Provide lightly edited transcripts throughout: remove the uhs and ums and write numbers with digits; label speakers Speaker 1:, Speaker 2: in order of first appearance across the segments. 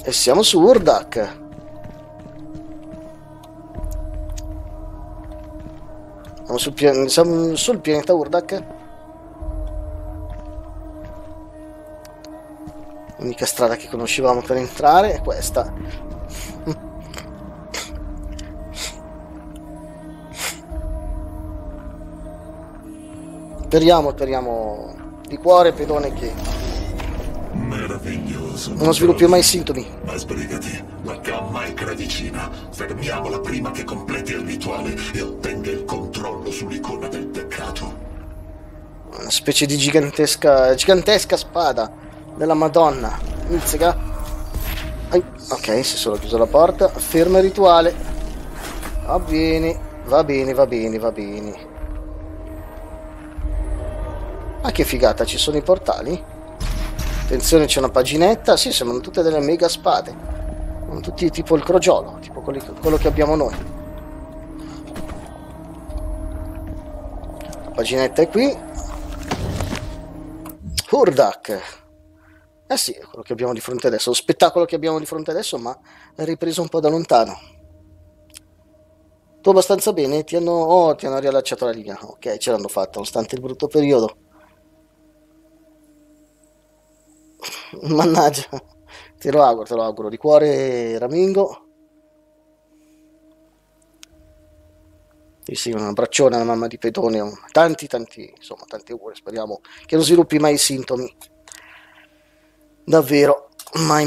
Speaker 1: E siamo su Urdak. Siamo sul pianeta Urdak. L'unica strada che conoscevamo per entrare è questa. Speriamo di cuore, pedone, che
Speaker 2: meraviglioso.
Speaker 1: non sviluppi mai sintomi.
Speaker 2: Ma sbrigati, la gamma è vicina. Fermiamola prima che completi il rituale e ottenga il controllo sull'icona del peccato.
Speaker 1: Una specie di gigantesca spada della Madonna. Inizia. Ok, si è solo chiusa la porta. Ferma il rituale. Va bene. Ah, che figata, ci sono i portali? Attenzione, c'è una paginetta. Sì, sembrano tutte delle mega spade. Sono tutti tipo il crogiolo, tipo quello che abbiamo noi. La paginetta è qui. Urdak. Eh sì, è quello che abbiamo di fronte adesso. Lo spettacolo che abbiamo di fronte adesso, ma è ripreso un po' da lontano. Tu abbastanza bene? Ti hanno riallacciato la linea. Ok, ce l'hanno fatta, nonostante il brutto periodo. Mannaggia, te lo auguro di cuore, Ramingo. Sì, un abbraccione alla mamma di Pedone, tanti auguri, speriamo che non sviluppi mai i sintomi, davvero, mai.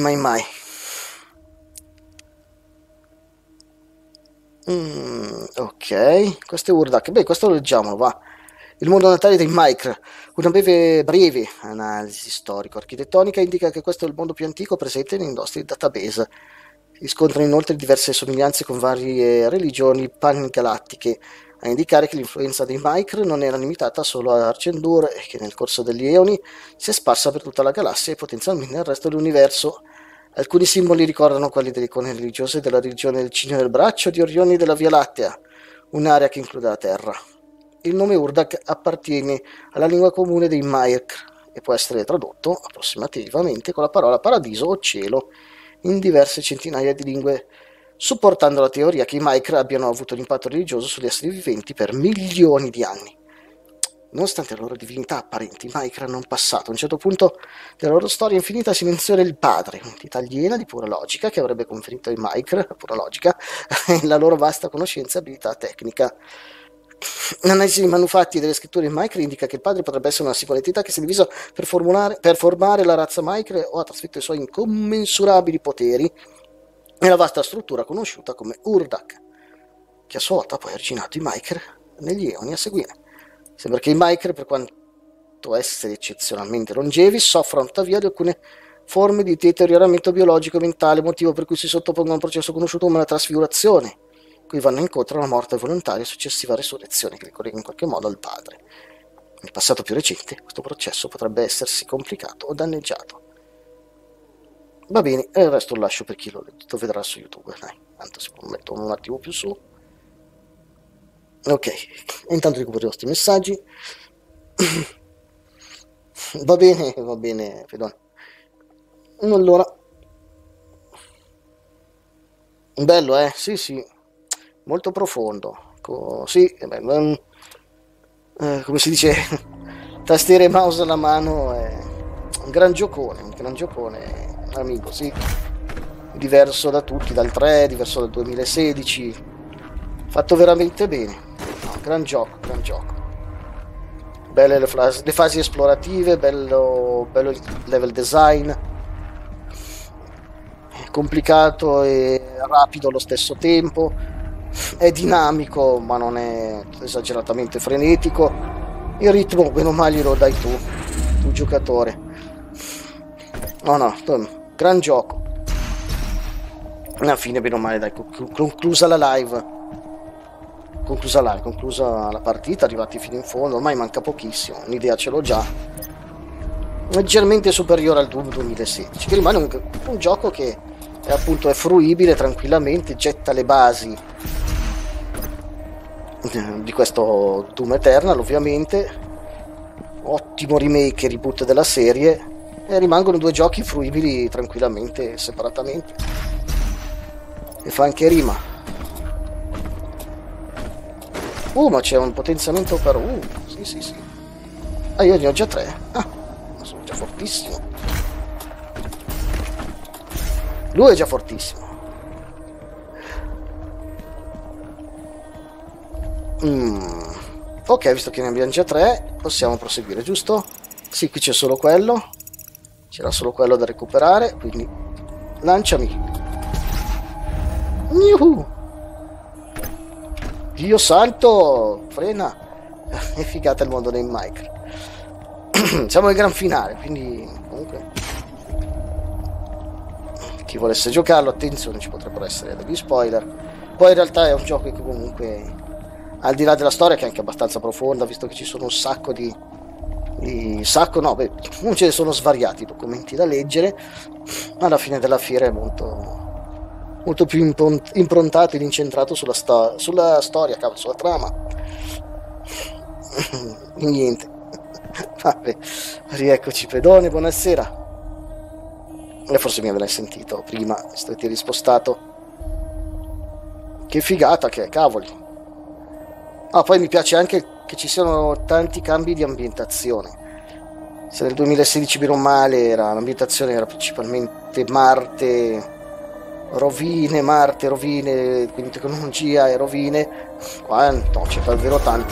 Speaker 1: Ok, questo è Urdak. Beh, questo lo leggiamo, va. Il mondo natale dei Micre. Una breve analisi storico-architettonica indica che questo è il mondo più antico presente nei nostri database. Si riscontrano inoltre diverse somiglianze con varie religioni pangalattiche, a indicare che l'influenza dei Micre non era limitata solo a Arcendur e che nel corso degli eoni si è sparsa per tutta la galassia e potenzialmente nel resto dell'universo. Alcuni simboli ricordano quelli delle icone religiose della religione del Cigno del Braccio di Orione della Via Lattea, un'area che include la Terra. Il nome Urdak appartiene alla lingua comune dei Micre e può essere tradotto approssimativamente con la parola paradiso o cielo in diverse centinaia di lingue, supportando la teoria che i Micre abbiano avuto un impatto religioso sugli esseri viventi per milioni di anni. Nonostante la loro divinità apparenti, i Micre hanno un passato. A un certo punto della loro storia infinita si menziona il padre, un'entità aliena di pura logica che avrebbe conferito ai Micre, pura logica, la loro vasta conoscenza e abilità tecnica. L'analisi dei manufatti delle scritture in Micre indica che il padre potrebbe essere una singola entità che si è divisa per formare la razza Micre o ha trasferito i suoi incommensurabili poteri nella vasta struttura conosciuta come Urdak, che a sua volta poi ha originato i Micre negli eoni a seguire. Sembra che i Micre, per quanto essere eccezionalmente longevi, soffrano tuttavia di alcune forme di deterioramento biologico e mentale, motivo per cui si sottopongono a un processo conosciuto come la trasfigurazione, cui vanno incontro alla morte volontaria e successiva resurrezione che li collega in qualche modo al padre. Nel passato più recente questo processo potrebbe essersi complicato o danneggiato. Va bene, e il resto lo lascio per chi lo vedrà su YouTube, dai, tanto si metto un attimo più su. Ok, e intanto recupero questi messaggi. Va bene, Pedone. Allora, bello, sì, molto profondo. Sì, come si dice, tastiere e mouse alla mano, è un gran giocone, amico, sì. Diverso da tutti, dal 3, diverso dal 2016. Fatto veramente bene. No, gran gioco. Belle le fasi esplorative, bello il level design. Complicato e rapido allo stesso tempo, è dinamico ma non è esageratamente frenetico. Il ritmo bene o male lo dai tu giocatore. No, gran gioco. Alla fine bene o male dai, conclusa la partita, arrivati fino in fondo, ormai manca pochissimo, un'idea ce l'ho già, leggermente superiore al Doom 2016, che rimane un gioco che è fruibile tranquillamente, getta le basi di questo Doom Eternal, ovviamente, ottimo remake e reboot della serie, E rimangono due giochi fruibili tranquillamente, separatamente. E fa anche rima. Ma c'è un potenziamento per... sì. Ah, io ne ho già 3. Ah, sono già fortissimo. Lui è già fortissimo. Ok, visto che ne abbiamo già 3, possiamo proseguire, giusto? Sì, qui c'è solo quello. C'era solo quello da recuperare, quindi lanciami. Yuhu! Dio santo! Frena! È figata il mondo dei Minecraft. Siamo al gran finale, quindi comunque chi volesse giocarlo, attenzione, ci potrebbero essere degli spoiler. Poi in realtà è un gioco che comunque, al di là della storia, che è anche abbastanza profonda, visto che ci sono un sacco non ce ne sono svariati documenti da leggere. Alla fine della fiera è molto più improntato ed incentrato sulla storia, cavolo, sulla trama. Niente. Vabbè, rieccoci pedone, buonasera. Forse mi avrai sentito prima, visto che ti eri spostato. Che figata che è, cavoli. Poi mi piace anche che ci siano tanti cambi di ambientazione. Se nel 2016 bene o male l'ambientazione era principalmente Marte, rovine, quindi tecnologia e rovine, qua no, c'è davvero tanto.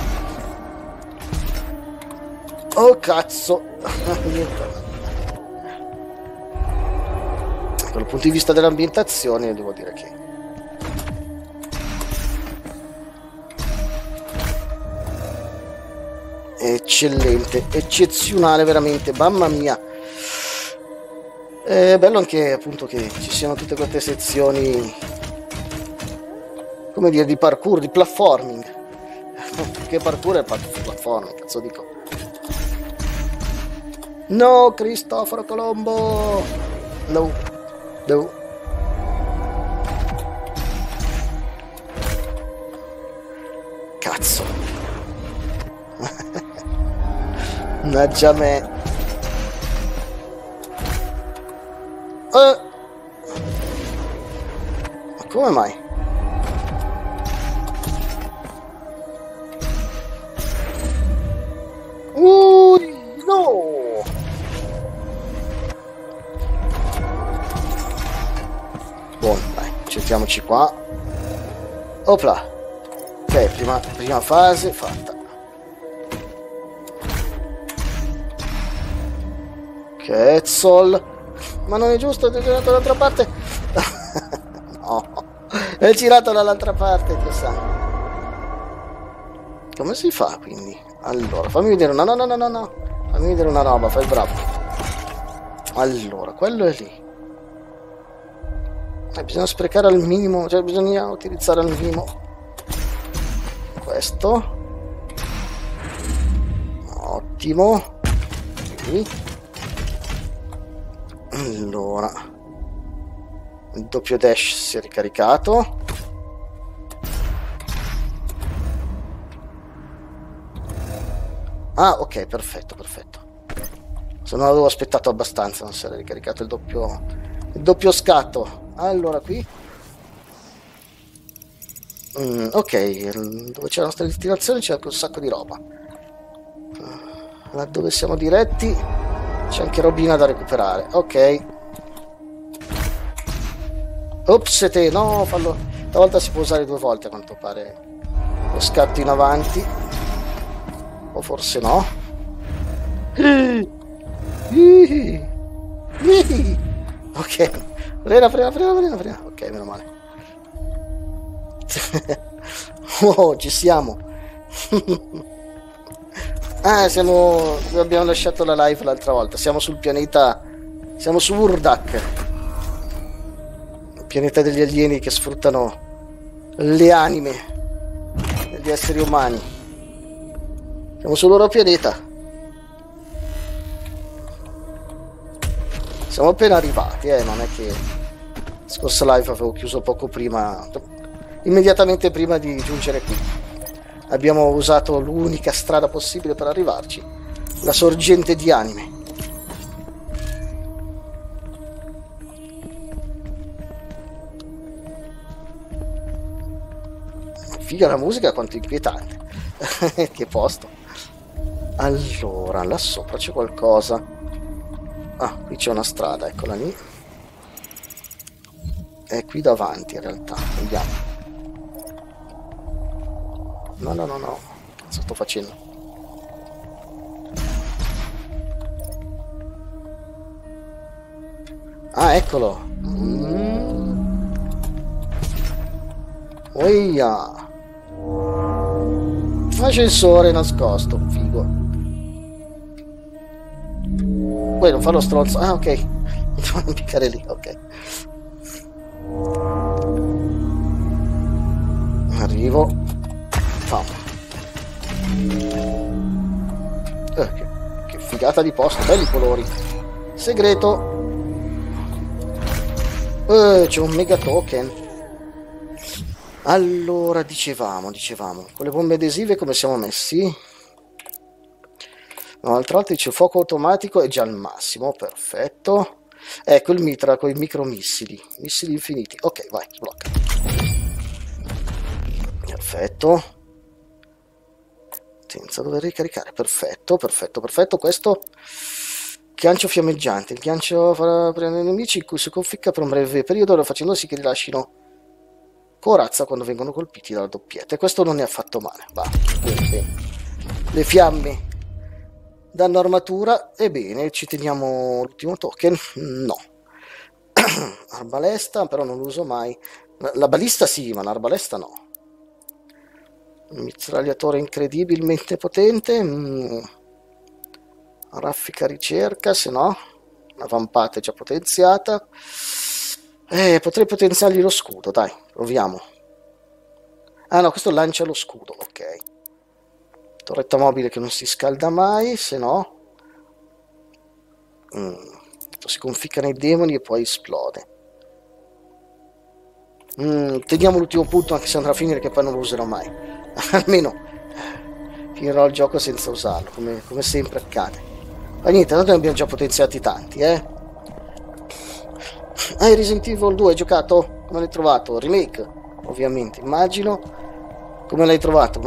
Speaker 1: Oh cazzo. Dal punto di vista dell'ambientazione devo dire che eccellente, eccezionale veramente, mamma mia. È bello anche appunto che ci siano tutte queste sezioni, come dire, di parkour, di platforming. Che parkour è platforming, cazzo dico. No, Cristoforo Colombo. No. Cazzo. Mannaggia me. Ma come mai? No! Buono, dai, centriamoci qua. Opla. Ok, prima fase fatta. Quetzal. Ma non è giusto, è girato dall'altra parte. No, è girato dall'altra parte, Dio santo. Come si fa quindi? Allora, fammi vedere una... No. Fammi vedere una roba, fai il bravo. Allora, quello è lì. Bisogna sprecare al minimo, cioè bisogna utilizzare al minimo questo. Ottimo. Qui. Allora, il doppio dash si è ricaricato. Ah, ok, perfetto. Se non avevo aspettato abbastanza, non si era ricaricato il doppio scatto. Allora, qui. Ok, dove c'è la nostra destinazione c'è anche un sacco di roba. Là dove siamo diretti c'è anche robina da recuperare. Ok. Opsete, no, fallo. Stavolta si può usare 2 volte a quanto pare lo scatto in avanti. O forse no. Ok. Frena. Ok, meno male. Oh, ci siamo. Abbiamo lasciato la live l'altra volta. Siamo sul pianeta. Siamo su Urdak, il pianeta degli alieni che sfruttano le anime degli esseri umani. Siamo sul loro pianeta. Siamo appena arrivati, non è che scorsa live avevo chiuso poco prima, immediatamente prima di giungere qui. Abbiamo usato l'unica strada possibile per arrivarci, la sorgente di anime. figa la musica quanto inquietante. Che posto. Allora, là sopra c'è qualcosa. Ah, qui c'è una strada, eccola lì. È qui davanti in realtà, vediamo. No. Cosa sto facendo? Ah, eccolo. Oia. Ascensore nascosto, figo. Poi non fa lo stronzo. Ah, ok. Mi devo impiccare lì, ok. Arrivo. Famo. Che figata di posto, belli colori. Segreto. C'è un mega token. Allora, dicevamo, con le bombe adesive come siamo messi? No, tra l'altro c'è fuoco automatico, è già al massimo, perfetto. Ecco il mitra con i micromissili, missili infiniti. Ok, vai, sblocca. Perfetto. Senza dover ricaricare, perfetto. Questo gancio fiammeggiante. Il gancio farà prendere i nemici in cui si conficca per un breve periodo, facendo sì che rilascino corazza quando vengono colpiti dalla doppietta. E questo non è affatto male. Va, bene. Le fiamme danno armatura. Ebbene, ci teniamo l'ultimo token? No. Arbalesta, però non lo uso mai. La balista sì, ma l'arbalesta no. Un mitragliatore incredibilmente potente. Raffica ricerca, se no. Una vampata è già potenziata. Potrei potenziargli lo scudo, dai, proviamo. Ah no, questo lancia lo scudo, ok. Torretta mobile che non si scalda mai, se no si conficca nei demoni e poi esplode. Teniamo l'ultimo punto, anche se andrà a finire che poi non lo userò mai. Almeno finirò il gioco senza usarlo, come sempre accade. Ma niente, tanto ne abbiamo già potenziati tanti, Resident Evil 2 hai giocato? Come l'hai trovato? Remake, ovviamente, immagino. Come l'hai trovato?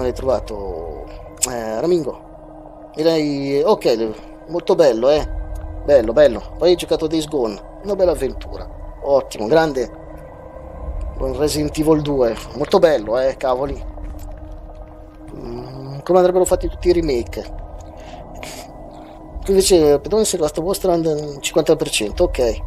Speaker 1: Ramingo? Direi, ok, molto bello, bello. Poi hai giocato Days Gone, una bella avventura. Ottimo, grande. Con Resident Evil 2, molto bello, cavoli. Come andrebbero fatti tutti i remake. Invece Pedone si è rimasto mostrando al 50%, ok.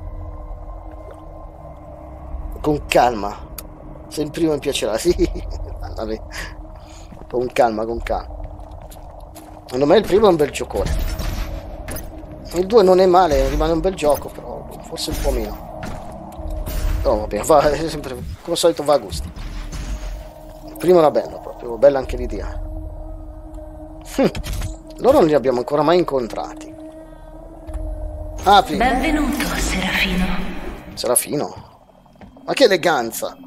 Speaker 1: Con calma. Se il primo mi piacerà, sì. Vabbè. Con calma. Secondo me il primo è un bel giocone. Il 2 non è male, rimane un bel gioco, però forse un po' meno. Però vabbè, va sempre, come al solito va a gusto. Il primo era bello, proprio bella anche l'idea. Loro non li abbiamo ancora mai incontrati. Apri.
Speaker 3: Benvenuto, Serafino.
Speaker 1: Serafino? Ma che eleganza!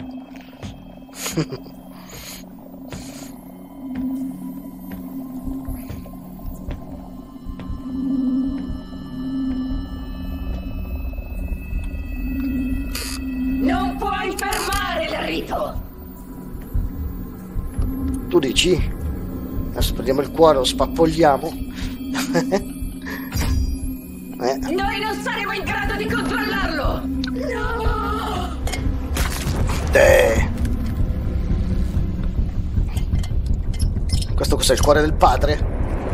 Speaker 3: Non puoi fermare il rito!
Speaker 1: Tu dici? Adesso prendiamo il cuore, lo spappogliamo.
Speaker 3: Noi non saremo in grado di controllarlo! No!
Speaker 1: Questo cos'è, il cuore del padre?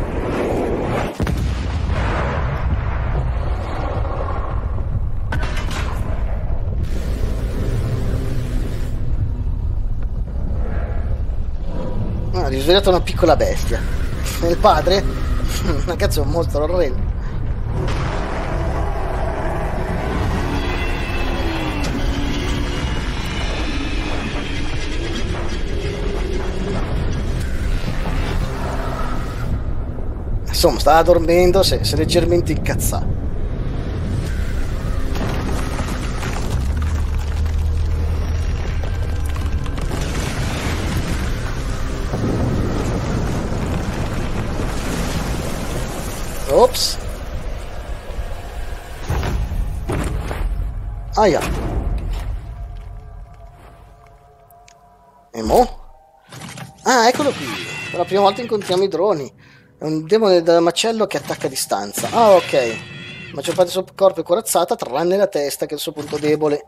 Speaker 1: Ha risvegliato una piccola bestia. Il padre? Ragazzi, è un mostro orrendo. Insomma, stava dormendo, si è leggermente incazzato. Ops. Aia. E mo? Ah, eccolo qui. Per la prima volta incontriamo i droni. È un demone da macello che attacca a distanza. Ah, ok. La maggior parte del suo corpo è corazzata, tranne la testa, che è il suo punto debole.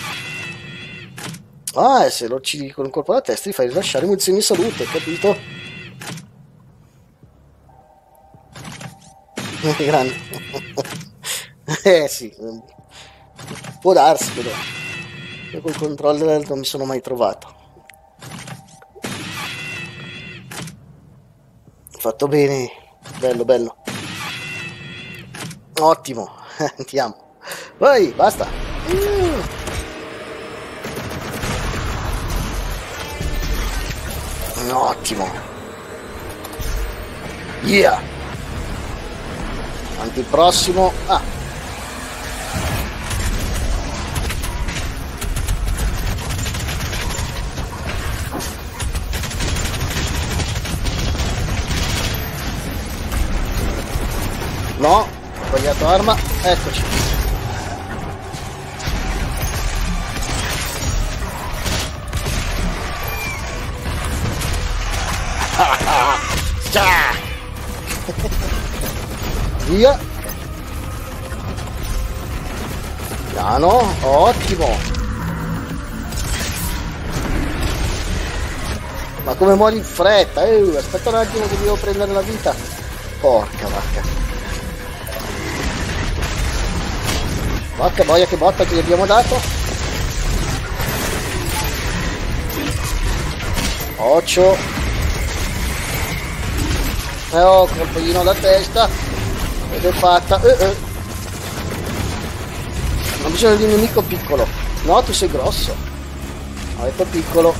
Speaker 1: Ah, e se lo uccidi con un colpo alla testa, gli fai rilasciare munizioni di salute, capito? Grande. Sì. Può darsi, però. Io col controller non mi sono mai trovato. Fatto bene. Bello, bello. Ottimo. Andiamo. Vai, basta. Ottimo. Yeah. Anche il prossimo. Ah. No, ho sbagliato arma, eccoci. Via. Piano, ottimo. Ma come muori in fretta? Aspetta un attimo che devo prendere la vita. Porca vacca. Porca boia, che botta che gli abbiamo dato. Occhio. Oh, colpellino alla testa. Ed è fatta. Non bisogno di un nemico piccolo. No, tu sei grosso. Ho detto piccolo.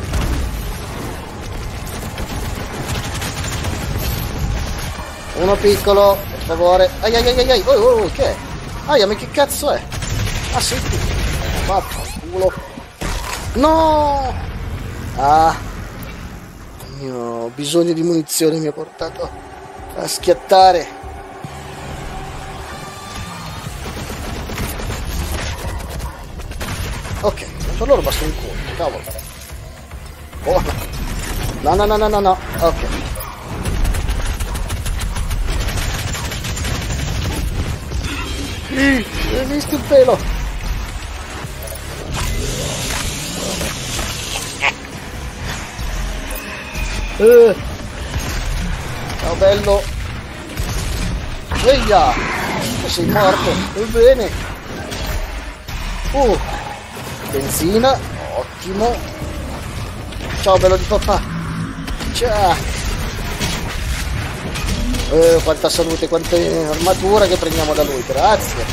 Speaker 1: Uno piccolo, per favore. Ai ai ai ai. Che è? Aia, ma che cazzo è? Ah, sei tu. Vaffanculo. No! Ah. Io ho bisogno di munizioni, mi ha portato a schiattare. Ok, per loro basta un colpo, cavolo. Oh. No. Ok. Hai visto il pelo? Ciao bello. Sveglia. Sei morto. Va bene. Benzina. Ottimo. Ciao bello di papà. Ciao. Quanta salute, quanta armatura che prendiamo da lui, grazie.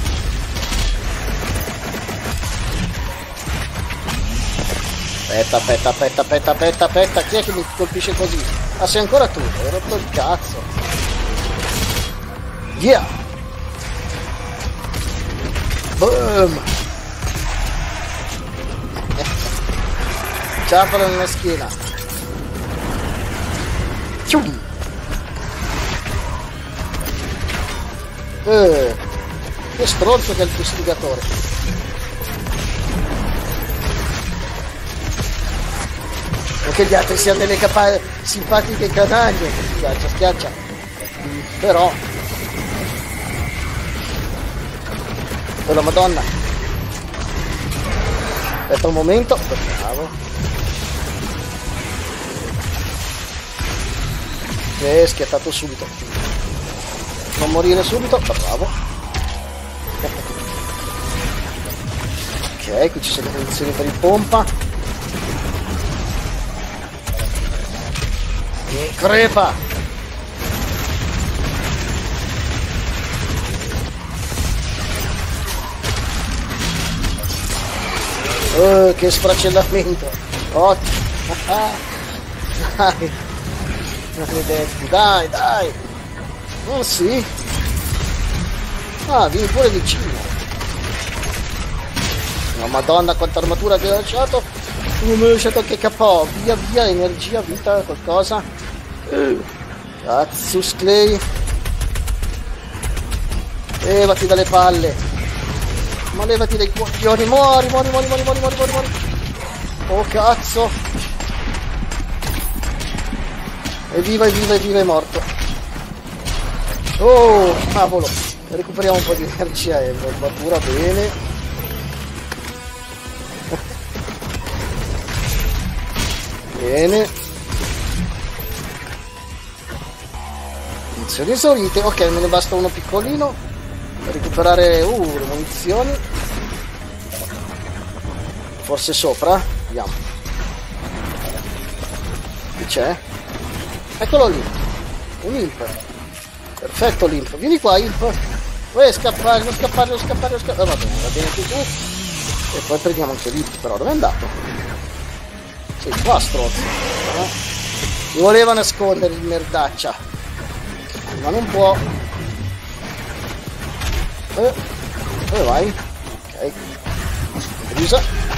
Speaker 1: Aspetta, chi è che mi colpisce così? Ah, sei ancora tu, hai rotto il cazzo. Via! Boom! Ciapola nella schiena. Cium! Che stronzo che è il fustigatore. Anche gli altri siano delle simpatiche canaglie. Schiaccia. Però quella madonna. Aspetta un momento. Bravo. Schiattato subito. Non morire subito, bravo. Ok, qui ci sono le munizioni per il pompa. E crepa. Che sfracellamento. Ottimo. Dai. Maledetti, dai. Oh sì. Ah, vieni pure vicino. No, madonna, quanta armatura che ho lasciato. Non mi ho lasciato anche KO. Via, energia, vita, qualcosa. Cazzus Clay. Levati dalle palle. Ma levati dai coglioni. Muori. Oh cazzo. Evviva, evviva, evviva, è morto. Oh, cavolo. Recuperiamo un po' di energia e armatura, bene. Bene. Munizioni esaurite. Ok, me ne basta uno piccolino per recuperare le munizioni. Forse sopra? Vediamo. Chi c'è? Eccolo lì. Un imp. Perfetto l'imp. Vieni qua, imp. Scappare, non scappare, non scappare, non scappare. Va bene anche tu. E poi prendiamo anche l'imp, però dove è andato? Sì, qua strozzo. Mi voleva nascondere il merdaccia. Ma non può. Dove vai? Ok. Grisa.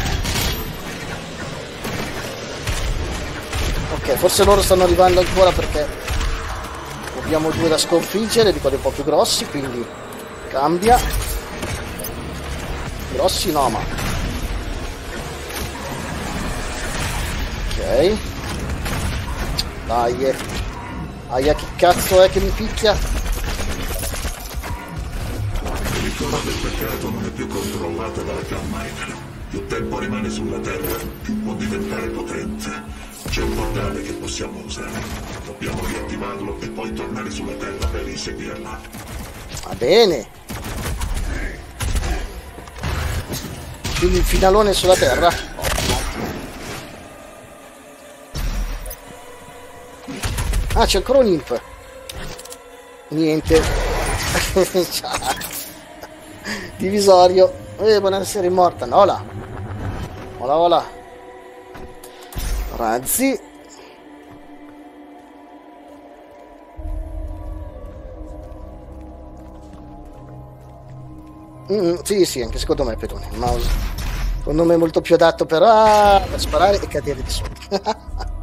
Speaker 1: Ok, forse loro stanno arrivando ancora perché abbiamo 2 da sconfiggere, di quelli un po' più grossi, quindi cambia. Grossi no, ma ok. Dai, aia, che cazzo è che mi picchia?
Speaker 2: L'icona del peccato non è più controllata dalla Jamaica. Più tempo rimane sulla Terra, più può diventare potente. C'è un portale che possiamo usare. Dobbiamo riattivarlo e poi tornare sulla Terra per inseguirla.
Speaker 1: Va bene. Quindi il finalone sulla Terra. Ah, c'è ancora un imp. Niente. Divisorio. Buonasera, è morta. No, là. Ola, ola. Razzi. Sì, anche secondo me pedone. Il mouse secondo me è molto più adatto per sparare e cadere di sopra.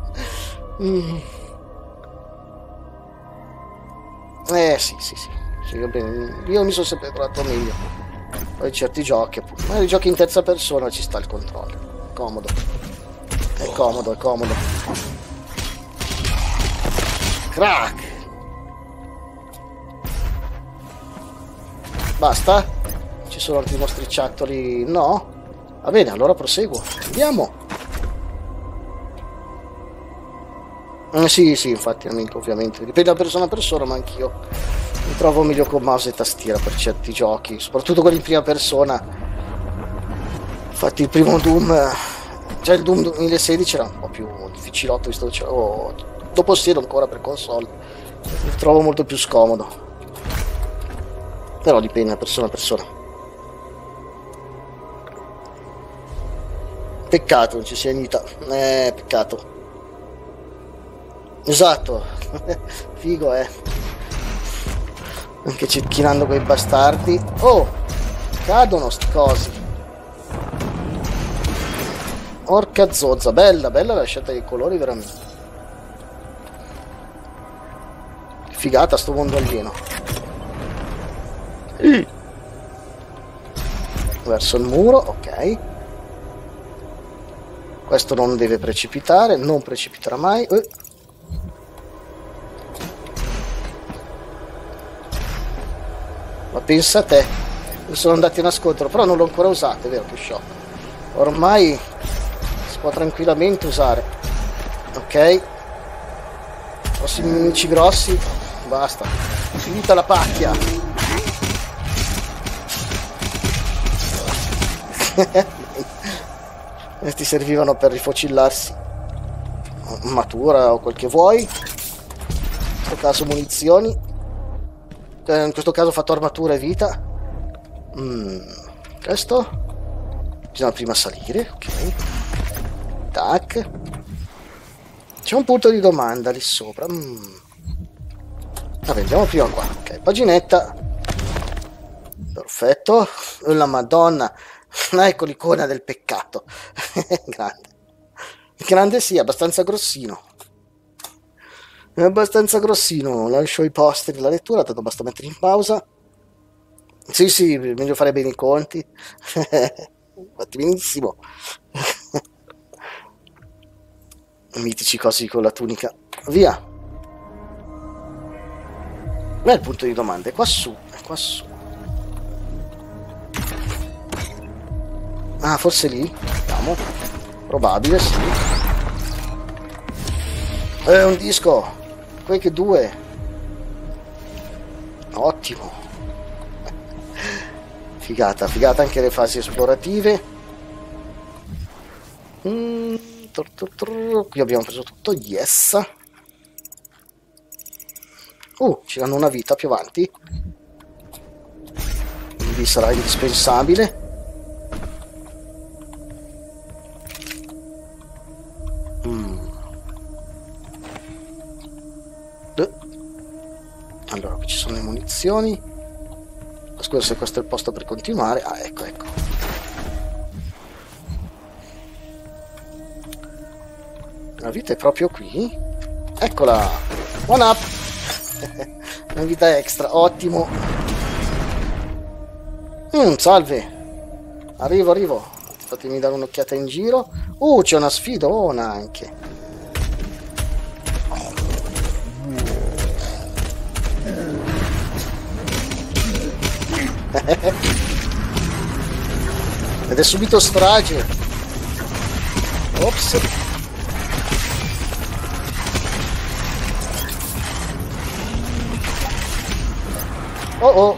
Speaker 1: Sì, va bene. Io mi sono sempre trovato meglio. Poi certi giochi, appunto. Ma i giochi in terza persona ci sta il controllo. Comodo. È comodo. Crack! Basta? Ci sono altri mostriciattoli? No? Va bene, allora proseguo. Andiamo! Sì, infatti, amico, ovviamente. Dipende da persona a persona, ma anch'io mi trovo meglio con mouse e tastiera per certi giochi, soprattutto quelli in prima persona. Infatti il primo Doom, già il Doom 2016 era un po' più difficilotto, visto che c'avevo, dopo sì, ancora per console, mi trovo molto più scomodo. Però dipende da persona a persona. Peccato non ci sia Anita, peccato. Esatto, figo, anche cecchinando quei bastardi. Oh, cadono sti cosi. Porca zozza, bella la scelta dei colori, veramente. Figata sto mondo alieno. Verso il muro, ok. Questo non deve precipitare, non precipiterà mai. Ma pensa a te, sono andati a nascondere, però non l'ho ancora usato, è vero, che shock. Ormai si può tranquillamente usare. Ok. Prossimi nemici grossi, basta. Finita la pacchia. Questi servivano per rifocillarsi. Matura o quel che vuoi. In questo caso munizioni. In questo caso ho fatto armatura e vita. Questo bisogna prima salire, ok. Tac. C'è un punto di domanda lì sopra. Vabbè, andiamo prima qua, ok. Paginetta. Perfetto. La madonna. Ecco l'icona del peccato. Grande sì, abbastanza grossino. È abbastanza grossino. Lascio i posteri, la lettura, tanto basta mettere in pausa. Sì, meglio fare bene i conti. Fatti benissimo. Mitici cosi con la tunica. Via. Beh, il punto di domanda è quassù, è quassù. Ah, forse lì? Vediamo. Probabile, sì. Un disco. Quake 2. Ottimo. Figata, figata anche le fasi esplorative. Qui abbiamo preso tutto, yes. Ci danno una vita più avanti. Quindi sarà indispensabile. Allora, qui ci sono le munizioni. Scusa se questo è il posto per continuare. Ah, ecco, ecco. La vita è proprio qui. Eccola. One up. Una vita extra, ottimo. Salve. Arrivo. Fatemi dare un'occhiata in giro. C'è una sfidona anche. Ed è subito strage. Ops. Oh.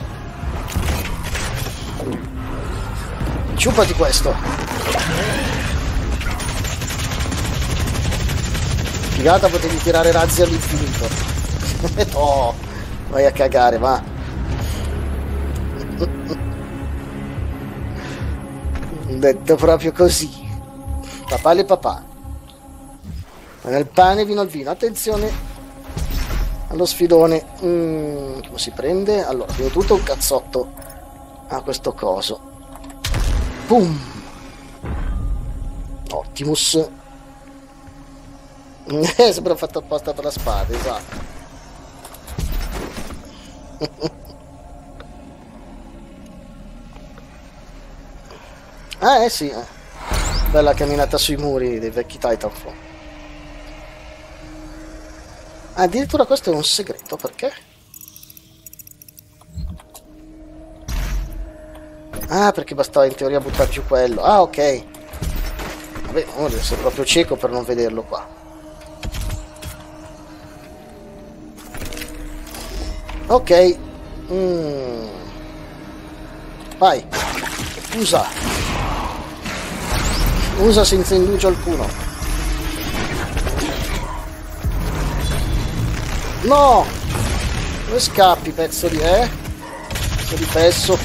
Speaker 1: Ciupati questo. Figata, potevi tirare razzi all'infinito. Oh, vai a cagare, va. Detto proprio così. Papà le papà. Nel pane vino al vino. Attenzione allo sfidone. Come si prende? Allora, prima di tutto un cazzotto a questo coso. Boom. Optimus. Sembra fatto apposta per la spada, esatto. Sì. Bella camminata sui muri dei vecchi Titanfall. Addirittura questo è un segreto, perché? Perché bastava in teoria buttare giù quello. Ok. Vabbè, uno deve essere proprio cieco per non vederlo qua. Ok. Vai. Usa senza indugio alcuno. No! Dove scappi, pezzo di pezzo.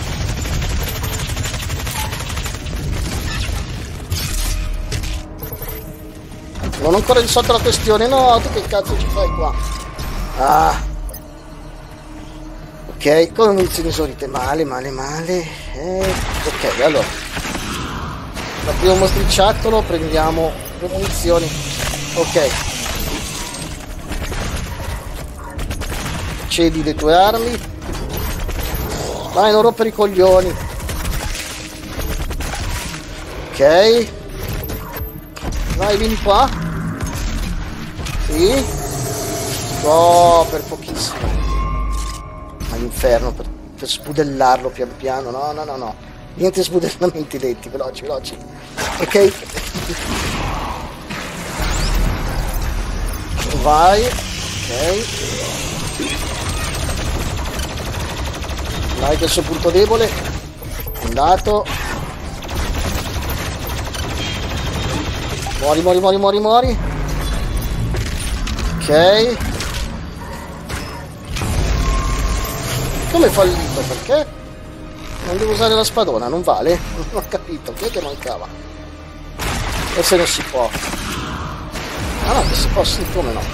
Speaker 1: Non ho ancora risolto la questione. No, tu che cazzo ci fai qua? Ok, come munizioni esaurite. Male. Ok, allora. Apriamo il mostriciattolo, prendiamo le munizioni. Ok. Cedi le tue armi. Vai, non rompere i coglioni. Ok. Vai, vieni qua. Sì. Oh, per pochissimo. All'inferno, per spudellarlo pian piano. No. Niente spudellamenti lenti, veloci. Ok. Vai. Ok. Vai, che è il suo punto debole. Andato. Muori. Ok. Come è fallito? Perché? Non devo usare la spadona, non vale? Non ho capito, chi è che mancava? Forse non si può. No, che si può, sì, come no?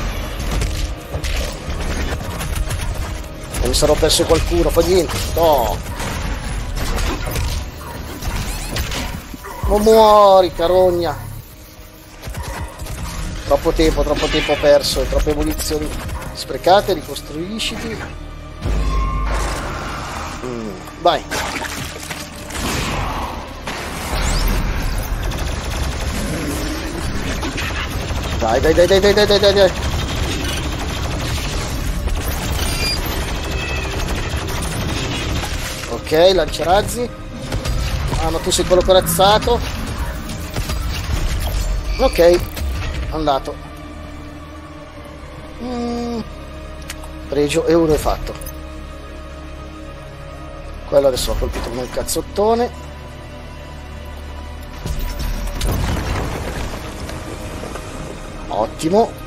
Speaker 1: Mi sarò perso qualcuno, fa niente. No! Non muori, carogna! Troppo tempo perso, troppe munizioni sprecate, ricostruisciti. Vai! Dai. Ok, lanciarazzi. Ah, ma tu sei quello corazzato. Ok, andato. Pregio e uno è fatto. Quello adesso l'ho colpito come un cazzottone. Ottimo.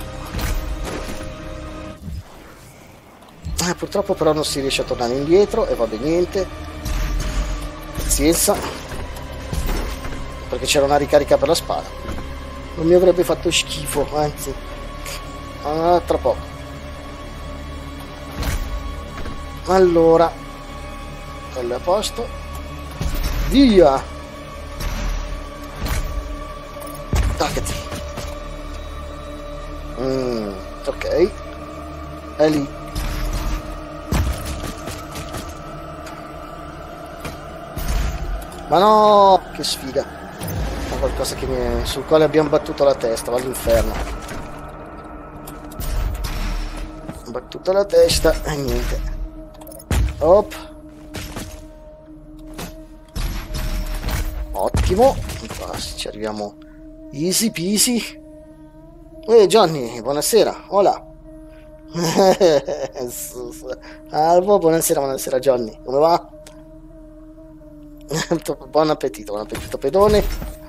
Speaker 1: Purtroppo però non si riesce a tornare indietro e vabbè, niente. Pazienza. Perché c'era una ricarica per la spada. Non mi avrebbe fatto schifo, anzi. Tra poco. Allora. Quello è a posto. Via! Attaccati. Ok. È lì. Ma no! Che sfiga. È qualcosa che sul quale abbiamo battuto la testa. Va all'inferno. Ho battuto la testa e niente. Op. Ottimo. Ci arriviamo easy peasy. Johnny, buonasera. Hola. Albo, buonasera Johnny. Come va? Buon appetito pedone.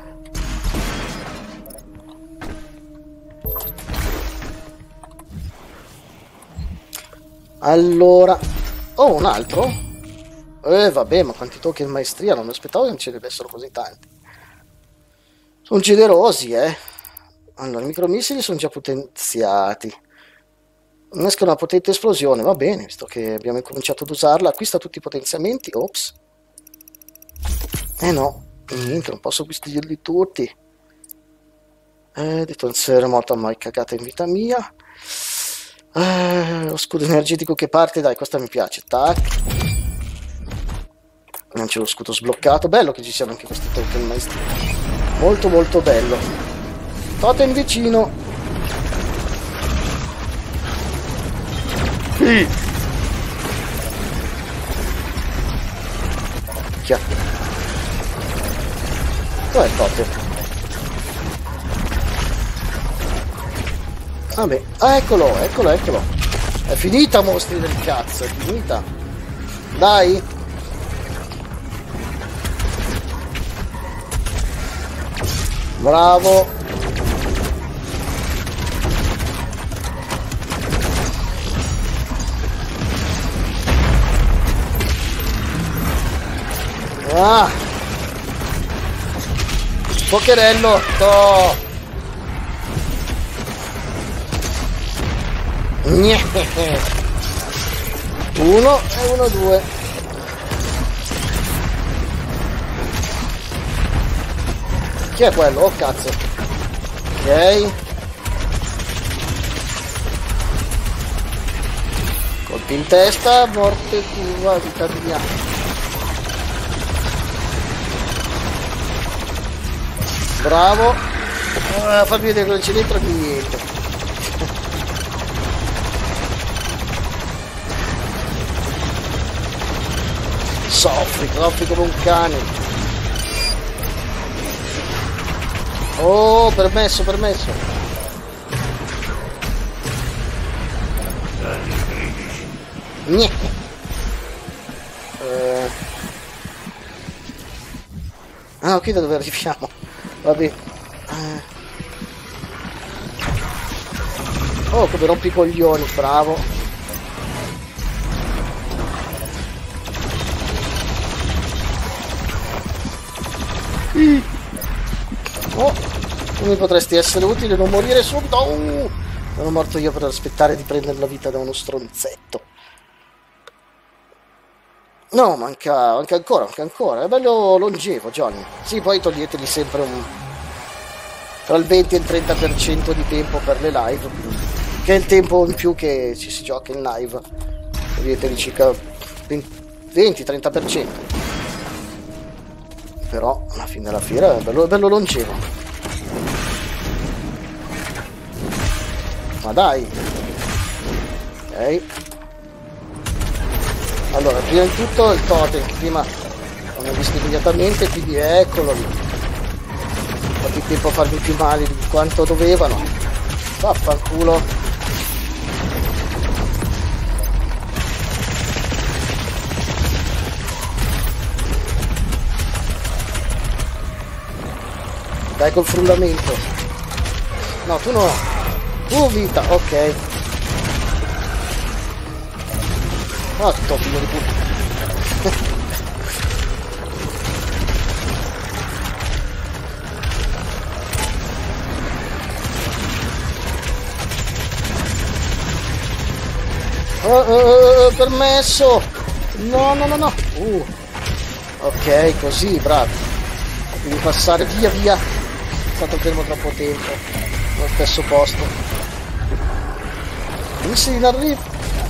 Speaker 1: Allora, oh, un altro? Vabbè, ma quanti token maestria, non mi aspettavo che non ce ne avessero così tanti. Sono generosi, Allora, i micromissili sono già potenziati. Innesca una potente esplosione, va bene, visto che abbiamo incominciato ad usarla. Acquista tutti i potenziamenti. Ops. No, niente, non posso acquistarli tutti. Difensore morto, mai cagata in vita mia. Lo scudo energetico che parte, dai, questa mi piace. Tac. Non c'è lo scudo sbloccato. Bello che ci siano anche questi token maestri. Molto molto bello. Totem vicino. Chiaro. Dov'è il totem? Vabbè, eccolo. È finita, mostri del cazzo, è finita. Dai. Bravo. Pocherello. Uno e uno, due. Chi è quello? Oh cazzo. Ok. Colpi in testa, morte tua, vita mia. Bravo. Fammi vedere cosa c'è dentro, niente. Soffri come un cane. Oh, permesso. Niente. Qui da dove arriviamo? Vabbè. Oh, come rompi i coglioni, bravo. Oh, tu mi potresti essere utile, non morire subito. Sono morto io per aspettare di prendere la vita da uno stronzetto. No, manca ancora. È bello longevo, Johnny. Sì, poi toglieteli sempre tra il 20 e il 30% di tempo per le live, che è il tempo in più che ci si gioca in live. Toglieteli circa 20-30%. Però alla fine della fiera è bello longevo. Ma dai. Ok. Allora, prima di tutto il totem, prima non ho visto immediatamente, quindi eccolo lì. Ho fatto in tempo a farmi più male di quanto dovevano. Vaffanculo. Dai col frullamento. No, tu no. Tu vita, ok. Otto, figlio di puttana. Permesso. No, no, no, no. Ok, così, bravo. Devi passare via via. È stato fermo troppo tempo. Allo stesso posto. Missili in arrivo.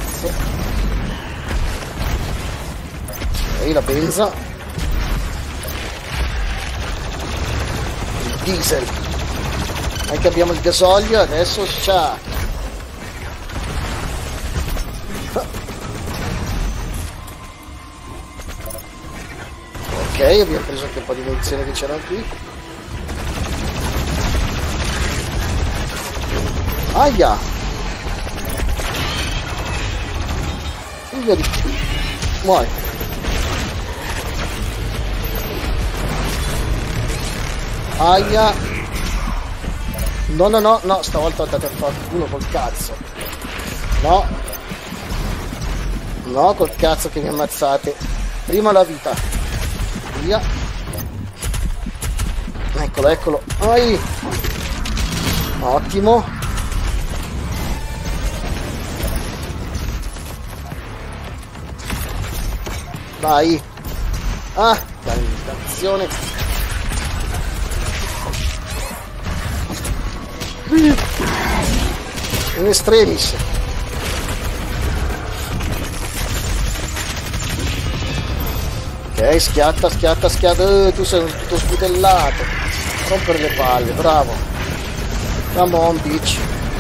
Speaker 1: Ok, la benza. Il diesel. Anche abbiamo il gasolio, adesso c'ha. Ok, abbiamo preso anche un po' di munizioni che c'erano qui. Aia! Figlio di... Muori. Aia! No, no, no, no, stavolta andate a fare il culo col cazzo. No. No, col cazzo che mi ammazzate. Prima la vita. Via. Eccolo, eccolo. Ai. Ottimo. Vai. Ah, dannazione. In extremis. Ok, schiatta, schiatta, schiatta. Tu sei tutto sputellato. Rompere le palle, bravo. Come on, bitch.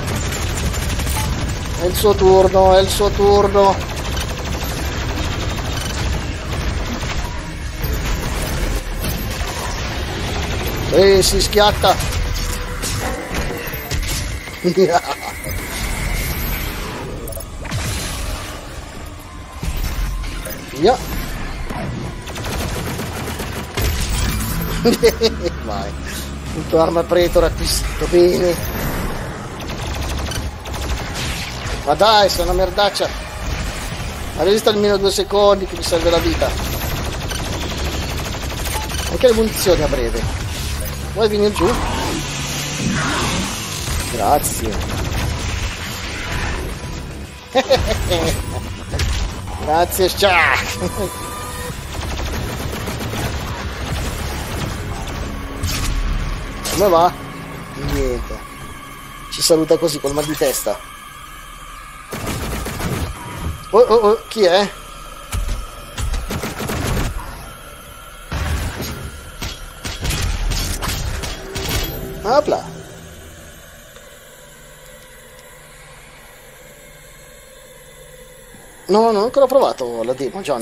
Speaker 1: È il suo turno, è il suo turno. Si schiatta. Via. Vai. Tutto arma pretor acquisito, bene. Ma dai, sei una merdaccia. Ma resista almeno 2 secondi che mi serve la vita. Anche le munizioni a breve. Vuoi venire giù? Grazie. Grazie, ciao. Come va? Niente. Ci saluta così col mal di testa. Oh, oh, oh, chi è? Apla. No, non ho ancora provato la demo, Johnny.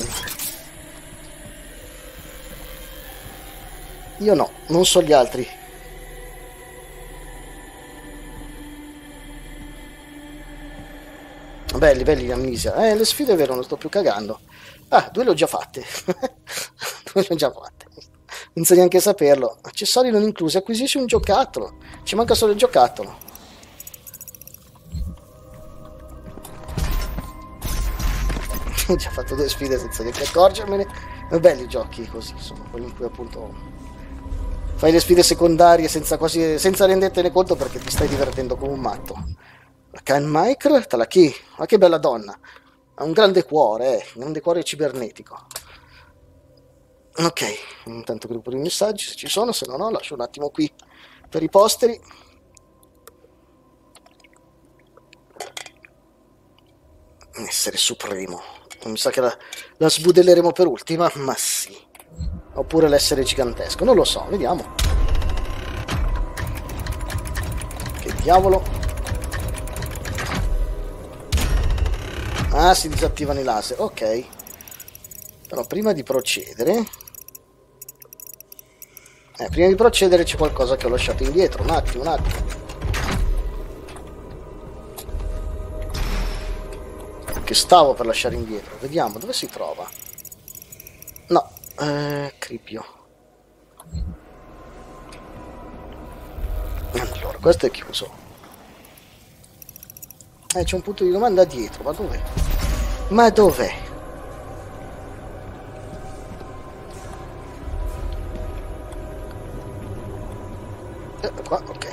Speaker 1: Io no, non so gli altri. Belli, belli gli Amnesia. Le sfide è vero, non sto più cagando. Ah, 2 le ho già fatte. 2 le ho già fatte. Non so neanche saperlo. Accessori non inclusi. Acquisisci un giocattolo. Ci manca solo il giocattolo. Ho già fatto 2 sfide senza neanche accorgermene. Belli i giochi così, insomma, quelli in cui appunto fai le sfide secondarie senza rendertene conto perché ti stai divertendo come un matto. La Can Micro, te la chi? Ma che bella donna. Ha un grande cuore cibernetico. Ok, intanto gruppo di messaggi se ci sono, se no lascio un attimo qui per i posteri. Essere supremo. Mi sa che la sbudelleremo per ultima, ma sì. Oppure l'essere gigantesco, non lo so, vediamo. Che diavolo. Ah, si disattivano i laser, ok. Però prima di procedere c'è qualcosa che ho lasciato indietro. Un attimo. Che stavo per lasciare indietro. Vediamo dove si trova. No, cripio. Allora, questo è chiuso. C'è un punto di domanda dietro. Ma dov'è? Ma dov'è? Qua, ok.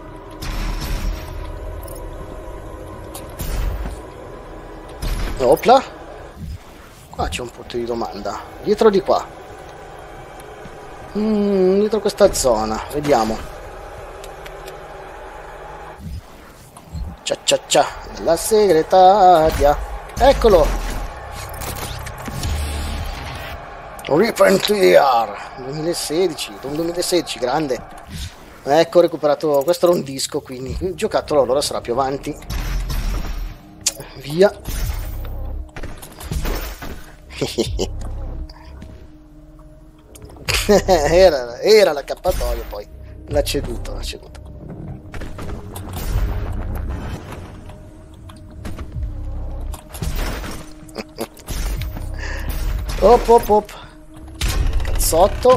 Speaker 1: Opla. Qua c'è un punto di domanda. Dietro di qua. Dietro questa zona. Vediamo. Ciao. La segretaria. Eccolo. Repentier 2016, grande. Ecco, ho recuperato. Questo era un disco, quindi il giocattolo allora sarà più avanti. Via. era l'accappatoio, poi l'ha ceduto. Op. Cazzotto.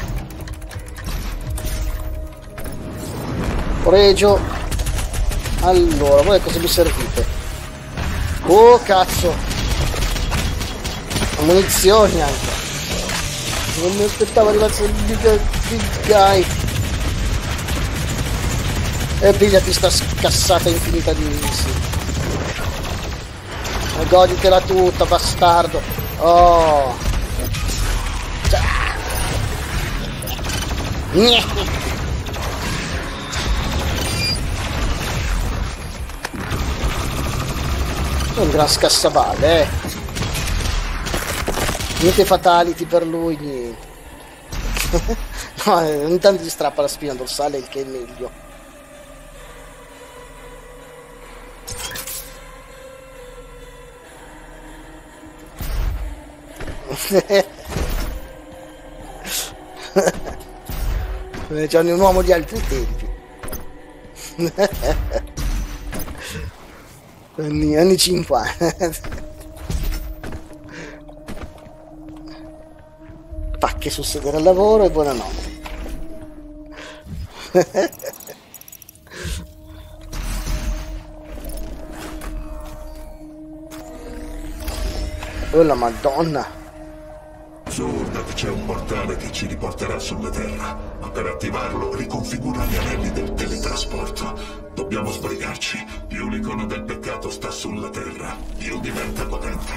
Speaker 1: Pregio. Allora, voi cosa mi servite? Oh cazzo, munizioni anche. Non mi aspettavo arrivasse il big guy. E pigliati sta scassata infinita di missili. E goditela tutta, bastardo. Oh. Un gran scassaballe, niente fatality per lui, niente. No, intanto gli strappa la spina dorsale, il che è meglio. Gianni è un uomo di altri tempi. Anni 50. Pacche sul sedere al lavoro e buonanotte. Oh la madonna.
Speaker 2: Su Urdak c'è un portale che ci riporterà sulla Terra, ma per attivarlo riconfigura gli anelli del teletrasporto. Dobbiamo sbrigarci. Più l'icona del peccato sta sulla Terra, più diventa potente.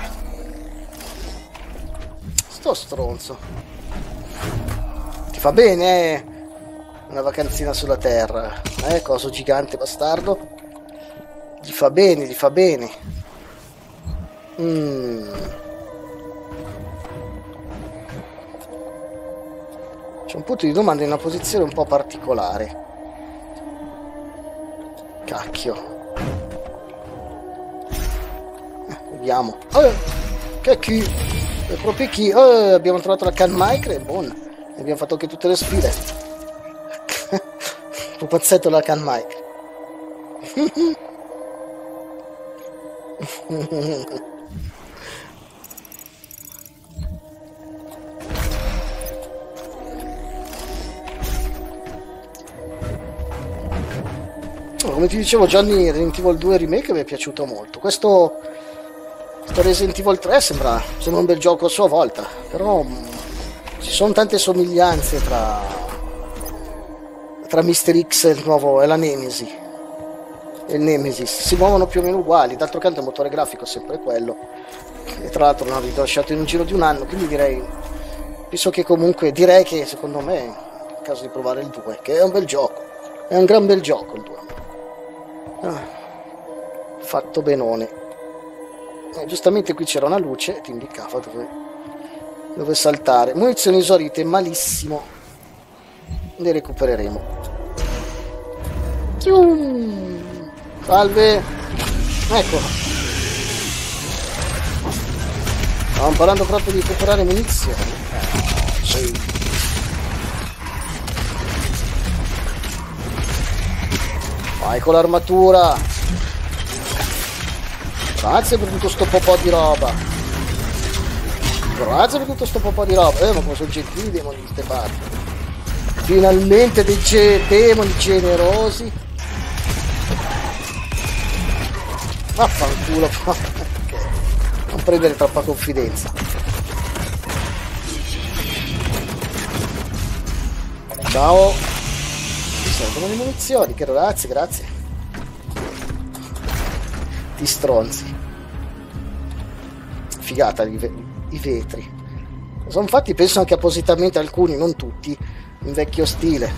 Speaker 1: Sto stronzo. Ti fa bene, una vacanzina sulla Terra. Coso gigante bastardo. Gli fa bene. C'è un punto di domanda in una posizione un po' particolare. Cacchio. Vediamo. Che chi? È proprio chi? Abbiamo trovato la Can Micro, è buona. Abbiamo fatto anche tutte le sfide. Pupazzetto la Can Micro. Come ti dicevo, Gianni, Resident Evil 2 Remake mi è piaciuto molto. Questo Resident Evil 3 sembra un bel gioco a sua volta, però ci sono tante somiglianze tra Mr. X e il nuovo e la Nemesis. E il Nemesis si muovono più o meno uguali. D'altro canto il motore grafico è sempre quello, e tra l'altro l'hanno rilasciato in un giro di un anno, quindi penso che comunque direi che secondo me è il caso di provare il 2, che è un bel gioco, è un gran bel gioco il 2. Fatto benone. Giustamente qui c'era una luce e ti indicava dove saltare. Munizioni esaurite, malissimo. Le recupereremo. Salve. Ecco. Stavo imparando proprio di recuperare munizioni. Sì. Vai con l'armatura. Grazie per tutto sto po' di roba. Grazie per tutto sto po' di roba. Ma come sono gentili i demoni di ste parti. Finalmente dei demoni generosi. Vaffanculo. Non prendere troppa confidenza. Ciao. Mi servono le munizioni, che grazie, grazie. Ti stronzi. Figata i vetri. Sono fatti, penso anche appositamente alcuni, non tutti, in vecchio stile.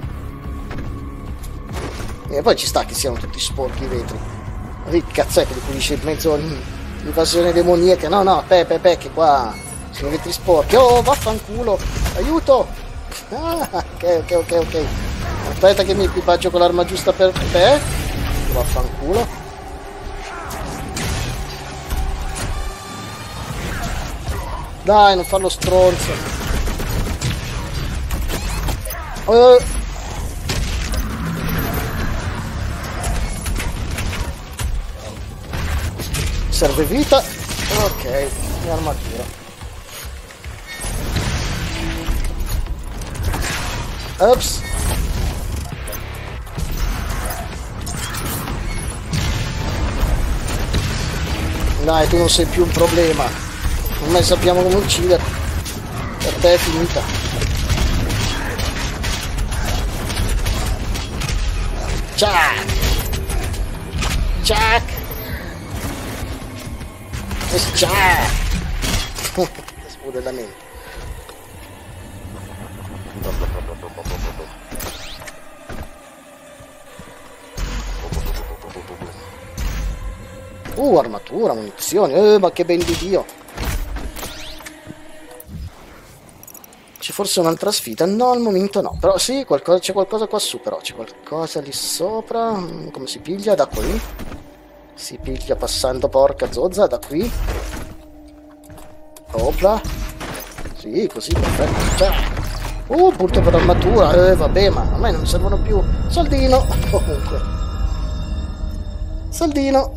Speaker 1: E poi ci sta che siano tutti sporchi i vetri. Vedi che cazzo è che li pulisce in mezzo all'invasione demoniaca? No, che qua sono vetri sporchi. Oh, vaffanculo, aiuto! Ah, ok. Aspetta che mi equipaggio con l'arma giusta per te. Vaffanculo. Dai, non farlo stronzo. Serve vita. Ok, armatura. Ops. Dai, tu non sei più un problema. Ormai sappiamo come uccidere. Per te è finita. Jack! Smodellamento. Armatura, munizioni, ma che ben di Dio. C'è forse un'altra sfida? No, al momento no. Però sì, c'è qualcosa qua su, però c'è qualcosa lì sopra. Come si piglia? Da qui. Si piglia passando, porca zozza, da qui. Opla. Sì, così, perfetto. Punto per l'armatura. Vabbè, ma a me non servono più. Soldino. Comunque. Soldino.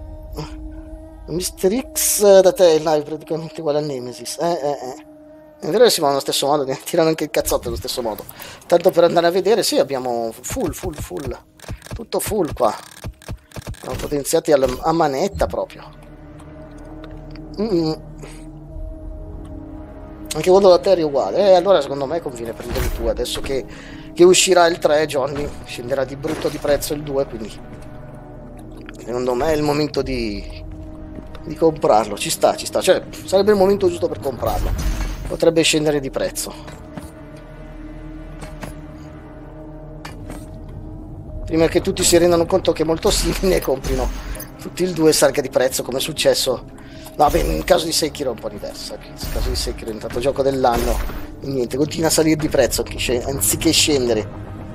Speaker 1: Mr. X da te, il live praticamente uguale a Nemesis. È vero che si va nello stesso modo, tirano anche il cazzotto nello stesso modo. Tanto per andare a vedere, sì, abbiamo full. Tutto full qua. Siamo potenziati a manetta proprio. Anche quello da Terry è uguale. Allora secondo me conviene prendere il 2. Adesso che uscirà il 3, Johnny scenderà di brutto di prezzo il 2, quindi secondo me è il momento di comprarlo. Ci sta, cioè sarebbe il momento giusto per comprarlo. Potrebbe scendere di prezzo prima che tutti si rendano conto che è molto simile e comprino tutti il 2 salga di prezzo, come è successo. Vabbè, in caso di Sekiro è un po' diverso. In caso di Sekiro è diventato gioco dell'anno e niente, continua a salire di prezzo anziché scendere.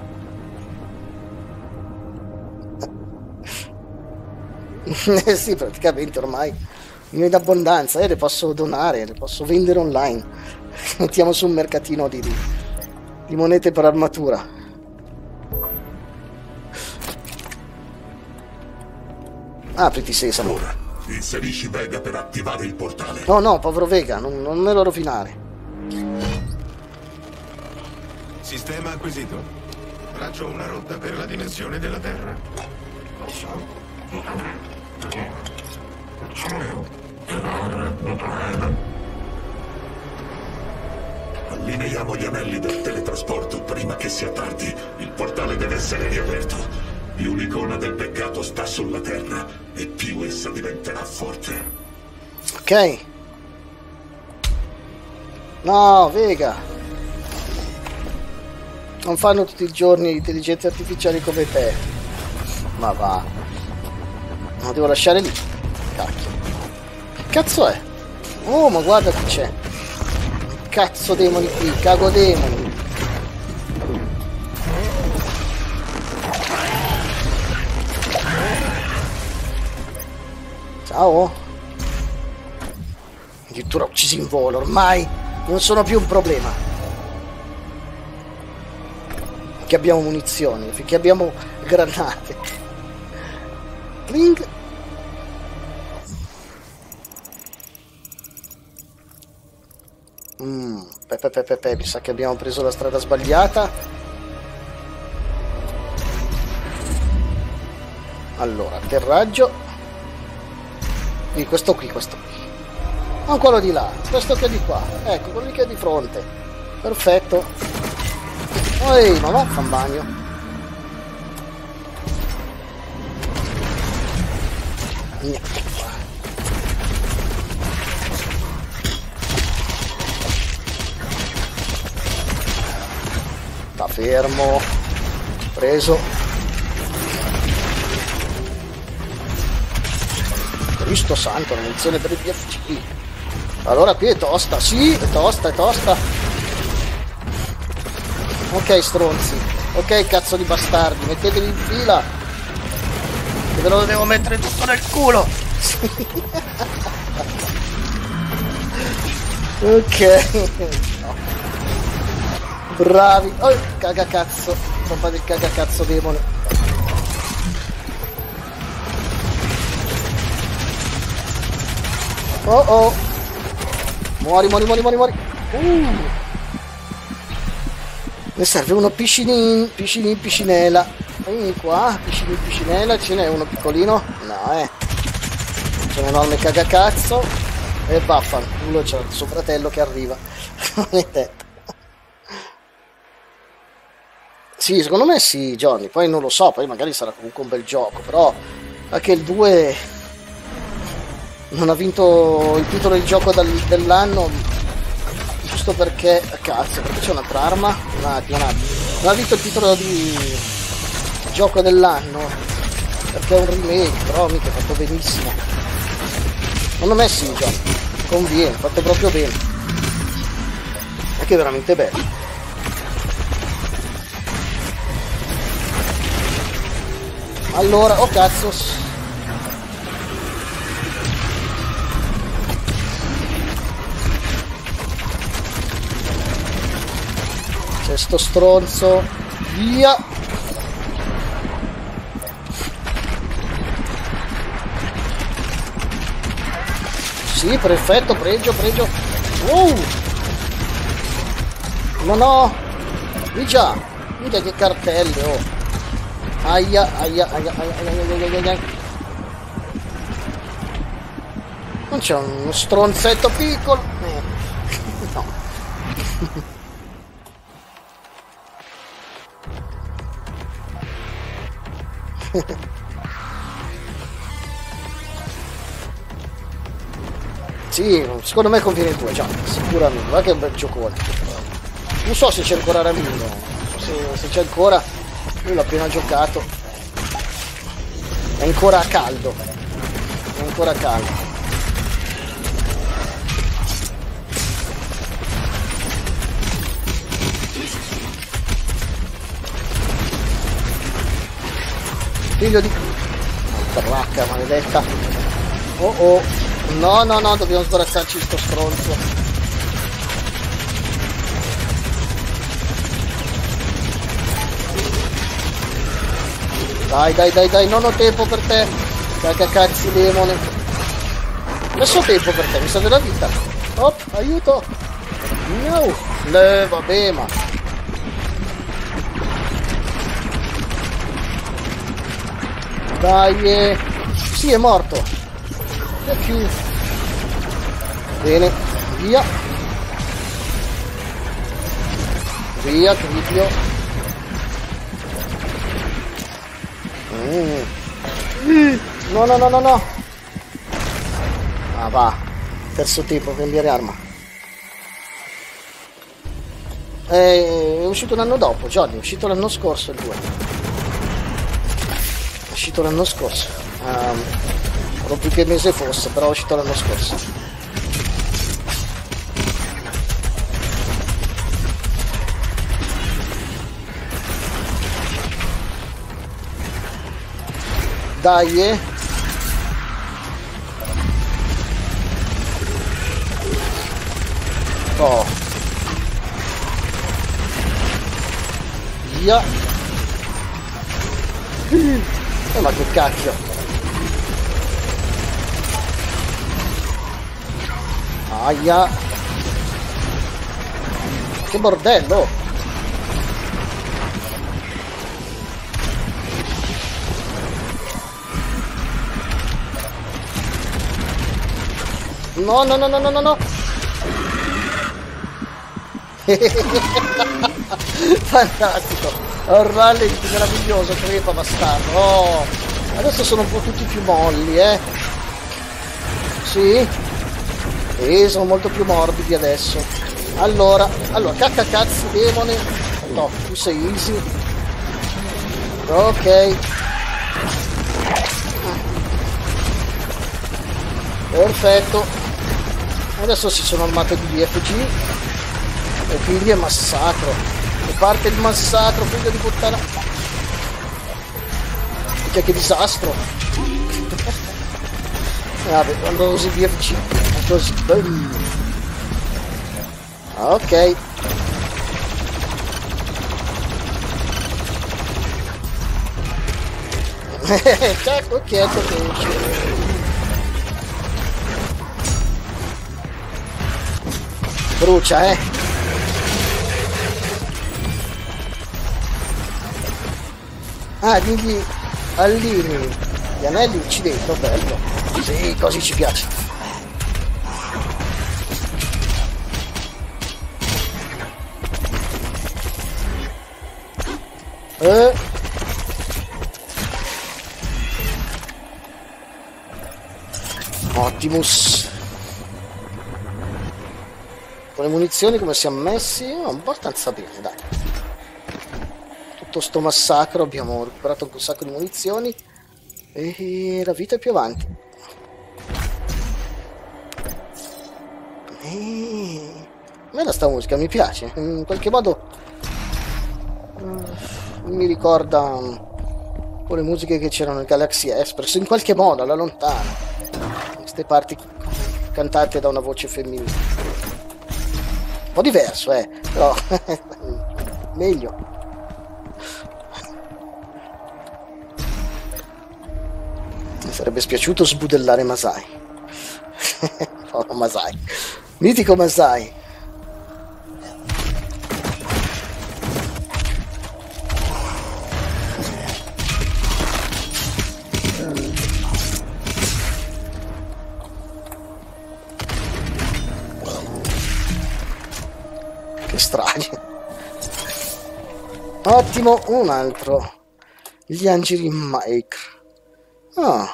Speaker 1: Sì, praticamente ormai ne ho in abbondanza, le posso donare, le posso vendere online. Mettiamo su un mercatino di monete per armatura. Apriti sesamo.
Speaker 2: Ora inserisci Vega per attivare il portale.
Speaker 1: No, povero Vega, non me lo rovinare.
Speaker 4: Sistema acquisito. Traccio una rotta per la dimensione della Terra.
Speaker 2: Allineiamo gli anelli del teletrasporto prima che sia tardi. Il portale deve essere riaperto. Più l'icona del peccato sta sulla terra e più essa diventerà forte.
Speaker 1: Ok. No, Vega. Non fanno tutti i giorni intelligenze artificiali come te. Ma va. Non devo lasciare lì. Cacchio. Che cazzo è? Oh, ma guarda chi c'è. Cazzo demoni qui, cago demoni. Ciao. addirittura uccisi in volo, ormai non sono più un problema. Finché abbiamo munizioni, finché abbiamo granate. Pling. Mi sa che abbiamo preso la strada sbagliata. Allora, atterraggio. Questo qui. Non quello di là, questo che è di qua. Ecco, quello che è di fronte. Perfetto. Ehi, ma va, fa un bagno. Sta fermo. Preso. Cristo santo, una munizione per il PFC. Allora qui è tosta, sì, è tosta. Ok, stronzi. Ok, cazzo di bastardi, mettetevi in fila. Che ve lo devo mettere tutto nel culo. Ok. No. Bravi. Oh, cagacazzo. Pompa del cagacazzo demone. Oh. Muori. Ne serve uno piscinella. Vieni qua, piscinella, ce n'è uno piccolino? No, c'è un enorme cagacazzo. E vaffanculo, c'è il suo fratello che arriva. Sì, secondo me sì, Johnny. Poi non lo so, poi magari sarà comunque un bel gioco. Però anche il 2 non ha vinto il titolo di gioco dell'anno giusto perché cazzo, perché c'è un'altra arma. Non ha vinto il titolo di gioco dell'anno perché è un remake, però mica è fatto benissimo. Secondo me sì, John, conviene, è fatto proprio bene, perché è veramente bello. Allora, oh cazzo, c'è sto stronzo, via. Sì, perfetto, pregio. No, mica che cartelle, oh. Aia. Non c'è uno stronzetto piccolo? No. Sì, secondo me conviene il 2, già, sicuramente, va che è un bel giocone. Non so se c'è ancora Ramiro, se c'è ancora, lui l'ha appena giocato. È ancora caldo. Figlio di... Baracca maledetta. Oh. No, dobbiamo sbarazzarci sto stronzo. Dai, non ho tempo per te. Cagacazzi demone. Adesso ho tempo per te, mi sa della vita. Oh, aiuto. No. Vabbè, ma... Dai, sì, è morto. E più. Bene, via, triplio. No. Ah, va. Terzo tipo, cambiare arma. È uscito un anno dopo, Johnny, è uscito l'anno scorso il 2. È uscito l'anno scorso. Non più che mese fosse, però è uscito l'anno scorso. Dai, Oh. Via. Ma che cacchio. Aia. Che bordello. No, no, no, no, no, no, no. Fantastico. Un rallenti meraviglioso, crepa bastardo. Oh, adesso sono un po' tutti più molli, Sì? Sono molto più morbidi adesso. Allora, cazzo demone. No, tu sei easy. Ok. Perfetto. Adesso si sono armate di DFG. E quindi è massacro. E parte il massacro, figlio di puttana. Che disastro. Vabbè, quando usi DFG è così. Ok. Ok. Brucia, Ah, digli allini gli anelli ci dentro, bello. Sì, così ci piace. Optimus. Con le munizioni come siamo messi? Abbastanza bene, dai. Tutto sto massacro abbiamo recuperato un sacco di munizioni e la vita è più avanti. Bella sta musica, mi piace. In qualche modo mi ricorda un po' le musiche che c'erano nel Galaxy Express, in qualche modo, alla lontana. Queste parti cantate da una voce femminile. Un po' diverso, però meglio. Mi sarebbe spiaciuto sbudellare Masai. Oh, Masai. Mitico Masai. Che strage. Ottimo, un altro. Gli angeli Mike. Ah.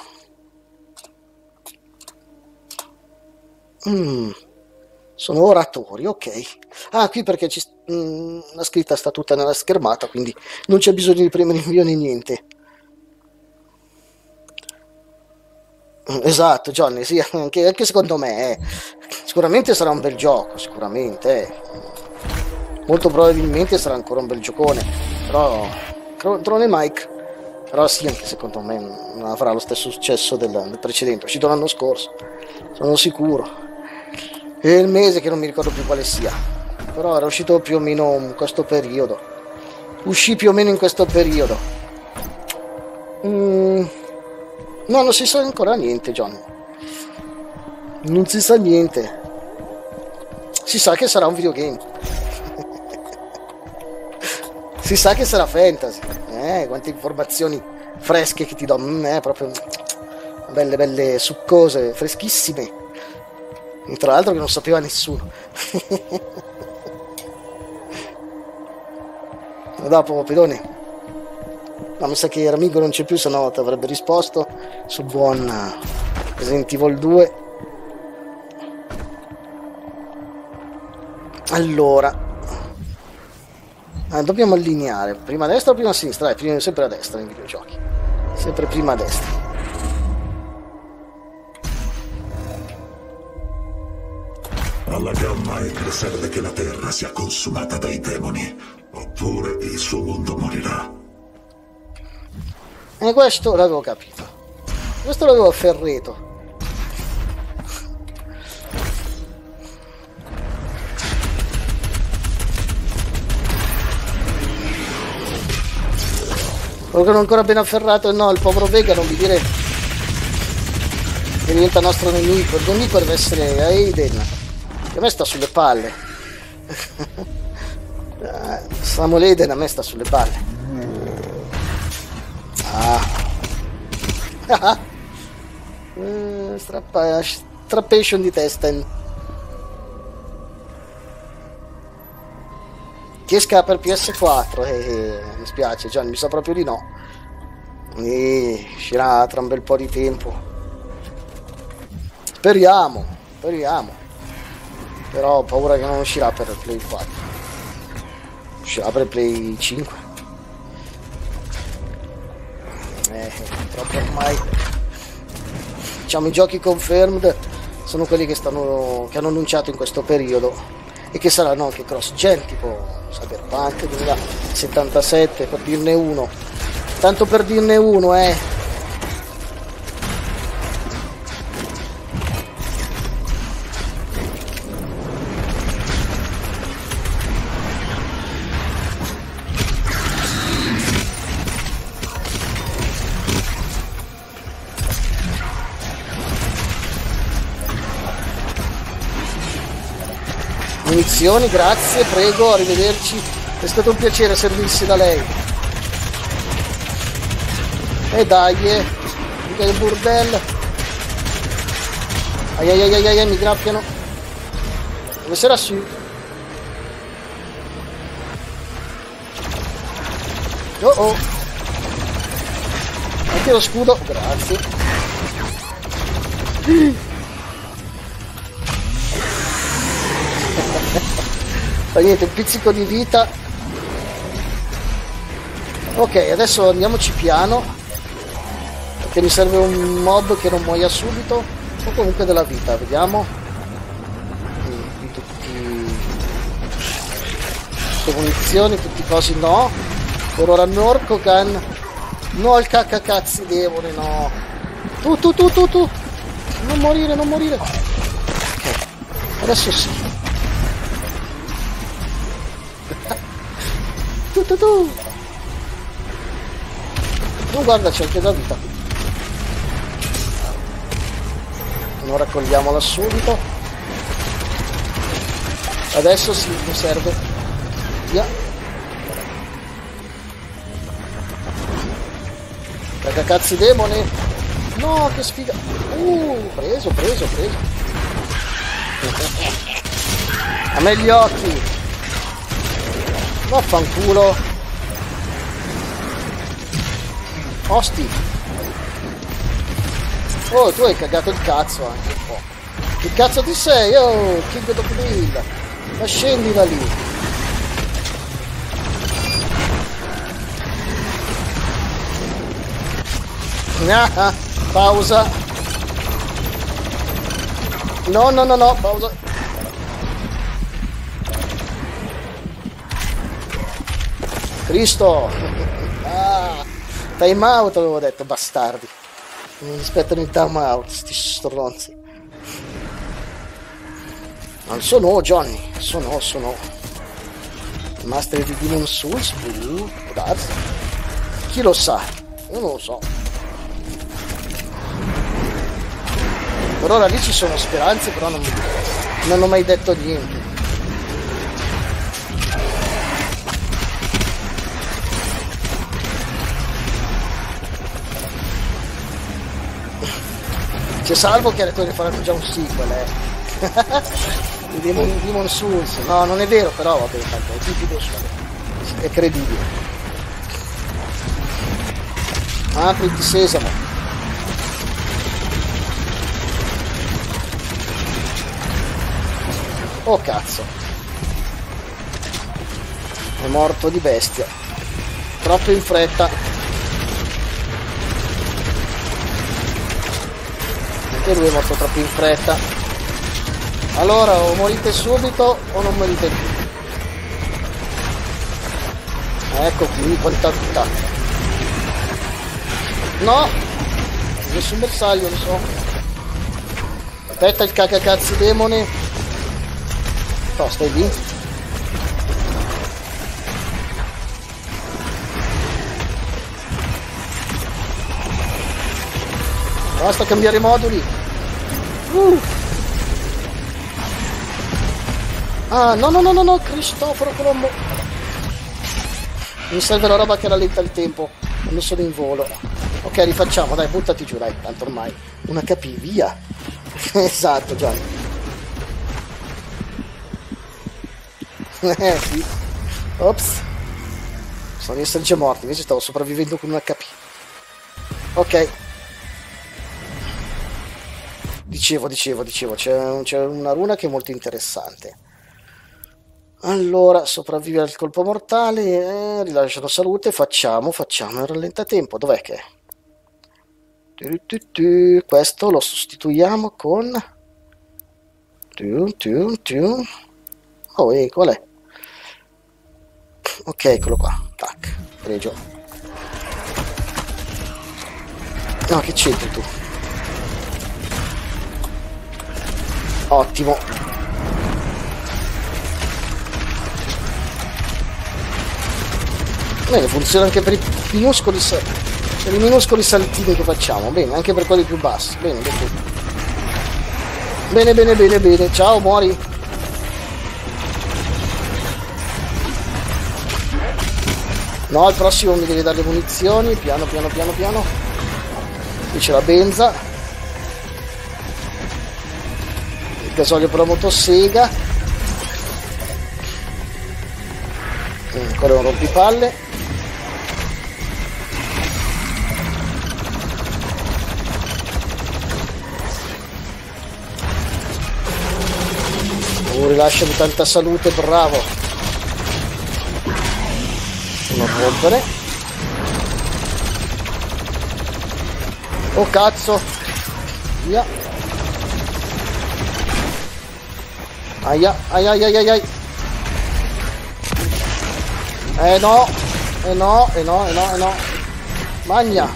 Speaker 1: Sono oratori, ok. Ah, qui perché la scritta sta tutta nella schermata, quindi non c'è bisogno di premere invio né niente. Esatto, Johnny, sì, anche secondo me. Sicuramente sarà un bel gioco, sicuramente. Molto probabilmente sarà ancora un bel giocone, però Drone Mike. Però sì, anche secondo me non avrà lo stesso successo del precedente, è uscito l'anno scorso, sono sicuro. È il mese che non mi ricordo più quale sia, però era uscito più o meno in questo periodo. Uscì più o meno in questo periodo. No, non si sa ancora niente, John. Non si sa niente. Si sa che sarà un videogame. Si sa che sarà fantasy. Quante informazioni fresche che ti do. Proprio belle succose, freschissime. E tra l'altro che non sapeva nessuno. Dopo, pedone. No, mi sa che Ramigo non c'è più, se no ti avrebbe risposto sul buon Resident Evil 2. Allora, dobbiamo allineare prima a destra o prima a sinistra? Prima, sempre a destra nei videogiochi, sempre prima a destra.
Speaker 2: Alla Gamma serve che la Terra sia consumata dai demoni, oppure il suo mondo morirà.
Speaker 1: E questo l'avevo capito, questo l'avevo ferreto. Quello che non è ancora ben afferrato, no, il povero Vega, non mi dire che diventa nostro nemico. Il nemico deve essere Aiden, che a me sta sulle palle. Samuel Aiden a me sta sulle palle. Strappation di Testen. Che esca per PS4, mi spiace Gian, mi sa proprio di no. Uscirà tra un bel po' di tempo. Speriamo. Però ho paura che non uscirà per il Play 4. Uscirà per il Play 5. Purtroppo ormai, diciamo, i giochi confirmed sono quelli che hanno annunciato in questo periodo e che saranno anche cross-gen, tipo Cyberpunk 2077, per dirne uno. Tanto per dirne uno, Munizioni, grazie, prego, arrivederci. È stato un piacere servirsi da lei. E dai, mica il burdel. Ai, mi graffiano. Dove sarà su? Oh. Anche lo scudo, grazie. Fa niente, un pizzico di vita. Ok, adesso andiamoci piano, perché mi serve un mob che non muoia subito, o comunque della vita, vediamo. Tutte munizioni, tutti i cosi no. Per ora Norcogan. No, il cacacazzi demone, no. Tu. Non morire. Ok, adesso sì. Tu. Non guarda, c'è anche da vita. Non raccogliamola subito. Adesso sì, mi serve. Via. Cacacazzi demone. No, che sfiga. Preso. A me gli occhi. Vaffanculo. Osti. Oh, tu hai cagato il cazzo anche un po'. Che cazzo ti sei? Oh, King of the Hill. Ma scendi da lì. Pausa. No, pausa. Cristo. Time out avevo detto, bastardi. Mi aspettano in time out, sti stronzi. Non sono Johnny, sono Master di Demon Souls, può darsi. Chi lo sa? Io non lo so. Per ora lì ci sono speranze, però non hanno mai detto niente. C'è Salvo che ha detto che faranno già un sequel, di Demon Souls. No, non è vero, però vabbè, tanto è tipico, è credibile. Apriti sesamo. Oh cazzo, è morto di bestia, troppo in fretta. E lui è morto troppo in fretta. Allora o morite subito o non morite più. Ecco qui quanta vita. No, nessun bersaglio, lo so. Aspetta il cacacazzi demone. No, stai lì. Basta cambiare moduli. Ah, no, Cristoforo Colombo. Mi serve la roba che rallenta il tempo quando sono in volo. Ok, rifacciamo, dai, buttati giù, dai, tanto ormai. Una HP, via. Esatto, Gianni. Sì. Ops. Sono di essere già morti, invece stavo sopravvivendo con un HP. Ok. Dicevo, c'è una runa che è molto interessante. Allora, sopravvive al colpo mortale, rilasciano salute, facciamo il rallentamento. Dov'è che è? Questo lo sostituiamo con... Oh, qual è? Ok, eccolo qua. Tac, pregio. No, che c'entri tu? Ottimo. Bene, funziona anche per i minuscoli saltini che facciamo. Bene, anche per quelli più bassi. Bene, bene. Ciao, muori. No, al prossimo mi deve dare le munizioni. Piano. Qui c'è la benza. Il gasolio per la motosega. Ancora un rompipalle. Rilasciami tanta salute, bravo. Non rompere. Oh cazzo. Via. Aia. No. Magna.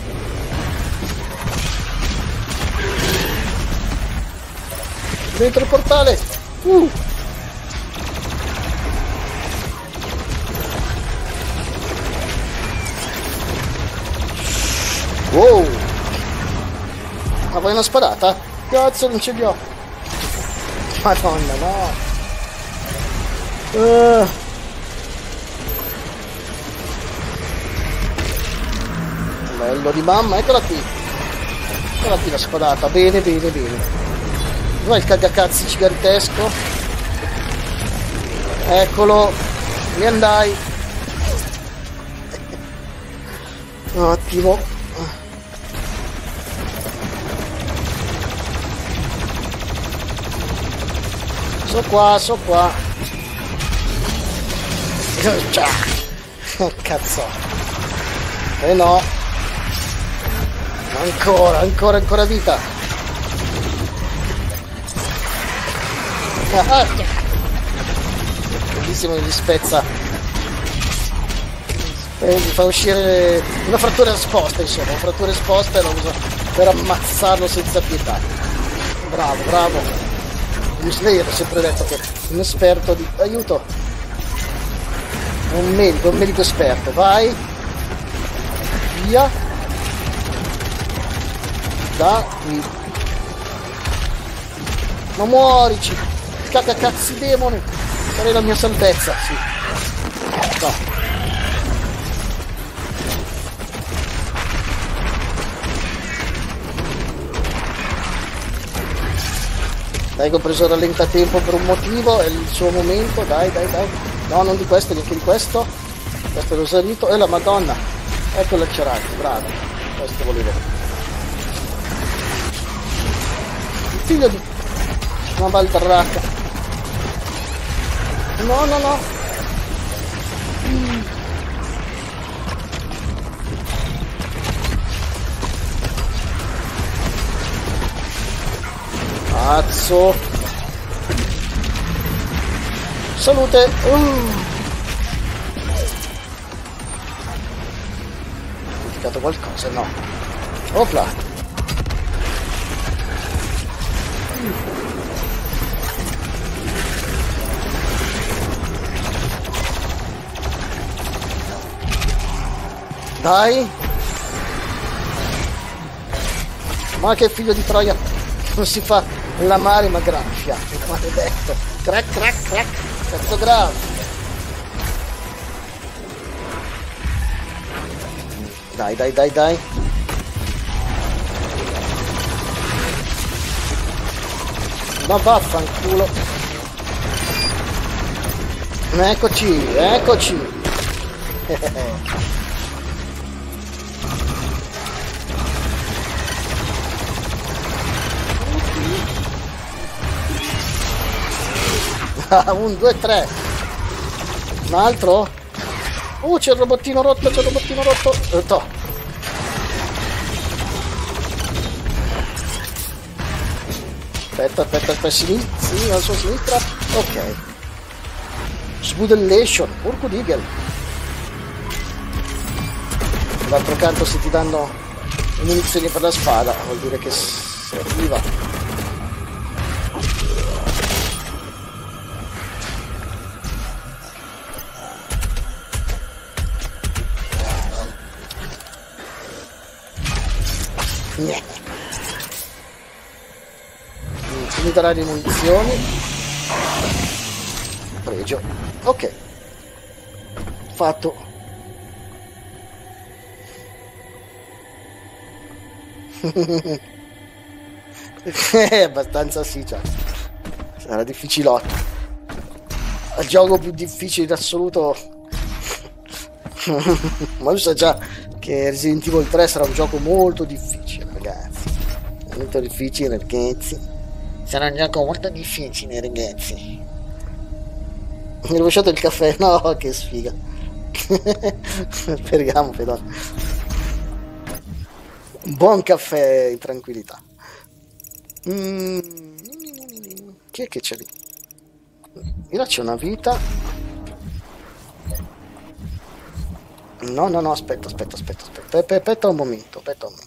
Speaker 1: Dentro il portale. Wow. Ma vuoi una spadata? Cazzo, non ce li ho. Madonna, no. Bello di mamma, eccola qui la spadata. Bene. Dov'è il cagacazzi gigantesco? Eccolo, mi andai. Ottimo. So qua. Cazzo. No. Ancora vita. Bellissimo, gli spezza. Gli fa uscire una frattura esposta, insomma. Una frattura esposta e la usa per ammazzarlo senza pietà. Bravo. Lei ho sempre detto che è un esperto di... Aiuto! Un medico esperto, vai! Via! Da qui! Ma muorici! Cazzi demone! Sarei la mia salvezza, sì! No! Dai che ho preso il rallentamento per un motivo, è il suo momento, dai. No, non di questo, neanche di questo. Questo l'ho salito. E la madonna! Ecco l'accerante, bravo. Questo volevo. Il figlio di una baldracca. No. Cazzo. Salute. Ho dimenticato qualcosa, no. Opla. Dai. Ma che figlio di troia, non si fa la mare ma graffia, maledetto. Crack, crack, crack, cazzo grave. Dai, dai, dai, dai. Ma vaffanculo. Eccoci, eccoci. Un, due, tre. Un altro? C'è il robottino rotto, c'è il robottino rotto. Toh. Aspetta, aspetta, aspetta, sinistra, sì, alla sua sinistra. Ok. Sbudellation, porco digel. D'altro canto se ti danno munizioni per la spada, vuol dire che serviva. Finita la munizioni. Pregio. Ok. Fatto. Abbastanza sì, cioè. Sarà difficilotto. Il gioco più difficile in assoluto. Ma lui sa già che Resident Evil 3 sarà un gioco molto difficile, ragazzi. Molto difficile, ragazzi. Sarà un gioco molto difficile, ragazzi. Mi ho rovesciato il caffè, no, che sfiga. Speriamo, però. Un buon caffè in tranquillità. Chi è che c'è lì? Là c'è una vita. No, no, no, aspetta un momento, aspetta un momento.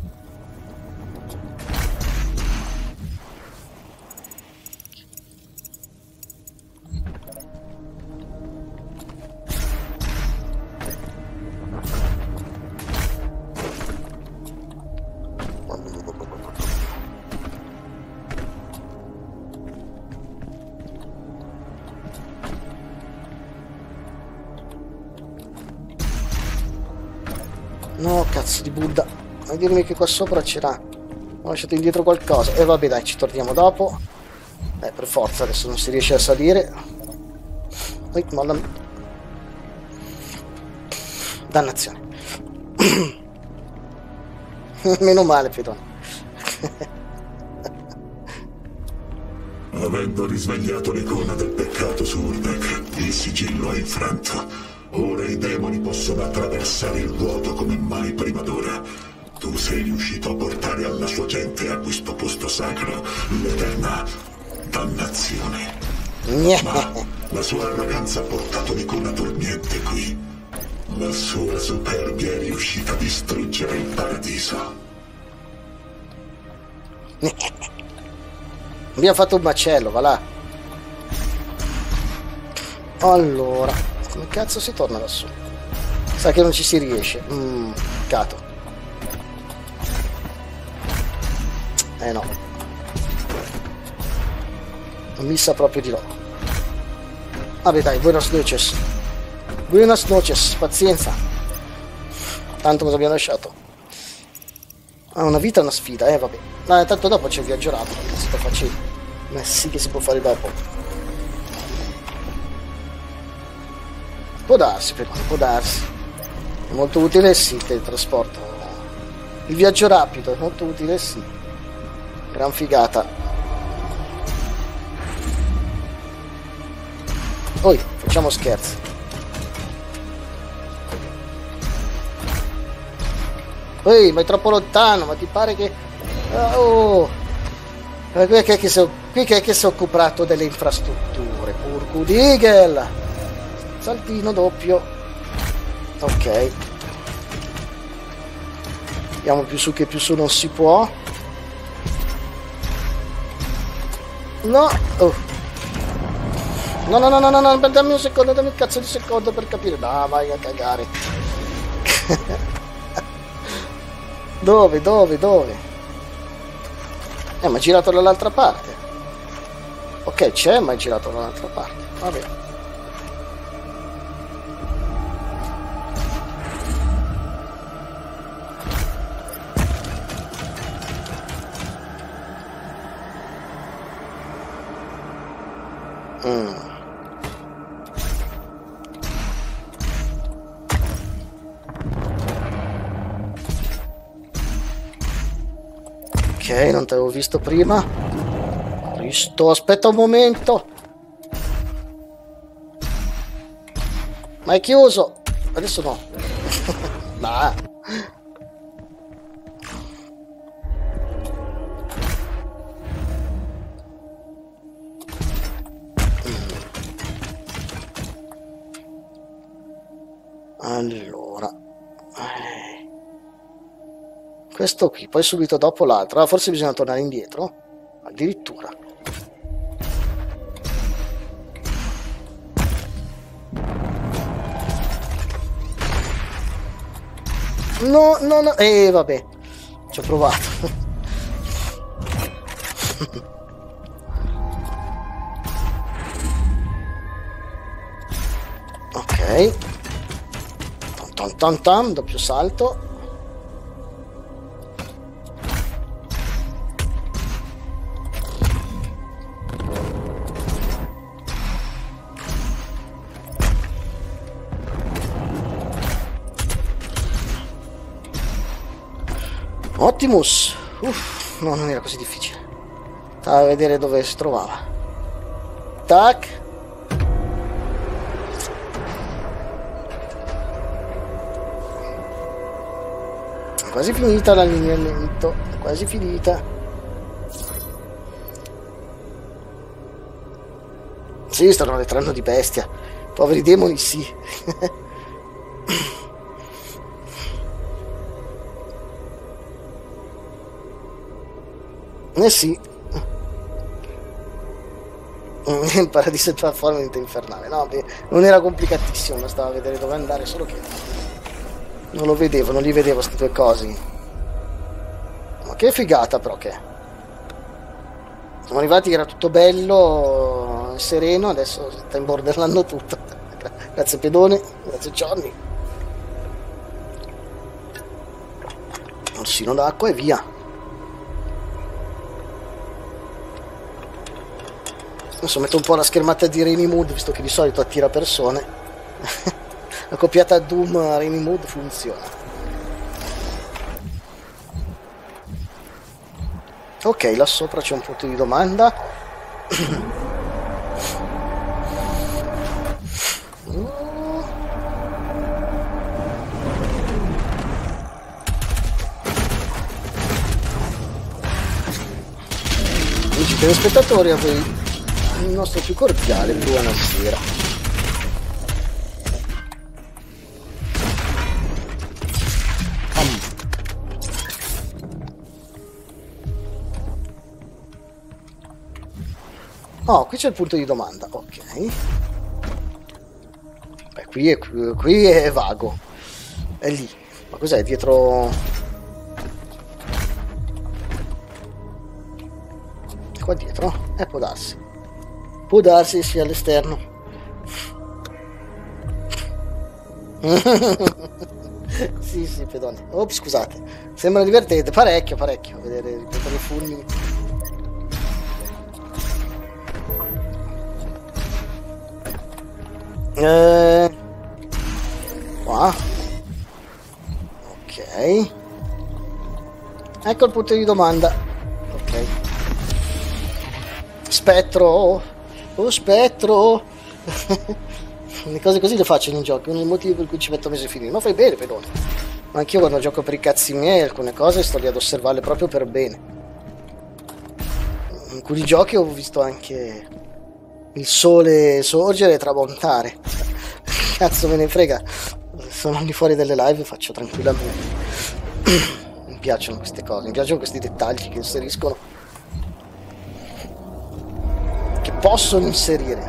Speaker 1: No, cazzo di Buddha. Non dirmi che qua sopra c'era. Ho lasciato indietro qualcosa. E vabbè, dai, ci torniamo dopo. Per forza, adesso non si riesce a salire. Mollami. Dannazione. Meno male, Pedone.
Speaker 2: Avendo risvegliato l'icona del peccato su Urdak, il sigillo è infranto. Ora i demoni possono attraversare il vuoto come mai prima d'ora. Tu sei riuscito a portare alla sua gente a questo posto sacro l'eterna dannazione. Ma la sua arroganza ha portato l'icona dormiente qui. La sua superbia è riuscita a distruggere il paradiso.
Speaker 1: Abbiamo fatto un macello, va là. Allora, come cazzo si torna lassù? Sa che non ci si riesce. Peccato. No. Non mi sa proprio di no. Vabbè dai, buenas noches. Buenas noches, pazienza. Tanto cosa abbiamo lasciato? Una vita è una sfida, vabbè. No, tanto dopo c'è il viaggio rapido, che si può fare. Ma sì che si può fare dopo. Può darsi, però, può darsi. È molto utile sì, il teletrasporto. Il viaggio rapido è molto utile sì. Gran figata. Poi, facciamo scherzi. Ehi, ma è troppo lontano, ma ti pare che... Oh! Qui è che si è occupato delle infrastrutture, porco digel! Saltino doppio. Ok. Andiamo più su che più su non si può. No. Oh. No, no, no, no, no, no, dammi un secondo, dammi un cazzo di secondo per capire. No, vai a cagare. Dove? Ma è girato dall'altra parte. Ok, c'è, ma è girato dall'altra parte. Vabbè. Ok, non ti avevo visto prima. Cristo, aspetta un momento. Ma è chiuso. Adesso no. Nah. Allora. Questo qui, poi subito dopo l'altro. Ah, forse bisogna tornare indietro. Addirittura. No, no, no. Vabbè. Ci ho provato. Ok. Tam tam tam, doppio salto. Optimus. No, non era così difficile. Stava a vedere dove si trovava. Tac. Quasi finita l'allineamento. Quasi finita. Sì, stanno arretrando di bestia. Poveri demoni, sì. Eh sì. Il paradiso è formalmente infernale. No, non era complicatissimo, ma stavo a vedere dove andare, solo che non lo vedevo, non li vedevo queste due cose. Ma che figata però che è. Siamo arrivati che era tutto bello, sereno, adesso sta imbordellando tutto. Grazie Pedone, grazie Johnny. Orsino d'acqua e via. Adesso metto un po' la schermata di Rainy Mood, visto che di solito attira persone. La coppiata Doom Rainy Mood funziona. Ok, là sopra c'è un punto di domanda. Amici telespettatori, a voi il nostro più cordiale buonasera. Oh, qui c'è il punto di domanda, ok. Beh, qui è vago. È lì. Ma cos'è dietro? Qua dietro? Può darsi. Può darsi sia all'esterno. Sì, sì, pedone. Ops, scusate. Sembra divertente. Parecchio, parecchio. Vedere ripetere i fulmini. Qua. Ok. Ecco il punto di domanda. Ok. Spettro. Oh, spettro. Le cose così le faccio nei giochi. Uno dei motivi per cui ci metto mesi a finire. Ma fai bene, pedone. Ma anch'io quando gioco per i cazzi miei alcune cose sto lì ad osservarle proprio per bene. In alcuni giochi ho visto anche il sole sorgere e tramontare. Cazzo me ne frega. Sono lì fuori dalle live e faccio tranquillamente. Mi piacciono queste cose, mi piacciono questi dettagli che inseriscono, che possono inserire.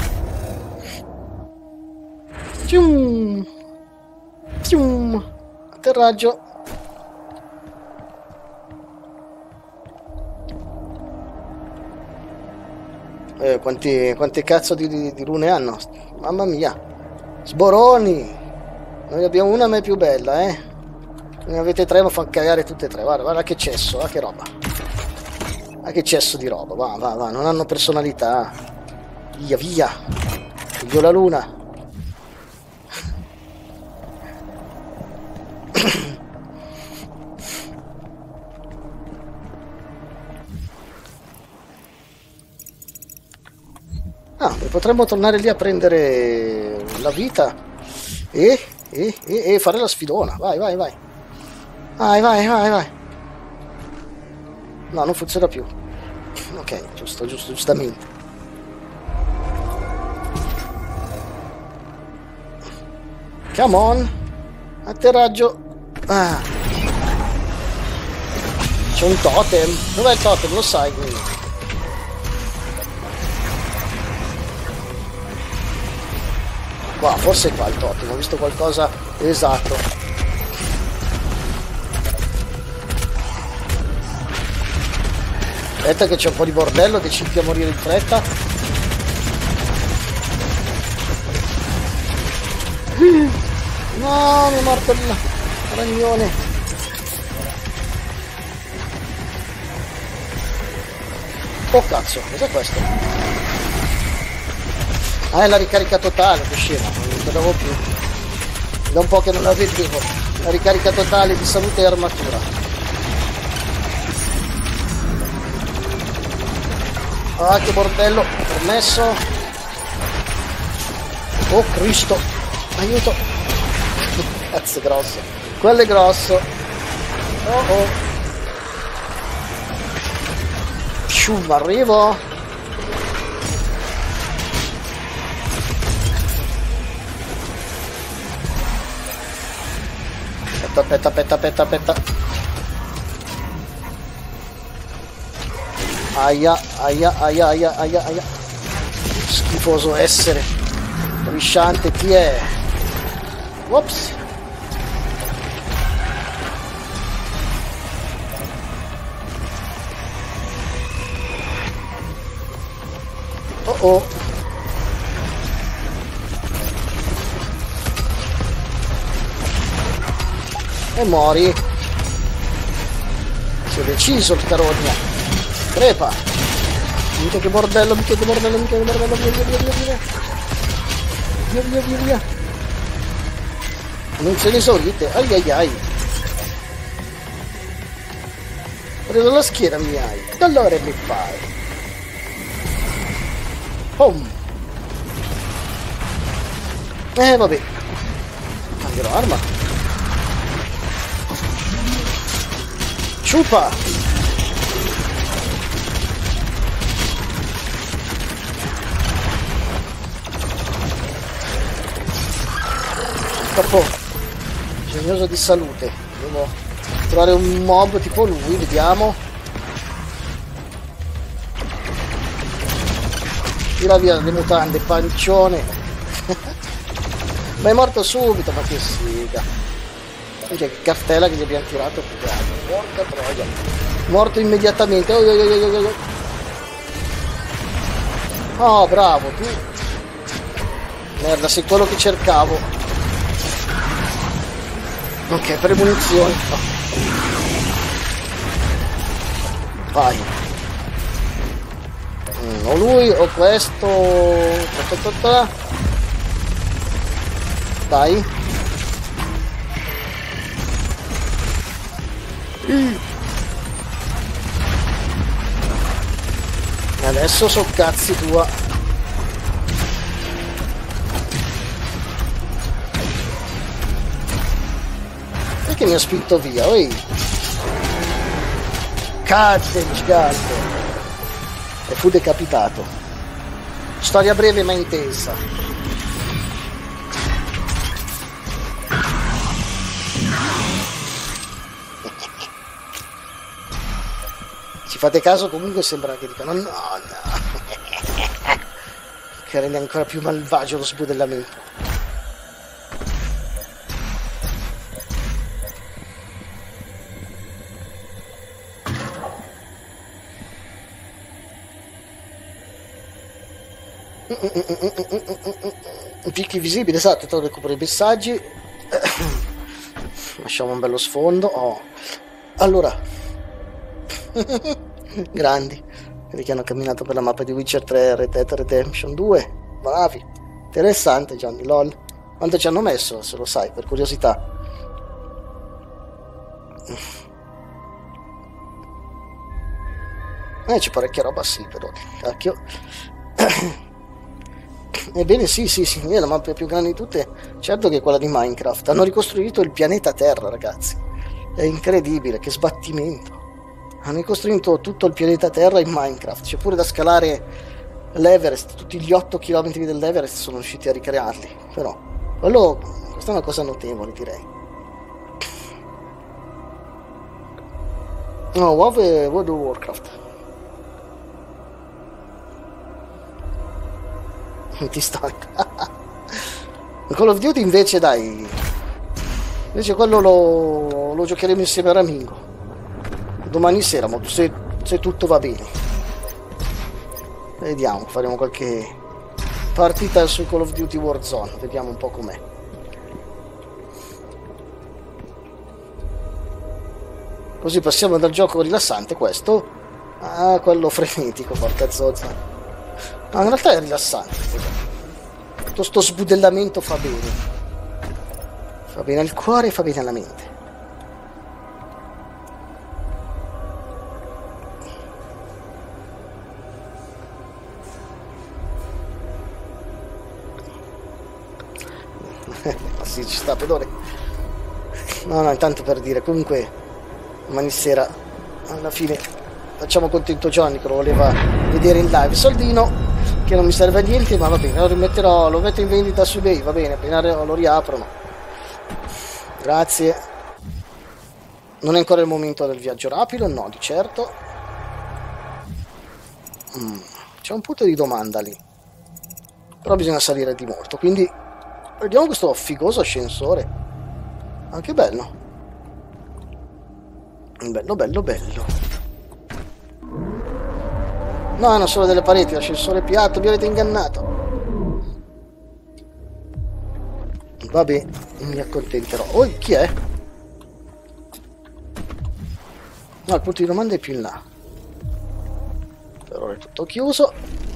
Speaker 1: Cium. Cium. Atterraggio. Quante cazzo di rune hanno? Mamma mia. Sboroni. Noi abbiamo una ma è più bella, eh. Ne avete 3 ma fanno cagare tutte e 3. Guarda che cesso, che roba. Ma che cesso di roba. Va. Non hanno personalità. Via. Figlio la luna. Potremmo tornare lì a prendere la vita e fare la sfidona. Vai. No, non funziona più. Ok, giustamente. Come on. Atterraggio. C'è un totem. Dov'è il totem? Lo sai quindi. Qua, forse qua il totem, ho visto qualcosa esatto. Aspetta che c'è un po' di bordello, decidi a morire in fretta. No, mi è morto il ragnone. Oh cazzo, cos'è questo? Ah, è la ricarica totale, che scema, non vedevo più. Da un po' che non la vedevo. La ricarica totale di salute e armatura. Ah, che bordello, permesso. Oh Cristo, aiuto. Cazzo è grosso. Quello è grosso. Oh. Shum, arrivo. Aspetta. Aia. Schifoso essere. Strisciante, chi è? Ops. Oh. E muori. Si è deciso il carogna. Crepa. Mica che bordello. Via. Munizioni esaurite. Ai. Preso la schiena mi hai. Allora mi fai. Pom. Vabbè. Cambierò arma. Ciupa! Troppo bisognoso di salute. Devo trovare un mob tipo lui, vediamo. Tira via le mutande, pancione. Ma è morto subito, ma che sfiga. Che cartella che gli abbiamo tirato. Porca troia. Morto immediatamente. Oh, bravo, tu. Merda, sei quello che cercavo. Ok, per le munizioni. Vai. O lui o questo. Dai. Adesso so cazzi tua. Perché mi ha spinto via? Cadde il gigante e fu decapitato. Storia breve ma intensa. Fate caso, comunque sembra che dicano no. Che rende ancora più malvagio lo sbudellamento. Picchi visibili, esatto, te lo recupero i messaggi. Lasciamo un bello sfondo. Oh. Allora, grandi, quelli che hanno camminato per la mappa di Witcher 3, Red Dead Redemption 2, bravi, interessante Johnny, lol. Quanto ci hanno messo, se lo sai, per curiosità? C'è parecchia roba, sì, però, cacchio. Ebbene sì, è la mappa più grande di tutte, certo che è quella di Minecraft. Hanno ricostruito il pianeta Terra, ragazzi, è incredibile, che sbattimento. Hanno ricostruito tutto il pianeta Terra in Minecraft, c'è pure da scalare l'Everest, tutti gli 8 km dell'Everest sono riusciti a ricrearli, però questa è una cosa notevole, direi. No, WoW e World of Warcraft. Ti stanca. Call of Duty invece, dai, invece quello lo giocheremo insieme a Ramingo domani sera, se tutto va bene. Vediamo, faremo qualche partita su Call of Duty Warzone, vediamo un po' com'è. Così passiamo dal gioco rilassante, questo, a quello frenetico, porca zozza. No, in realtà è rilassante. Tutto sto sbudellamento fa bene al cuore e fa bene alla mente. Sì, ci sta, pedone. No, intanto per dire, comunque domani sera alla fine facciamo contento Johnny che lo voleva vedere in live. Soldino che non mi serve a niente, ma va bene, lo metto in vendita su eBay, va bene, appena lo riaprono. Grazie. Non è ancora il momento del viaggio rapido, no, di certo. C'è un punto di domanda lì, però bisogna salire di molto, quindi vediamo questo figoso ascensore. Anche bello. Bello. No, hanno solo delle pareti, l'ascensore piatto, mi avete ingannato. Vabbè, mi accontenterò. Oh, chi è? No, il punto di domanda è più in là. Per ora è tutto chiuso.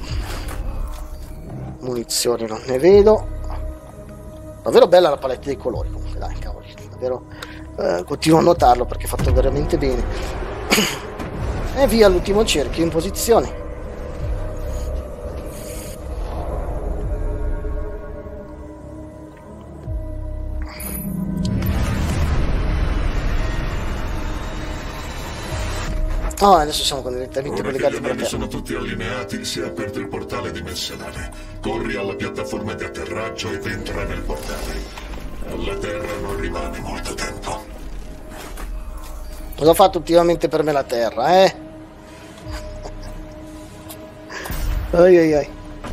Speaker 1: Munizioni non ne vedo. Davvero bella la palette dei colori, comunque, dai, cavoli. Davvero, continuo a notarlo perché è fatto veramente bene. E via l'ultimo cerchio in posizione. Oh, adesso siamo direttamente
Speaker 2: Ora
Speaker 1: collegati
Speaker 2: che gli
Speaker 1: per
Speaker 2: anelli
Speaker 1: terra.
Speaker 2: sono tutti allineati, si è aperto il portale dimensionale. Corri alla piattaforma di atterraggio ed entra nel portale. Alla Terra non rimane molto tempo.
Speaker 1: Cosa ha fatto ultimamente per me la Terra, eh? Ai.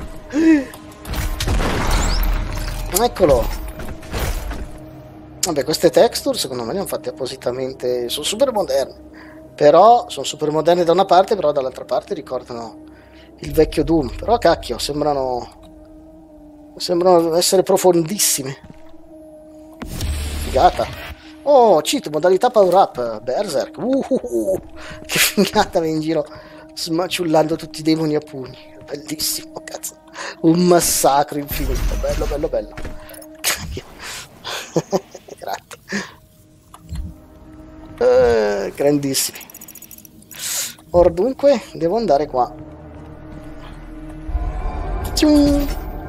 Speaker 1: Eccolo. Vabbè, queste texture secondo me le hanno fatte appositamente, sono super moderne. Però sono super moderne da una parte, però dall'altra parte ricordano il vecchio Doom. Però cacchio, sembrano essere profondissime. Figata. Oh, cheat, modalità power up, Berserk. Che figata, vai in giro smaciullando tutti i demoni a pugni. Bellissimo, cazzo. Un massacro infinito. Bello. Cacchio. Grazie. Grandissimi. Ora dunque devo andare qua. Cium.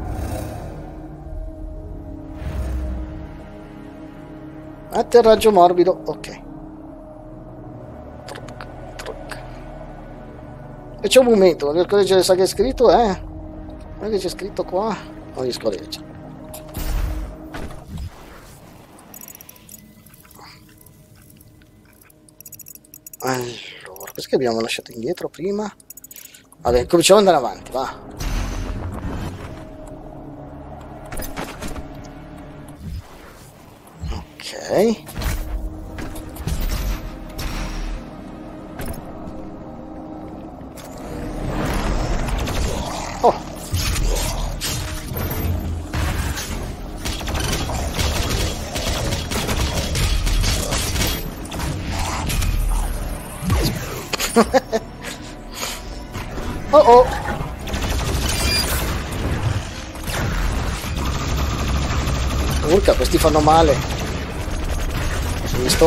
Speaker 1: Atterraggio morbido, ok. E c'è un momento, non riesco a leggere, sa che è scritto, non è che c'è scritto qua, non riesco a leggere. Allora, perché abbiamo lasciato indietro prima? Vabbè, cominciamo ad andare avanti, va. Ok. Oh. Oh oh! Urca, questi fanno male. Hai visto?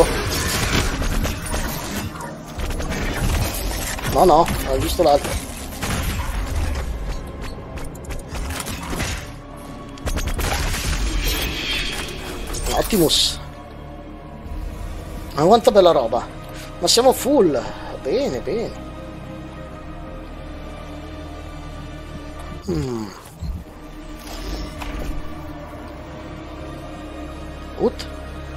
Speaker 1: No, no, ho visto l'altro. Optimus. Ma quanta bella roba. Ma siamo full. Bene, bene. Ut.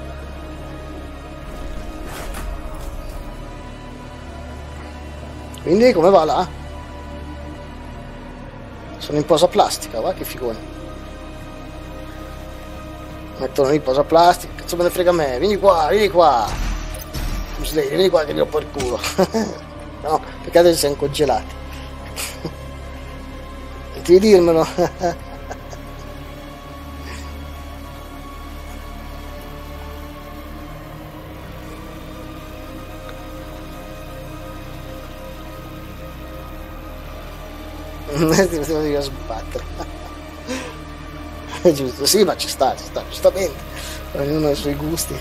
Speaker 1: Quindi come va là? Sono in posa plastica, va che figone. Mettono in posa plastica, cazzo me ne frega a me, vieni qua, vieni qua. Vieni qua che gli ho per culo. No, peccato che siamo congelati. Non devi dirmelo. Ti devo sbattere. È giusto, sì, ma ci sta, giustamente. Ognuno ha i suoi gusti.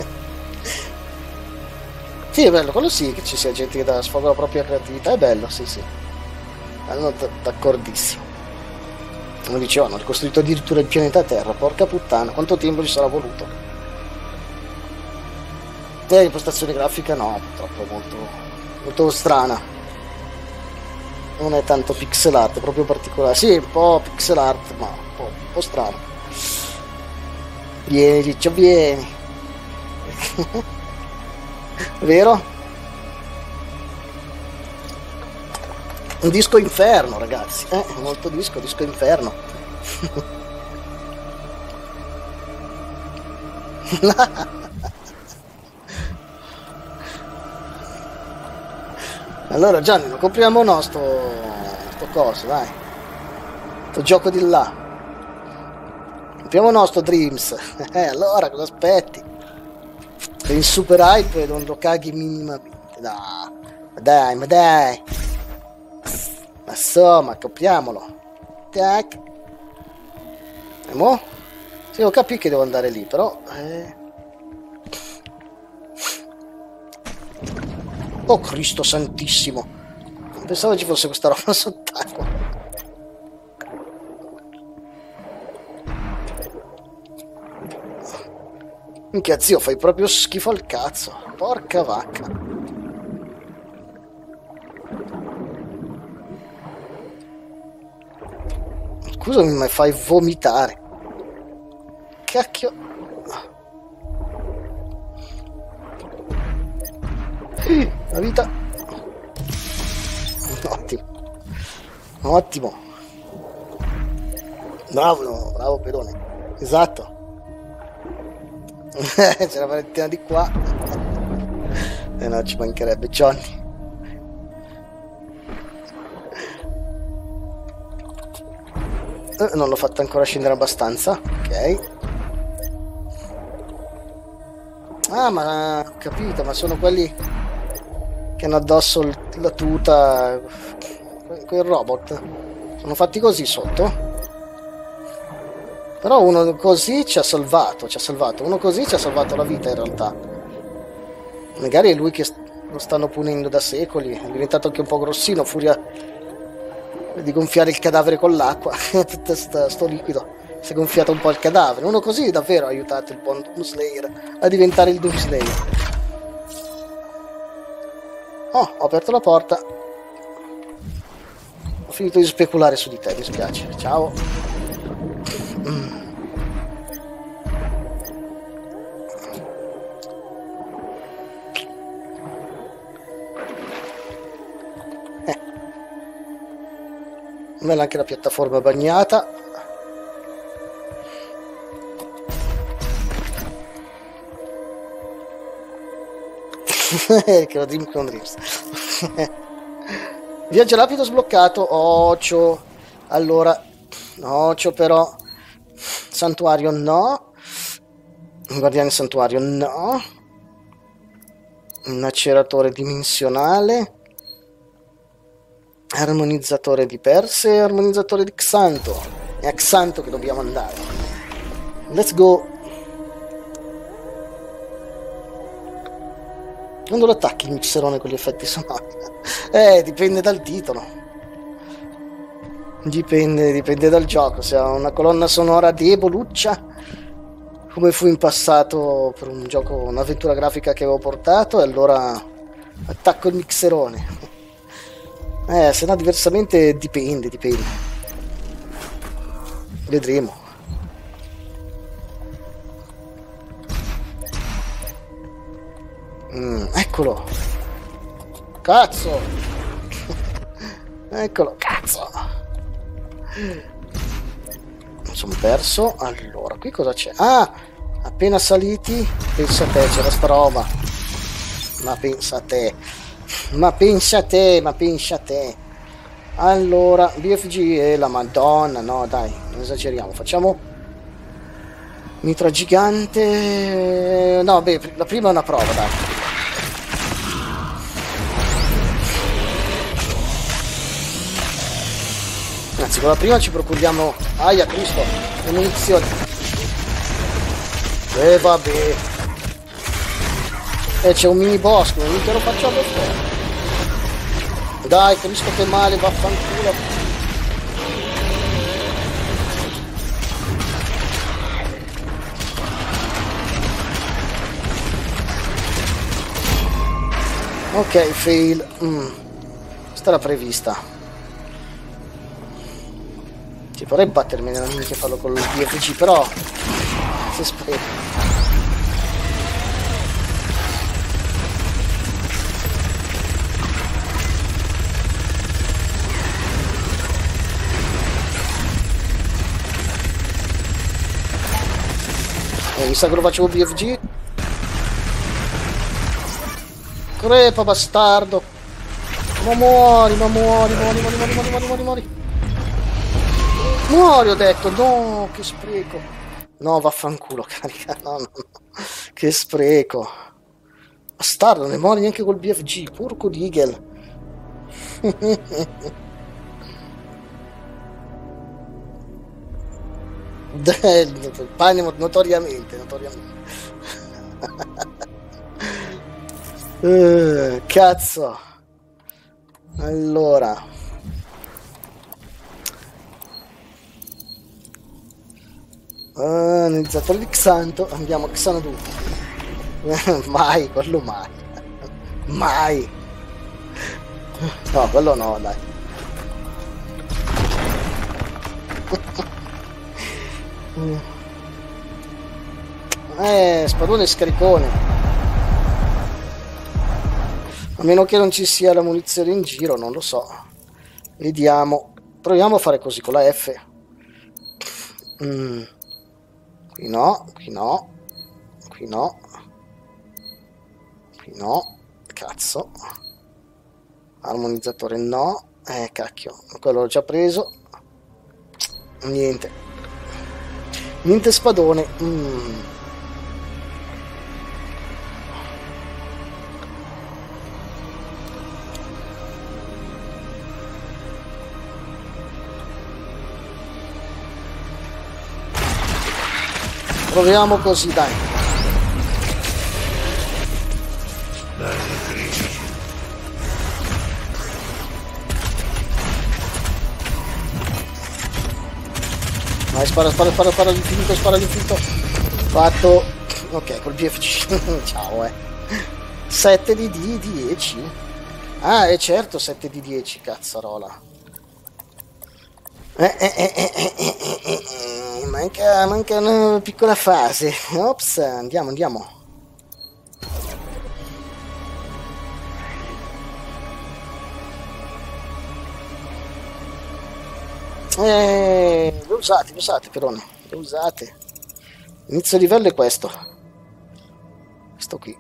Speaker 1: Sì, è bello, quello sì, che ci sia gente che dà sfogo alla propria creatività, è bello, sì, sì. Allora, d'accordissimo. Come dicevo, hanno ricostruito addirittura il pianeta Terra, porca puttana, quanto tempo ci sarà voluto? E l'impostazione grafica no, purtroppo è molto, molto strana. Non è tanto pixel art, è proprio particolare. Sì, un po' pixel art, ma un po' strano. Vieni, Riccio, vieni. Vero? Un disco inferno, ragazzi. Molto disco inferno. Allora Gianni, lo compriamo no sto coso, dai. Sto gioco di là. Compriamo no sto Dreams. Allora cosa aspetti? Sei in super hype e non lo caghi minimamente. Dai, ma dai. Ma insomma, compriamolo. Tac. E mo? Sì, ho capito che devo andare lì, però... Oh Cristo santissimo, non pensavo ci fosse questa roba sott'acqua. Minchia zio, fai proprio schifo al cazzo, porca vacca. Scusami, ma fai vomitare. Cacchio. La vita. Ottimo. Bravo pedone. Esatto. C'è la palettina di qua. No, ci mancherebbe Johnny. Non l'ho fatta ancora scendere abbastanza. Ok. Ah, ma ho capito, ma sono quelli che hanno addosso la tuta, quel robot. Sono fatti così sotto. Però uno così ci ha salvato. Uno così ci ha salvato la vita in realtà. Magari è lui che lo stanno punendo da secoli. È diventato anche un po' grossino, furia di gonfiare il cadavere con l'acqua. Tutto sto liquido. Si è gonfiato un po' il cadavere. Uno così davvero ha aiutato il buon Doomslayer a diventare il Doomslayer. Oh, ho aperto la porta. Ho finito di speculare su di te, mi spiace. Ciao. Bella anche la piattaforma bagnata. Che lo Dream con Dreams. Viaggio rapido sbloccato. Ocio. Allora, ocio però. Santuario no. Guardiani santuario no. Un acceratore dimensionale. Armonizzatore di Perse e armonizzatore di Xanto. È a Xanto che dobbiamo andare. Let's go. Quando lo attacchi il mixerone con gli effetti sonori? Dipende dal titolo. Dipende dal gioco. Se ha una colonna sonora deboluccia, come fu in passato per un gioco, un'avventura grafica che avevo portato, e allora attacco il mixerone. Se no diversamente dipende. Vedremo. Eccolo. Cazzo. Eccolo, cazzo. Mi sono perso. Allora, qui cosa c'è? Ah, appena saliti, pensa a te, c'era sta roba. Ma pensa a te. Allora, BFG e la Madonna, no dai, non esageriamo, facciamo mitra gigante. No, beh, la prima è una prova, dai. Anzi, con la prima ci procuriamo, aia Cristo, le munizioni. Vabbè. C'è un mini boss, non te lo facciamo fuori. Dai, Cristo che male, vaffanculo. Ok, fail. Questa era prevista. Ci vorrei battermi nella minchia e farlo con il BFG, però si spreca. Mi sa che lo facevo BFG. Crepa bastardo. Ma muori. Muori, ho detto. No, che spreco. No, vaffanculo, carica. No. Che spreco. Bastardo, non ne muori neanche col BFG. Porco d'Igel. Il pane notoriamente. Cazzo. Allora, analizzatore di Xanto, andiamo a Xanadu. Mai, quello mai. No, quello no, dai. Spadone scaricone. A meno che non ci sia la munizione in giro, non lo so. Vediamo. Proviamo a fare così con la F. Qui no. Cazzo. Armonizzatore no. Cacchio. Quello l'ho già preso. Niente spadone. Proviamo così, dai. Vai, spara all'infinito. Fatto. Ok, col BFG. Ciao, 7 di 10. Ah, è certo, 7 di 10, cazzarola. Manca una piccola fase. Ops, andiamo. Le usate, Perone. Le usate. Inizio livello è questo. Questo qui.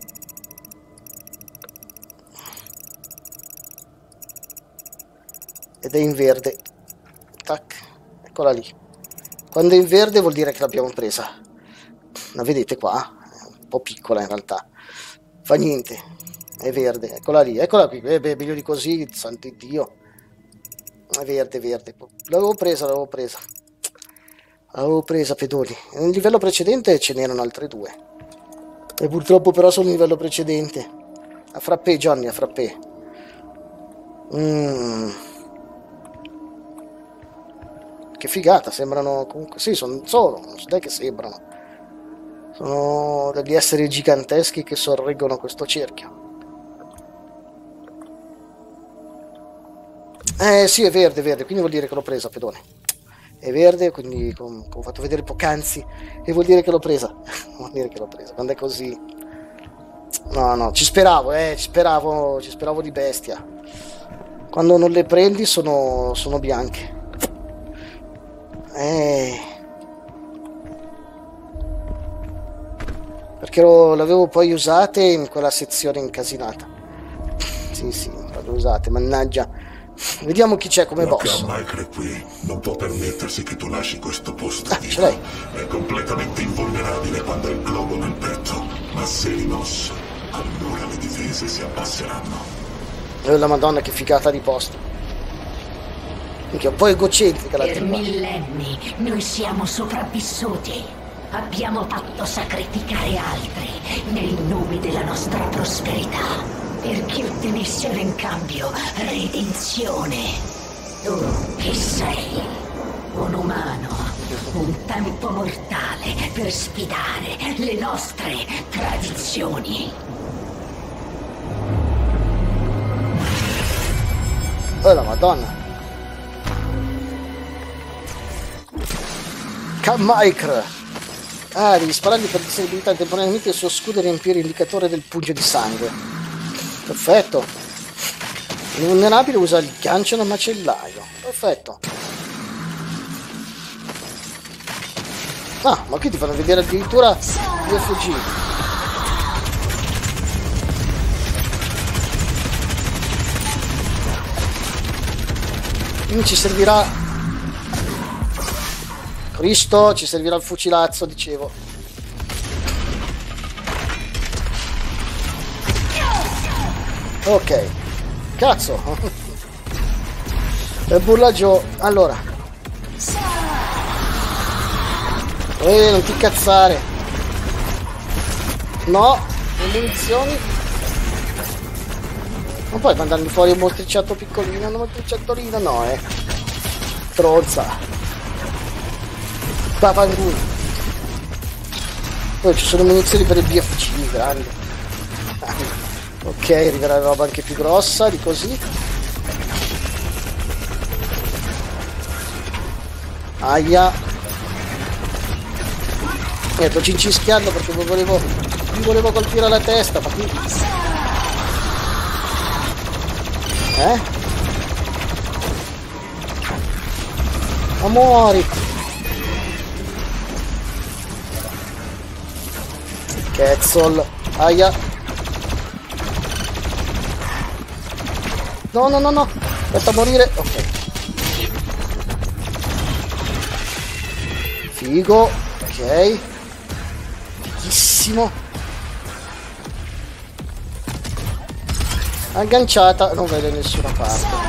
Speaker 1: Ed è in verde. Tac. Eccola lì. Quando è in verde vuol dire che l'abbiamo presa. La vedete qua? È un po' piccola in realtà. Fa niente. È verde. Eccola lì. Eccola qui. Meglio di così, santo Dio. Verde, verde. L'avevo presa. L'avevo presa, pedoni. Nel livello precedente ce n'erano altre 2. E purtroppo però sono il livello precedente. A frappè, Johnny, a frappè. Che figata, sembrano comunque... Sì, non so che sembrano. Sono degli esseri giganteschi che sorreggono questo cerchio. Sì, è verde, quindi vuol dire che l'ho presa, pedone. È verde, quindi come ho fatto vedere poc'anzi, e vuol dire che l'ho presa. Vuol dire che l'ho presa, quando è così... No, ci speravo di bestia. Quando non le prendi sono bianche. Perché l'avevo poi usate in quella sezione incasinata. Sì, l'avevo usate, mannaggia. Vediamo chi c'è come boss.
Speaker 2: Micro è qui, non può permettersi che tu lasci questo posto.
Speaker 1: Ce l'hai.
Speaker 2: È completamente invulnerabile quando ha il globo nel petto, ma se rimosso, allora le difese si abbasseranno.
Speaker 1: La Madonna, che figata di posto. Minchia, un po' egocentrica la
Speaker 3: Per
Speaker 1: tipa.
Speaker 3: millenni noi siamo sopravvissuti. Abbiamo fatto sacrificare altri nel nome della nostra prosperità, perché ottenessero in cambio redenzione. Tu che sei? Un umano, un tempo mortale per sfidare le nostre tradizioni.
Speaker 1: Oh la Madonna. Micro. Devi sparargli per disabilitare temporaneamente il suo scudo e riempire l'indicatore del pugno di sangue. Perfetto. Invulnerabile, usa il gancio nel macellaio. Perfetto. Ma qui ti fanno vedere addirittura dove fuggire. Quindi ci servirà... Cristo, ci servirà il fucilazzo, dicevo. Ok. Cazzo. E bulla giù. Allora. Non ti cazzare. No. Le munizioni. Non puoi mandarmi fuori un mostriciato piccolino. Un mostriciatolino, no, Trozza. Papanguro. Poi ci sono munizioni per il BFC grandi. Ok, arriverà roba anche più grossa di così. Aia. Sto cincischiando perché mi volevo colpire la testa, ma qui... Ma muori. Ketzol, aia. No. Aspetta a morire. Ok. Figo. Ok. Fighissimo. Agganciata. Non vedo nessuna parte.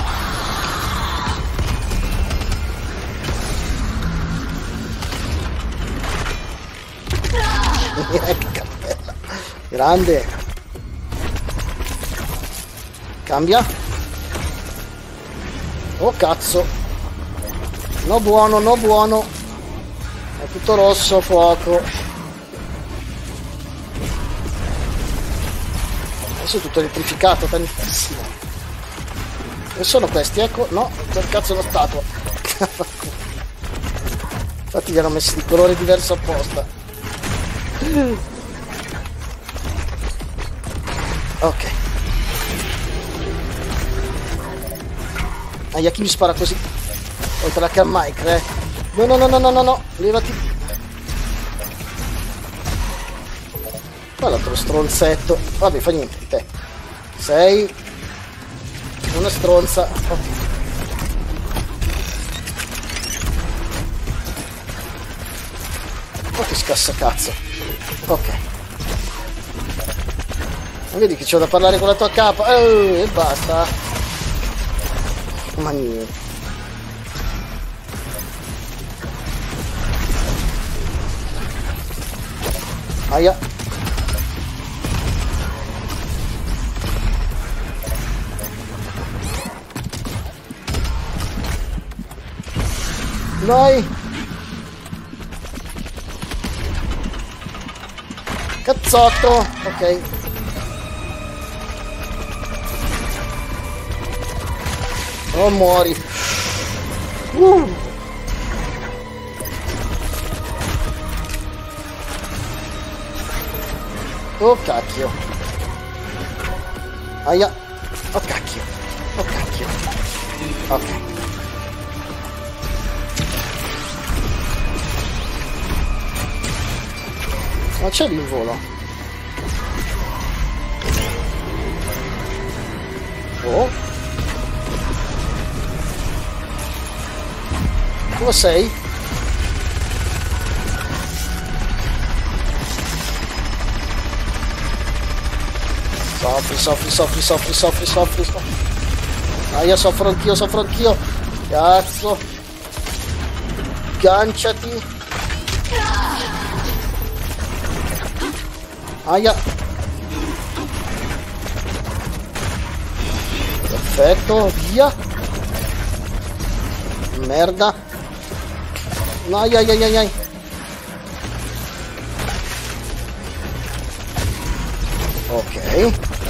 Speaker 1: Che cappella. Grande. Cambia. Oh cazzo. No buono. È tutto rosso, fuoco. Adesso è tutto elettrificato, tantissimo. E sono questi, ecco. No, per cazzo è una statua. Infatti gli hanno messi di colore diverso apposta. Ok. Aia, chi mi spara così? Oltre la Carmichael, No, levati. L'altro stronzetto. Vabbè, fa niente di te. Sei una stronza. Oh, che scassacazzo. Ok. Non vedi che c'ho da parlare con la tua capa? E basta. Ma niente. Aia. Dai. Cazzotto. Ok. Oh, muori. Oh cacchio. Aia. Oh cacchio. Oh cacchio. Ok. Ma c'è l'involo. Oh. Dove sei? Soffri. Ah, io soffro anch'io. Cazzo. Ganciati. Aia. Perfetto, via. Merda. Ai. Ok.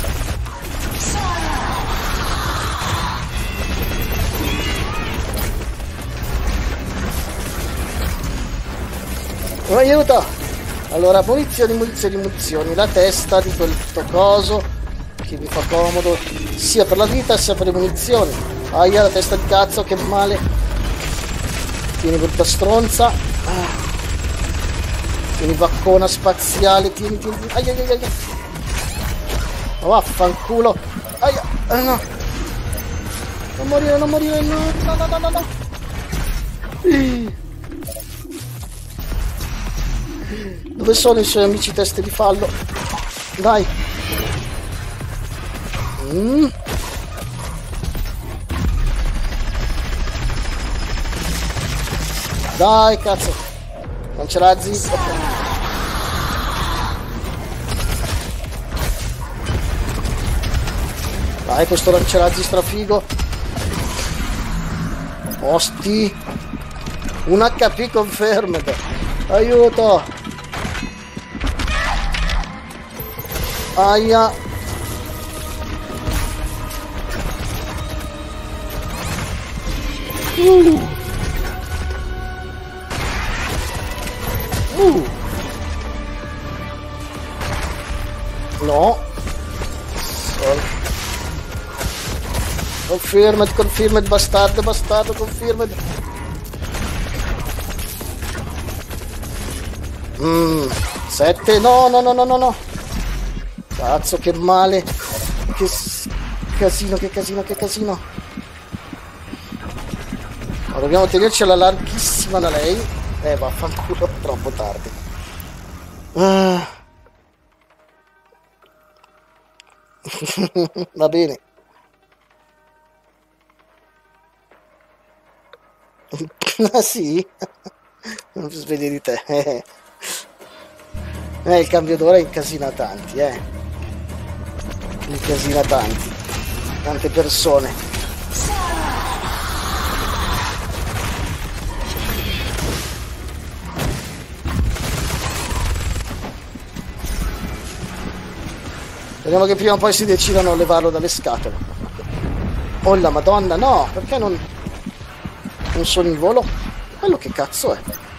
Speaker 1: Oh, aiuto! Allora, munizioni. La testa di quel coso che mi fa comodo sia per la vita sia per le munizioni. Aia, la testa di cazzo, che male. Tieni, brutta stronza. Tieni, vaccona spaziale. Tieni. Aia. Oh, vaffanculo. Aia. No. Non morire, no. Dove sono i suoi amici teste di fallo? Dai. Dai, cazzo. Lancerazzi. Dai, questo lancerazzi strafigo. Osti. Un HP confirmed. Aiuto. Aia. No. Confirmed, bastardo, confirmed. 7, no. Cazzo, che male. Che casino. Ma dobbiamo tenercela larghissima da lei. Vaffanculo, troppo tardi. Va bene. Ah sì? Non si svegli di te. Il cambio d'ora incasina tanti, Incasina tante persone. Speriamo che prima o poi si decidano a levarlo dalle scatole. Oh la madonna, no! Perché non sono in volo? Quello che cazzo è?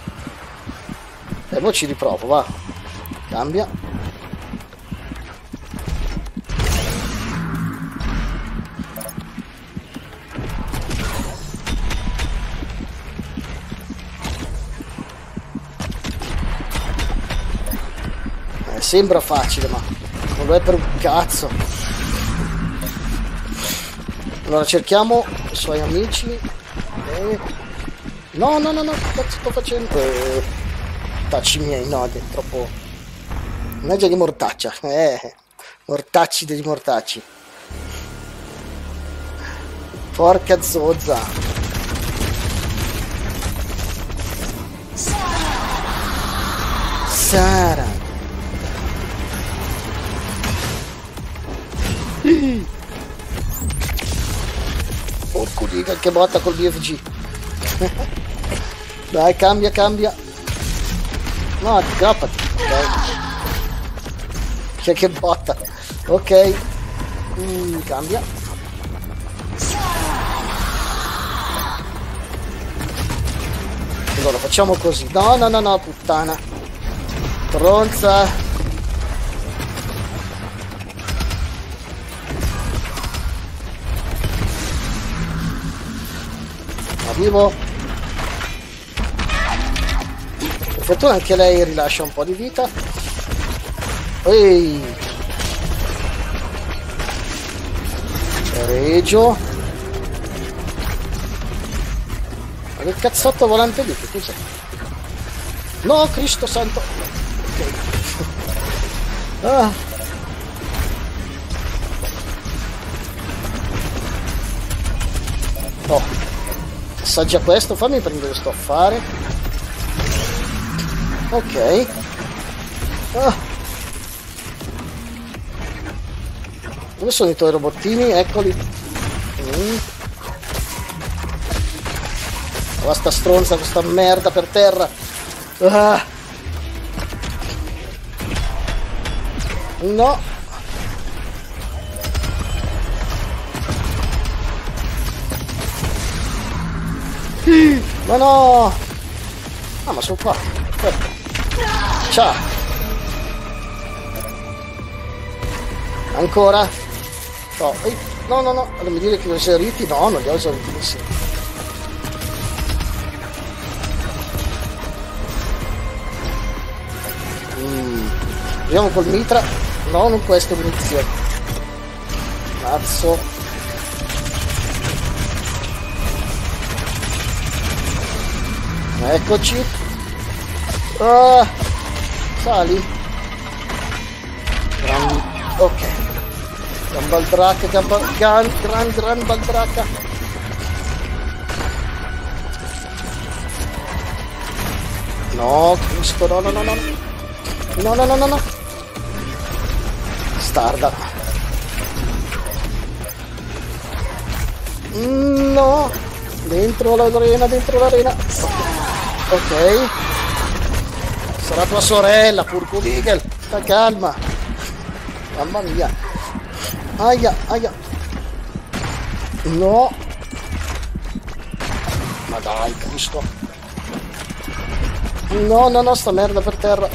Speaker 1: Mo ci riprovo, va. Cambia. Sembra facile, ma non lo è per un cazzo. Allora cerchiamo i suoi amici. No, cazzo sto facendo? Tacci miei, no, è troppo. Mannaggia di mortaccia. Mortacci degli mortacci. Porca zozza. Sara. Porco dica, che botta col BFG. Dai, cambia, cambia. No, aggrappati. Che botta. Ok. Cambia. Allora facciamo così. No, no, no, no, puttana. Stronza. Arrivo. Per fortuna anche lei rilascia un po' di vita. Ehi. Regio. Ma che cazzotto volante lì? Che cos'è? No, Cristo santo. Ok. Ah. Oh. Assaggia questo, fammi prendere sto affare. Ok. Ah. Dove sono i tuoi robottini? Eccoli. Questa stronza, questa merda per terra. Ah. No. Ma no. Ah, ma sono qua. Perfetto. Ciao. Ancora. No, no, no, no. Non mi dire che li ho esauriti. No, non li ho esauriti. Sì. Proviamo col mitra. No, non queste munizioni. Cazzo. Eccoci. Sali. Ok. Gran baldracca, gran baldracca. No, Cristo, no, no, no, no. No, no, no, no, no. Starda. No. Dentro l'arena, dentro l'arena. Ok. Sarà tua sorella, porco Eagle. Sta calma. Mamma mia. Aia, aia. No. Ma dai, Cristo. No, no, no, sta merda per terra.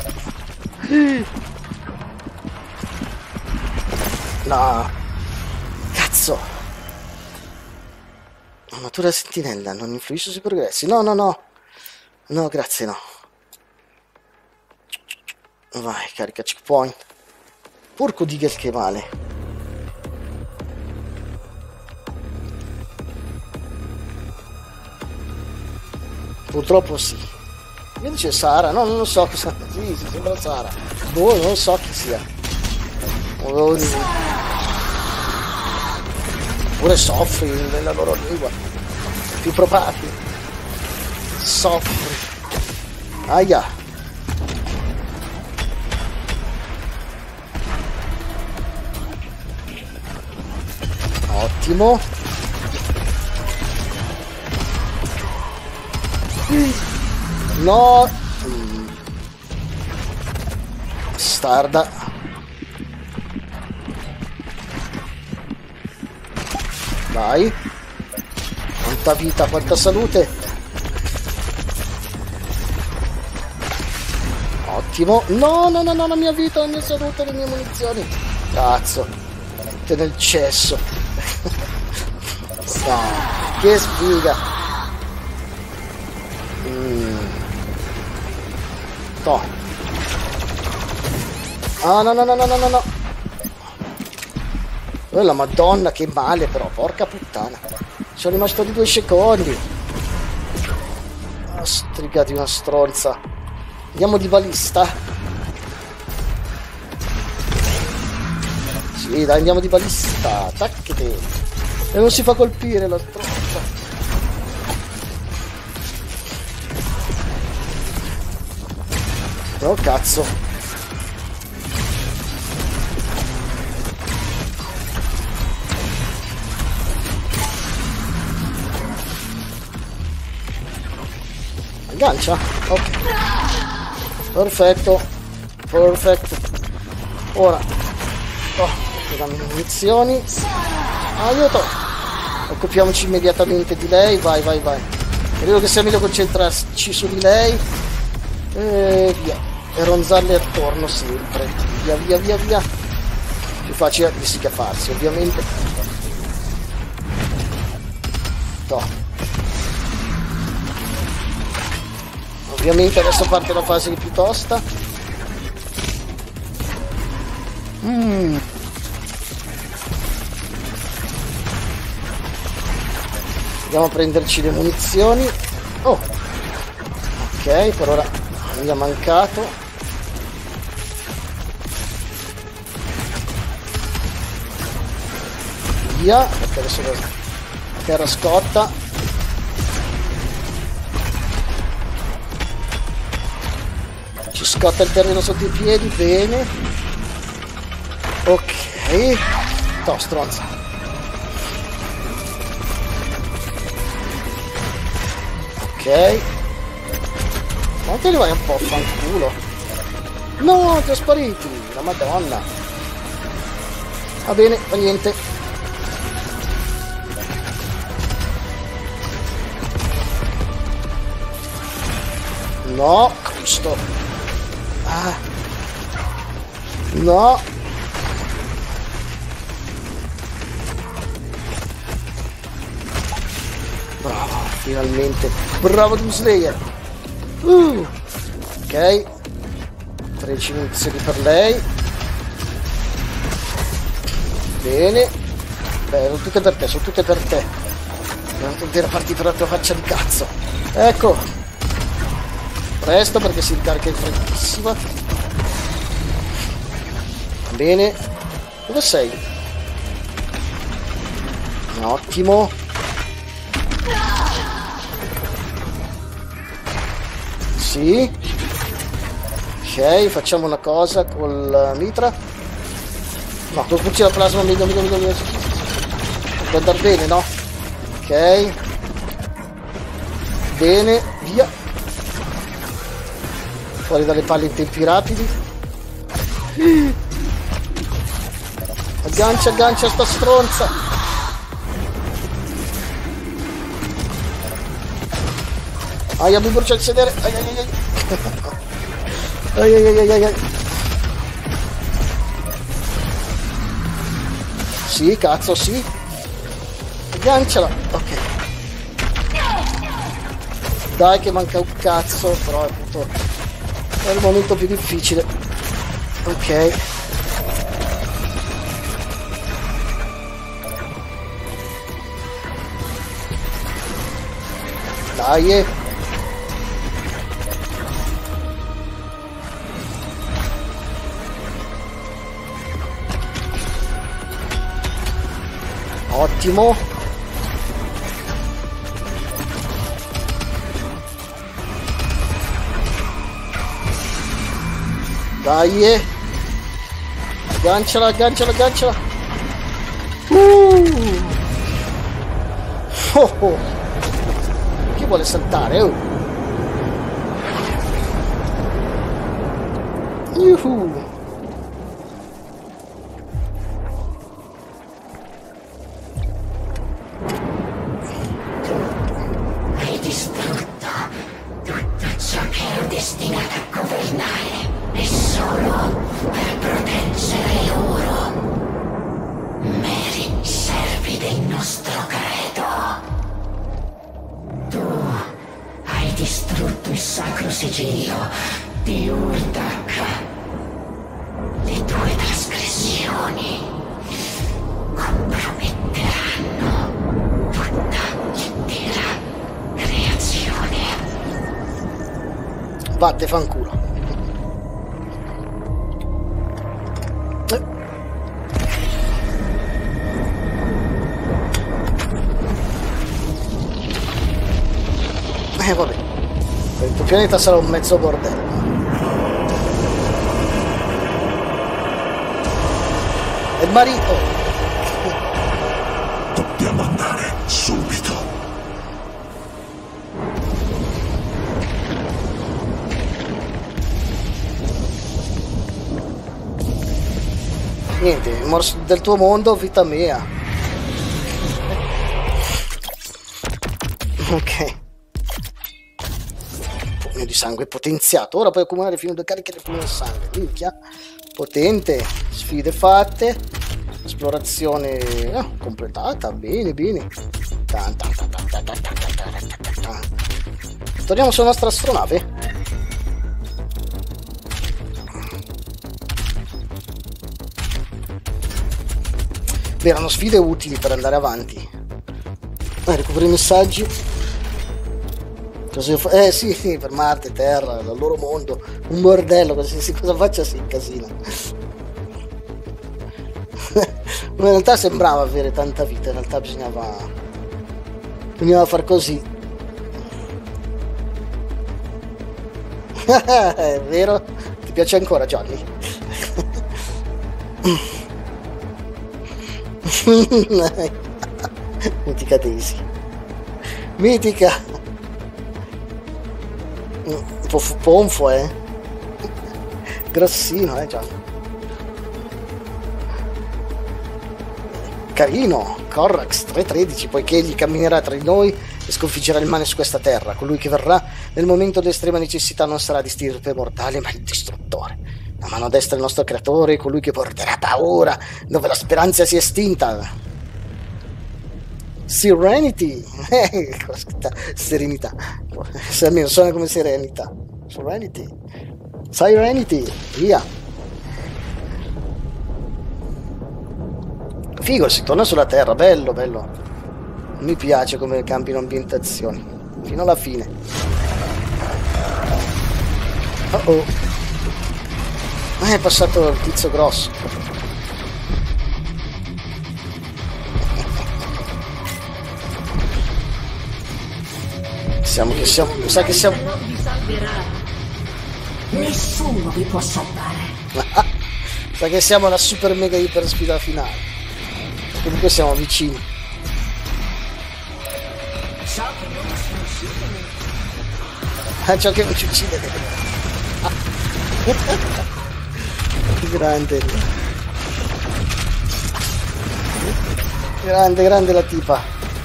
Speaker 1: No. Cazzo. Armatura sentinella, non influisce sui progressi. No, no, no. No, grazie, no. Vai, carica checkpoint. Porco di che male. Purtroppo sì. Mi dice Sara? No, non lo so cosa. Sì, sembra Sara. Boh, non so chi sia. Oppure soffri nella loro lingua. Più probabile. Soffri. Aia. Ottimo. No. Starda. Vai. Quanta vita, quanta salute. Ottimo. No, no, no, no, la mia vita, la mia salute, le mie munizioni. Cazzo. Tutte nel cesso. No, che sfiga. No. Ah, no, no, no, no, no, no, no. La madonna, che male però, porca puttana. Sono rimasto di 2 secondi. Striga di una stronza. Andiamo di balista. Sì, dai, andiamo di balista. Tacchete. E non si fa colpire la stronza. Oh cazzo. Aggancia? Ok. Perfetto. Perfetto. Ora. Oh, dammi munizioni. Aiuto. Occupiamoci immediatamente di lei. Vai, vai, vai. Credo che sia meglio concentrarci su di lei. E via. E ronzarle attorno sempre. Via, via, via, via. Più facile di schiaffarsi, ovviamente. Toh. Ovviamente adesso parte la fase più tosta. Andiamo a prenderci le munizioni. Oh. Ok, per ora mi ha mancato. Via, perché adesso la terra scotta. Ci scotta il terreno sotto i piedi, bene. Ok. No, stronza. Ok. Ma te ne vai un po', fanculo. No, ti ho spariti. La madonna. Va bene, fa niente. No, Cristo. Ah. No. Bravo, finalmente. Bravo Doom Slayer. Ok. 13 munizioni per lei. Bene. Beh, sono tutte per te, sono tutte per te. Non intera partita la tua faccia di cazzo. Ecco. Presto perché si ricarica in freddissima. Bene. Dove sei? Ottimo. Sì. Ok, facciamo una cosa col mitra. No, devo pucci la plasma meglio. Deve andare bene, no? Ok. Bene, via. Fuori dalle palle in tempi rapidi. Aggancia sta stronza. Aia, mi brucia il sedere. Ai. Sì, cazzo, sì. Agganciala. Ok. Dai che manca un cazzo. Però appunto è il momento più difficile. Ok. Dai. Ottimo. Dai. Agganciala. Oh. Chi vuole saltare? Oh. Yuhu.
Speaker 3: Hai distrutto tutto ciò che ero destinato a governare. E solo per proteggere loro. Meri servi del nostro credo. Tu hai distrutto il sacro sigillo di Urdak. Le tue trasgressioni comprometteranno tutta l'intera creazione.
Speaker 1: Vatte fanculo. pianeta sarà un mezzo bordello. È il marito.
Speaker 2: Dobbiamo andare subito.
Speaker 1: Niente, il morso del tuo mondo, vita mia. Ok. Pugno di sangue potenziato. Ora puoi accumulare fino a 2 cariche di pugno di sangue. Minchia. Potente. Sfide fatte. Esplorazione completata. Bene, bene. Torniamo sulla nostra astronave. Beh, erano sfide utili per andare avanti. Recupero i messaggi. Cosa sì, per Marte, Terra, il loro mondo. Un bordello, qualsiasi cosa faccia si incasina. In realtà sembrava avere tanta vita, in realtà bisognava far così. È vero? Ti piace ancora, Johnny? Mitica Daisy. Mitica. Un po' ponfo, grossino, già. Carino. Corrax 313, poiché egli camminerà tra di noi e sconfiggerà il male su questa terra. Colui che verrà nel momento d'estrema necessità non sarà di stirpe mortale, ma il distruttore. La mano destra del nostro creatore, colui che porterà paura dove la speranza si è estinta. Serenity. Serenità. Almeno suona come serenità. Serenity. Serenity. Via. Figo, si torna sulla Terra. Bello, bello. Mi piace come cambiano ambientazioni. Fino alla fine. Oh. È passato il tizio grosso. Mi sa che siamo.
Speaker 3: Non vi salverà. Nessuno vi può salvare.
Speaker 1: Sa che siamo alla super mega iper sfida finale. Comunque siamo vicini.
Speaker 3: Ciò che non ci uccide.
Speaker 1: Ciò che non ci uccide. Grande. Grande la tipa.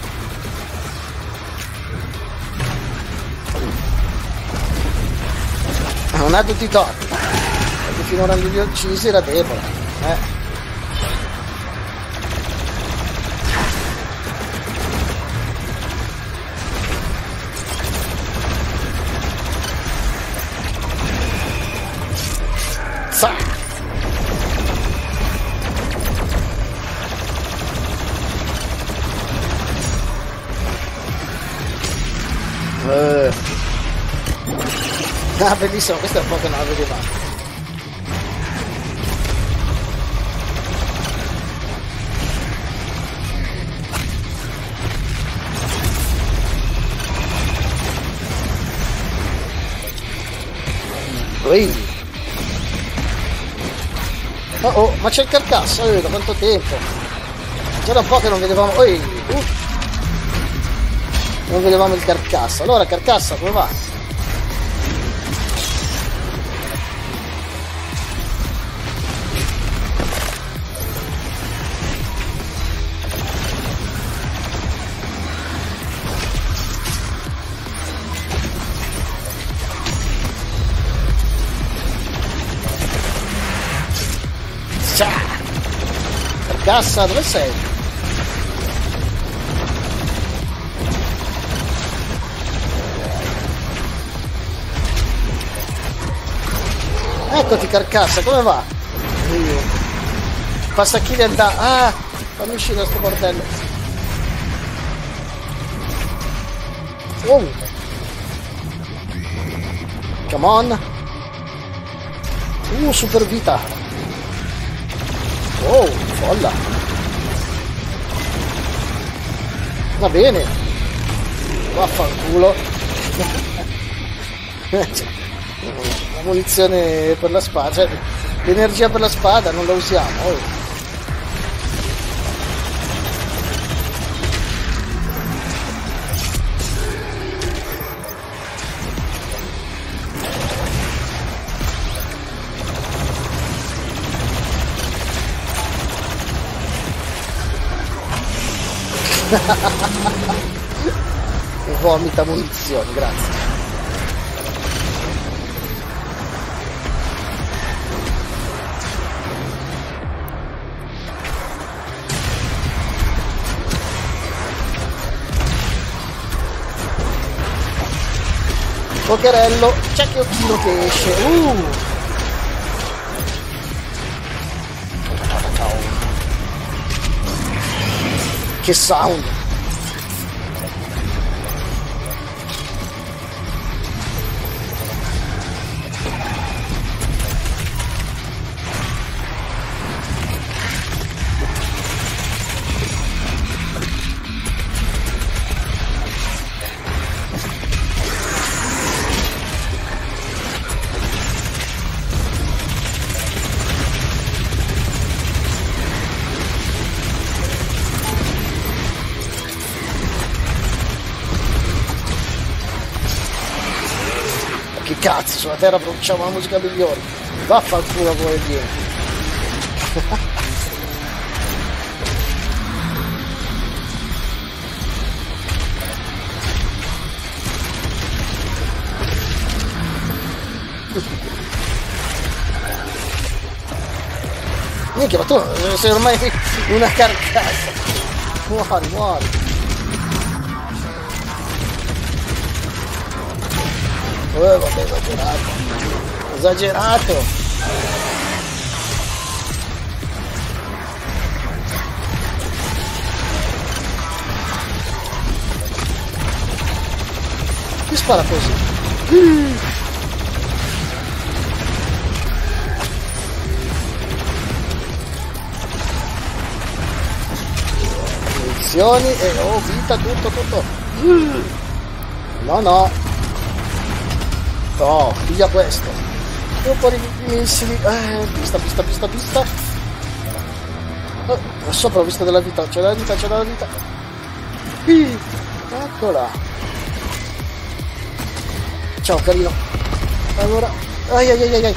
Speaker 1: Non ha tutti i torti. Perché finora non li ho uccisi era debole. Ah, bellissimo, questo è un po' che non la vedevamo. Oh, ma c'è il carcassa, da quanto tempo? C'era un po' che non vedevamo. Non vedevamo il carcassa. Allora, carcassa, come va? Carcassa, dove sei? Eccoti Carcassa, come va? Passa chi ne andà. Ah, fammi uscire da sto bordello. Oh. Come on. Super vita. Oh, folla. Va bene. Vaffanculo. Cioè, la munizione per la spada, cioè, l'energia per la spada non la usiamo. Vomita munizioni, grazie. Pokerello, c'è che occhino che esce. Che sound. Che cazzo, sulla terra produciamo la musica migliore. Vaffanculo come viene. Minchia, ma tu sei ormai una carcassa. Muori, muori. Vabbè, esagerato. Esagerato. Chi spara così? Munizioni e vita, tutto. No. No, piglia questo. E un po' di missili. Pista. Sopra ho visto della vita. C'è della vita. Eccola. Ciao carino. Allora. Ai.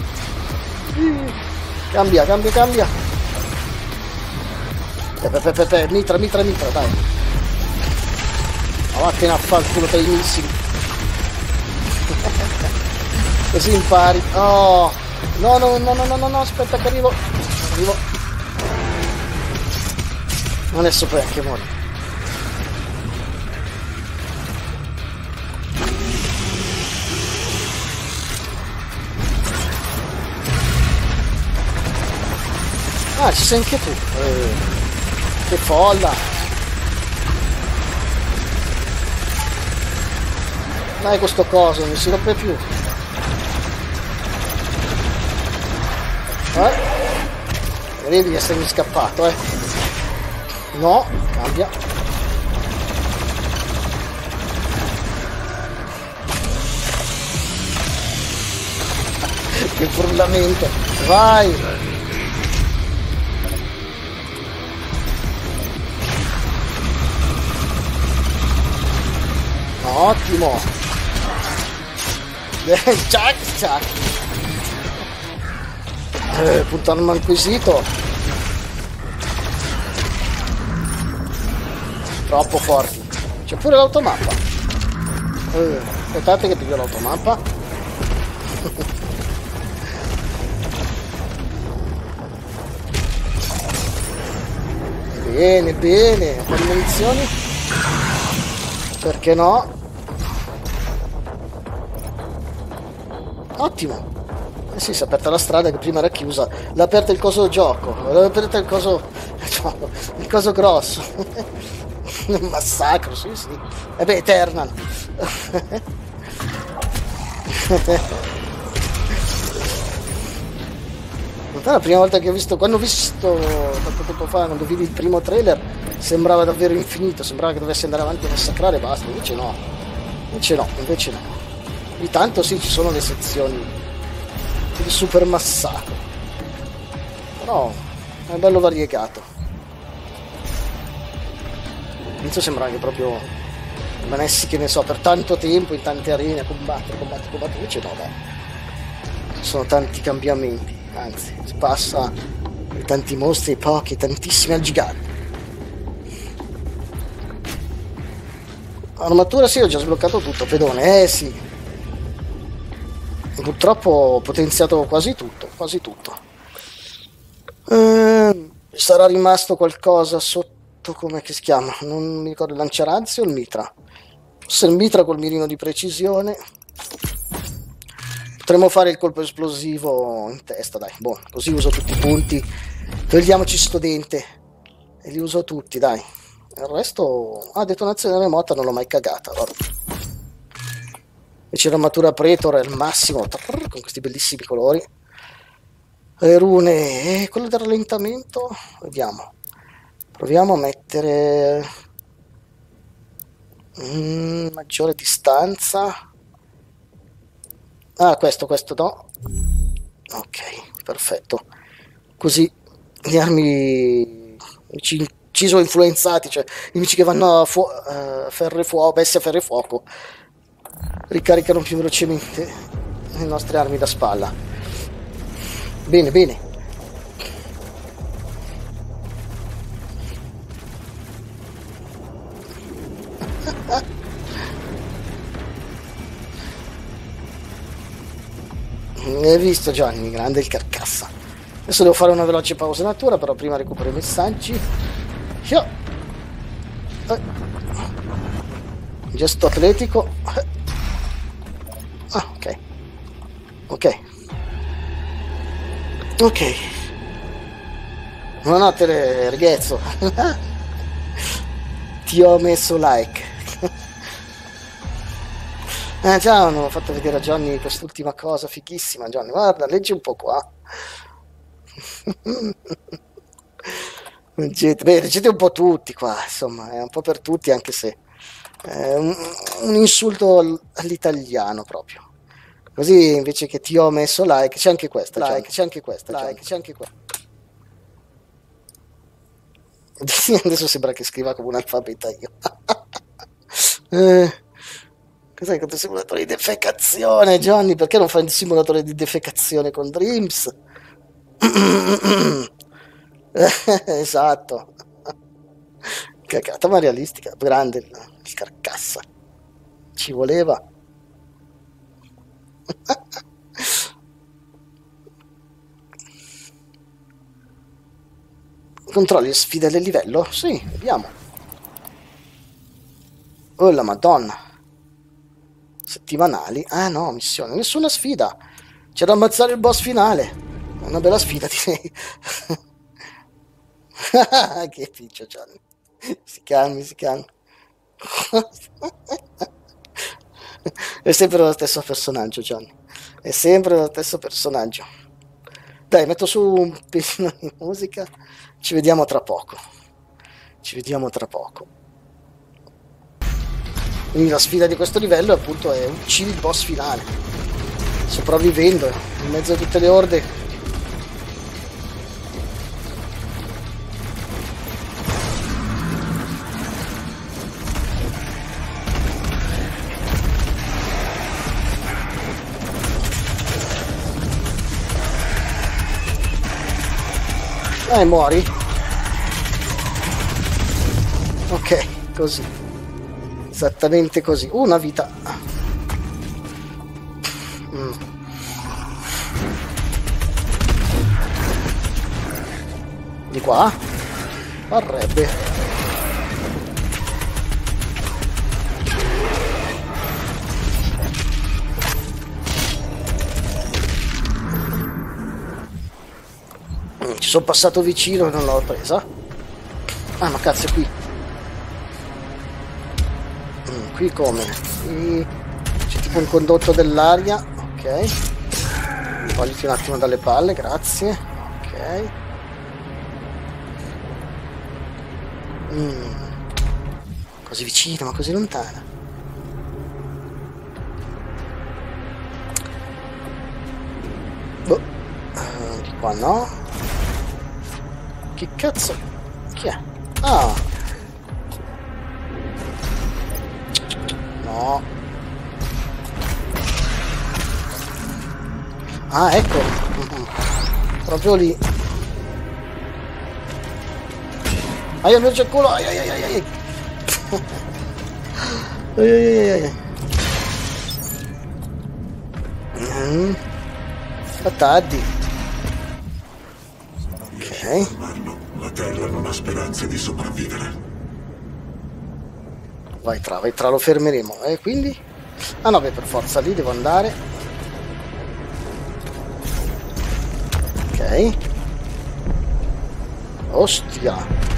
Speaker 1: Cambia. Mitra, dai. Ma vattene a far culo per i missili. Così impari. Oh no, aspetta che arrivo. Non è super che muori. Ah, ci sei anche tu. Che folla. Dai, questo coso non si rompe più. Vedi di essermi scappato, No, cambia. Che frullamento. Vai. Ottimo. Ciac. Punto arma inquisito. Troppo forti. C'è pure l'automappa. Aspettate che piglio l'automappa. Bene. Un po' di munizioni. Perché no? Ottimo. Sì, si è aperta la strada che prima era chiusa. L'ha aperta il coso gioco. L'ha aperta il coso grosso. Un massacro, sì. E beh, Eternal. La prima volta che ho visto, quando ho visto tanto tempo fa, quando vidi il primo trailer, sembrava davvero infinito, sembrava che dovessi andare avanti a massacrare e basta. Invece no. Di tanto sì, ci sono le sezioni di super massacro, però è bello variegato. Inizio sembra che proprio rimanessi, che ne so, per tanto tempo in tante arene a combattere, invece no, dai. Ci sono tanti cambiamenti, anzi, si passa da tanti mostri, pochi, tantissimi al gigante. Armatura sì, ho già sbloccato tutto, pedone, sì. Purtroppo ho potenziato quasi tutto. Sarà rimasto qualcosa sotto, come che si chiama? Non mi ricordo, il lanciarazzi o il mitra? Forse il mitra col mirino di precisione. Potremmo fare il colpo esplosivo in testa, dai, boh, così uso tutti i punti. Togliamoci sto dente e li uso tutti, dai. Il resto, detonazione remota non l'ho mai cagata, guarda. Invece l'armatura Pretor è il massimo, con questi bellissimi colori. Le rune, quello del rallentamento, vediamo. Proviamo a mettere maggiore distanza. Questo no. Ok, perfetto. Così gli armi inciso influenzati, cioè i nemici che vanno a ferro e fuoco, bestia a ferro e fuoco, ricaricano più velocemente le nostre armi da spalla. Bene. Hai visto, Gianni? Grande il carcassa. Adesso devo fare una veloce pausa natura, però prima recupero i messaggi. Gesto atletico. Ok. Buonanotte, ragazzo. Ti ho messo like. Già, non ho fatto vedere a Johnny quest'ultima cosa fighissima. Johnny, guarda, leggi un po' qua. Leggete un po' tutti qua, insomma, è un po' per tutti, anche se è un insulto all'italiano proprio. Così invece che ti ho messo like, c'è anche questa, c'è anche questa. Adesso sembra che scriva come un alfabeta io. Cos'è questo simulatore di defecazione, Johnny? Perché non fai il simulatore di defecazione con Dreams? Esatto. Cagata ma realistica. Grande il carcassa. Ci voleva. Controlli sfide del livello? Sì, vediamo. Oh la madonna. Settimanali. No, missione. Nessuna sfida. C'è da ammazzare il boss finale. Una bella sfida, direi. Che piccio, Gianni. Si calmi. È sempre lo stesso personaggio, Gianni. È sempre lo stesso personaggio. Dai, metto su un pezzo di musica. Ci vediamo tra poco. Quindi la sfida di questo livello appunto è uccidi il boss finale, sopravvivendo in mezzo a tutte le orde. Muori? Ok, così. Esattamente così. Una vita. Di qua? Varrebbe. Ci sono passato vicino e non l'ho presa. Ma cazzo, è qui. Qui come? Qui c'è tipo un condotto dell'aria. Ok. Togliti un attimo dalle palle, grazie. Ok. Così vicino, ma così lontana. Qua no. Che cazzo? Chi è? Ah! No. Ah, ecco. Proprio lì. Ai, ho messo il culo. Ai, ai, ai, ai. Ai, ai, ai, ai. Attaddi. Ok.
Speaker 2: La Terra non ha speranza di sopravvivere.
Speaker 1: Vai tra, lo fermeremo. E quindi? Ah no, beh, per forza lì devo andare. Ok. Ostia.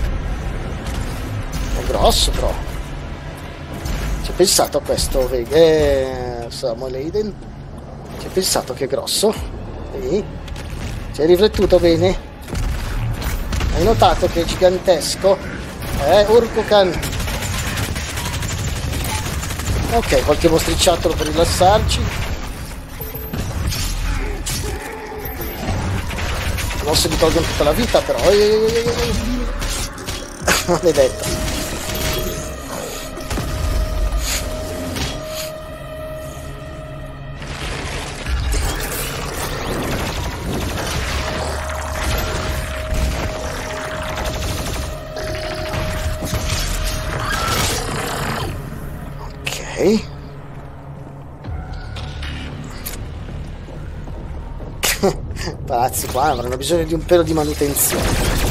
Speaker 1: È grosso però. Ci hai pensato a questo, Samuel Hayden? Ci hai pensato che è grosso? Sì. Ci hai riflettuto bene? Hai notato che è gigantesco? Urkukan. Ok, qualche mostricciattolo per rilassarci. Non se mi tolgono tutta la vita però. Maledetto. Palazzi qua avranno bisogno di un pelo di manutenzione.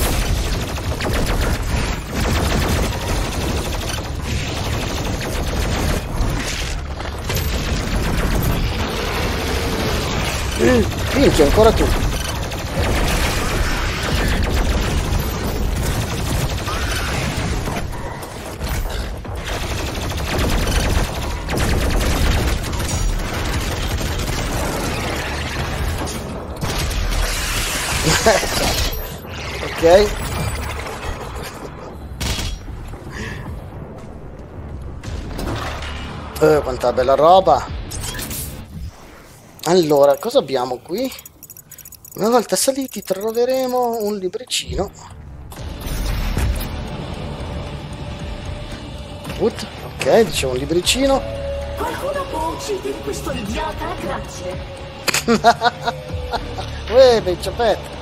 Speaker 1: Minchia, ancora tu. Ok. Quanta bella roba. Allora, cosa abbiamo qui? Una volta saliti troveremo un libricino. Ok, dicevo un libricino.
Speaker 3: Qualcuno può uccidere questo idiota? Grazie.
Speaker 1: Beh, ciappetto.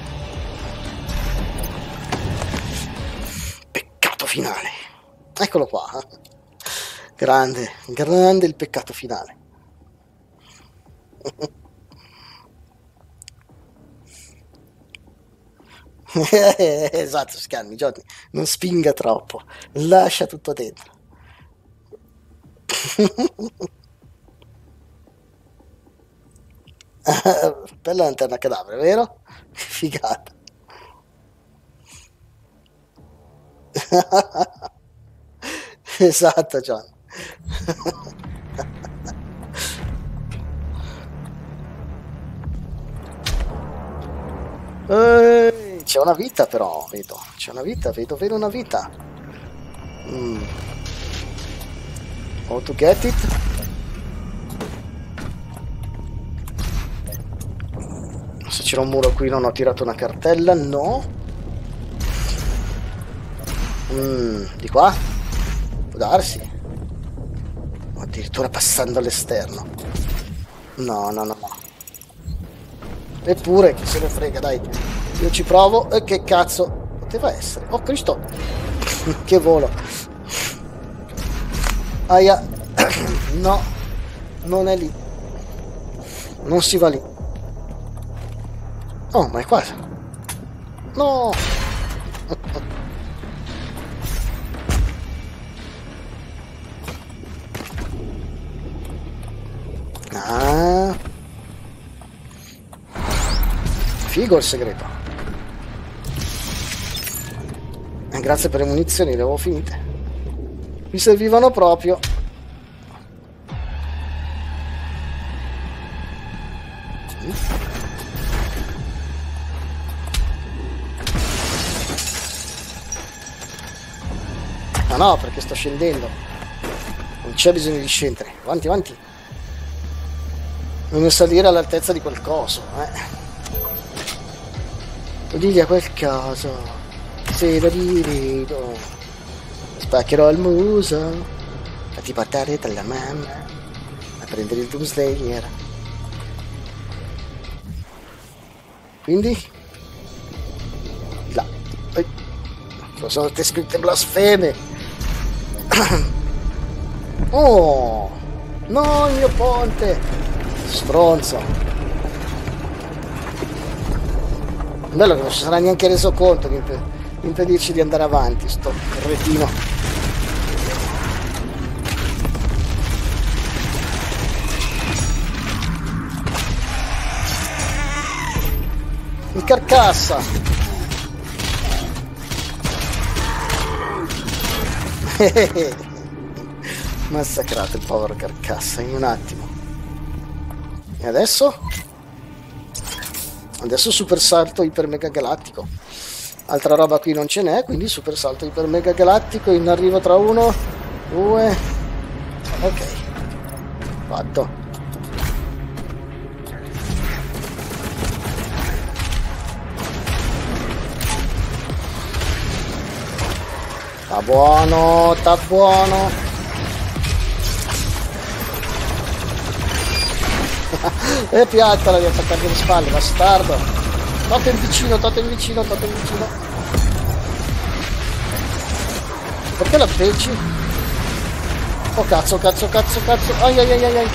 Speaker 1: Peccato finale. Eccolo qua. Grande, grande il peccato finale. Esatto, scalmi, Johnny. Non spinga troppo. Lascia tutto dentro. Bella lanterna cadavere, vero? Figata. Esatto, John. C'è una vita però, vedo. C'è una vita, vedo una vita. How to get it? Se c'era un muro qui non ho tirato una cartella, no. Di qua? Può darsi. Addirittura passando all'esterno. No. Eppure, chi se ne frega, dai. Io ci provo. E che cazzo poteva essere? Oh, Cristo. Che volo. Aia. No. Non è lì. Non si va lì. Oh, ma è qua. No. Ah. Figo il segreto. Grazie per le munizioni, le avevo finite. Mi servivano proprio. Ma no, perché sto scendendo. Non c'è bisogno di scendere. Avanti, avanti. Bisogna salire all'altezza di quel coso, digli a quel caso, se lo rivedo, spaccherò il muso, fatti portare dalla mamma a prendere il Doomslayer. Quindi? Là. Sono tutte scritte blasfeme. Oh! No, il mio ponte! Stronzo! Bello che non si sarà neanche reso conto di impedirci di andare avanti, sto cretino. Il carcassa! Massacrato il povero carcassa in un attimo. E adesso? Adesso super salto iper mega galattico. Altra roba qui non ce n'è, quindi super salto iper mega galattico in arrivo tra 1, 2. Ok. Fatto. Sta buono, sta buono. E piatta la devi attaccare alle spalle, bastardo. Totem vicino, totem vicino, totem vicino. Perché la becci? Oh cazzo, cazzo, cazzo, cazzo. Ai ai ai ai ai.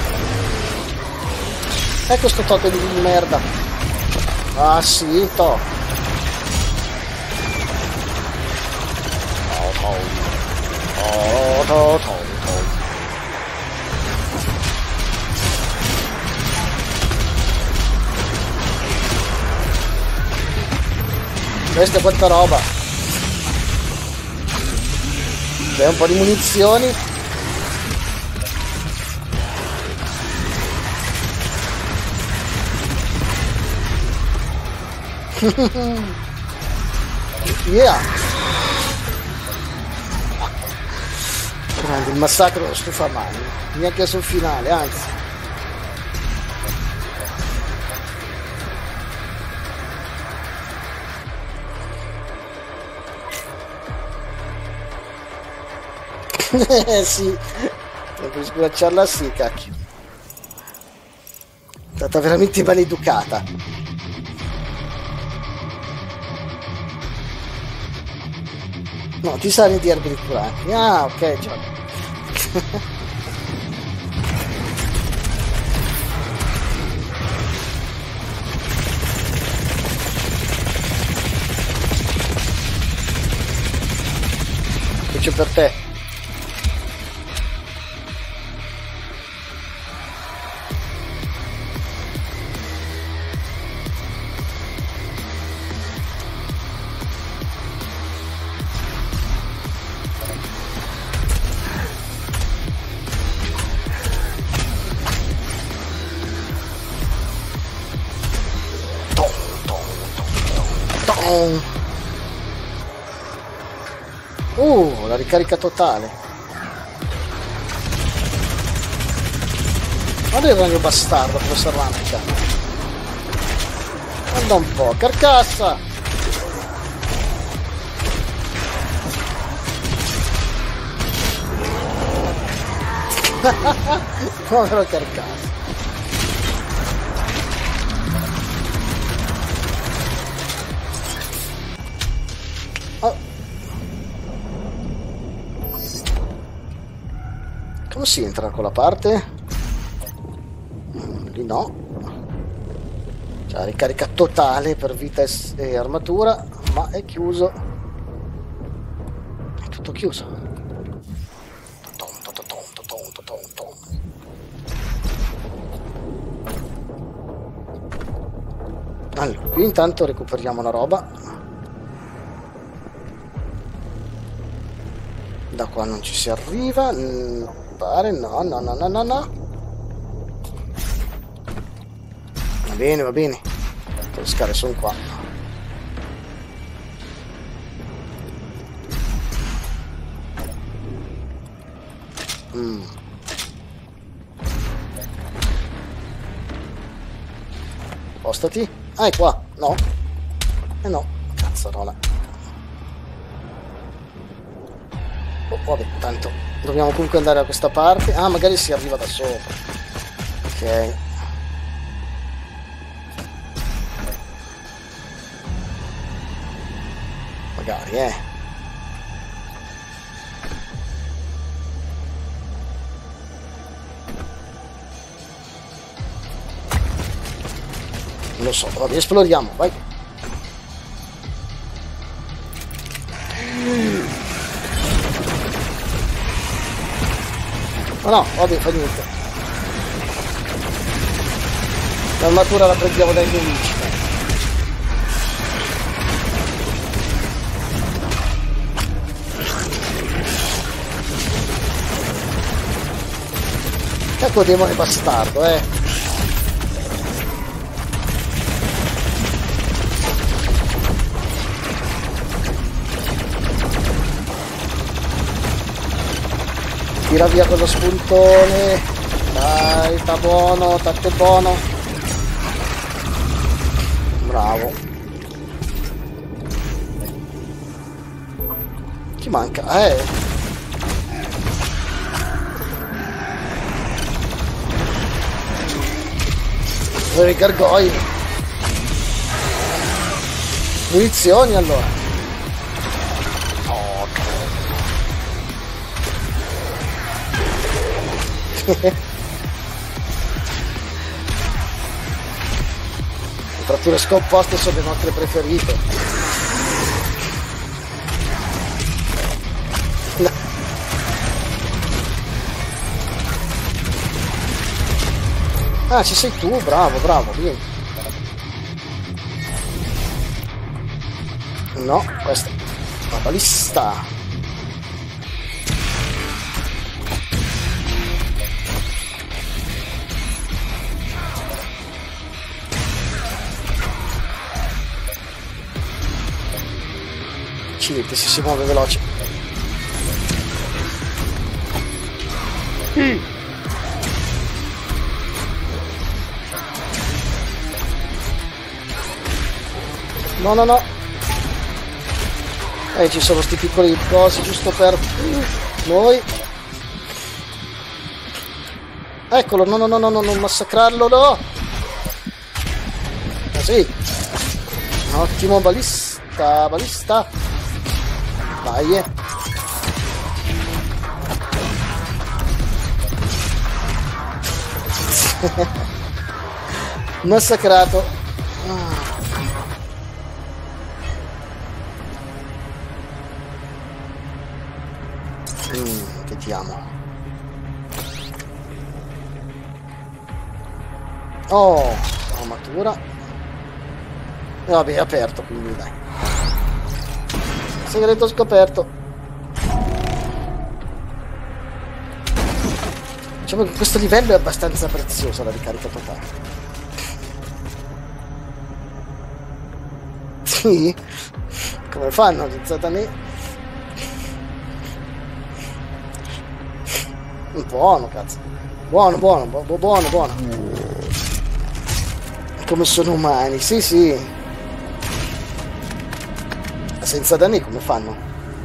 Speaker 1: Ecco sto totem di merda. Ah sì, to. Oh. Questa è quanta roba. C'è un po' di munizioni. Yeah. Grande, il massacro non stufa mai, neanche sul finale, anzi. Sì, per sculacciarla sì, cacchio. È stata veramente maleducata. No, ti sa di addirittura. Ah, ok, già. Che c'è per te? La ricarica totale. Guarda il ragno bastardo, professor Rampica. Guarda un po', carcassa! Povero carcassa. Come si entra da quella parte? Lì no. C'è la ricarica totale per vita e armatura, ma è chiuso. È tutto chiuso. Allora, qui intanto recuperiamo la roba. Da qua non ci si arriva. Pare no. Va bene. Le scale sono qua. Spostati. Ah, è qua. No. Eh no, cazzarola. Oh, vabbè, tanto dobbiamo comunque andare da questa parte. Ah, magari si arriva da sopra. Ok. Magari, Non lo so, vabbè, esploriamo, vai. Ma no, vabbè, fa niente. L'armatura la prendiamo dai nemici. Ecco demone bastardo, Tira via quello spuntone. Dai, sta buono, tanto buono. Bravo. Chi manca? I gargogli. Munizioni allora. Le fratture scomposte sono le nostre preferite. No. Ah, ci sei tu, bravo, bravo, vieni. No, questa è la balista. Accidenti, si muove veloce. No, no, no. Ci sono sti piccoli cosi giusto per noi. Eccolo, no, no, no, no, no, non massacrarlo, no. Così. Ottimo, balista, balista. Dai, massacrato. Vediamo. Oh, armatura. Vabbè, è aperto, quindi dai. Segreto scoperto. Diciamo che questo livello è abbastanza prezioso, la ricarica totale. Sì? Come fanno? Buono, cazzo. Buono, buono, buono, buono. Come sono umani, sì, sì. Senza danni come fanno?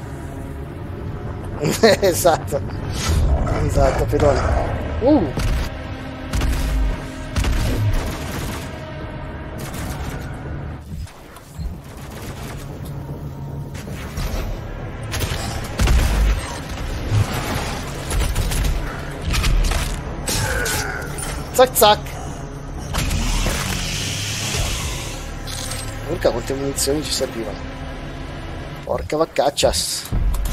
Speaker 1: Esatto. Esatto, pedone. Zac zac. Porca, quante munizioni ci servivano. Porca vaccaccias.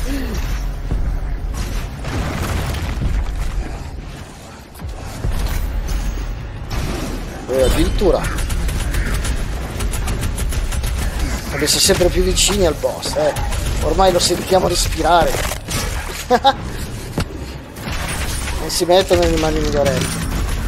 Speaker 1: Addirittura. Adesso sempre più vicini al boss, Ormai lo sentiamo respirare. E si mettono le mani negli orecchi.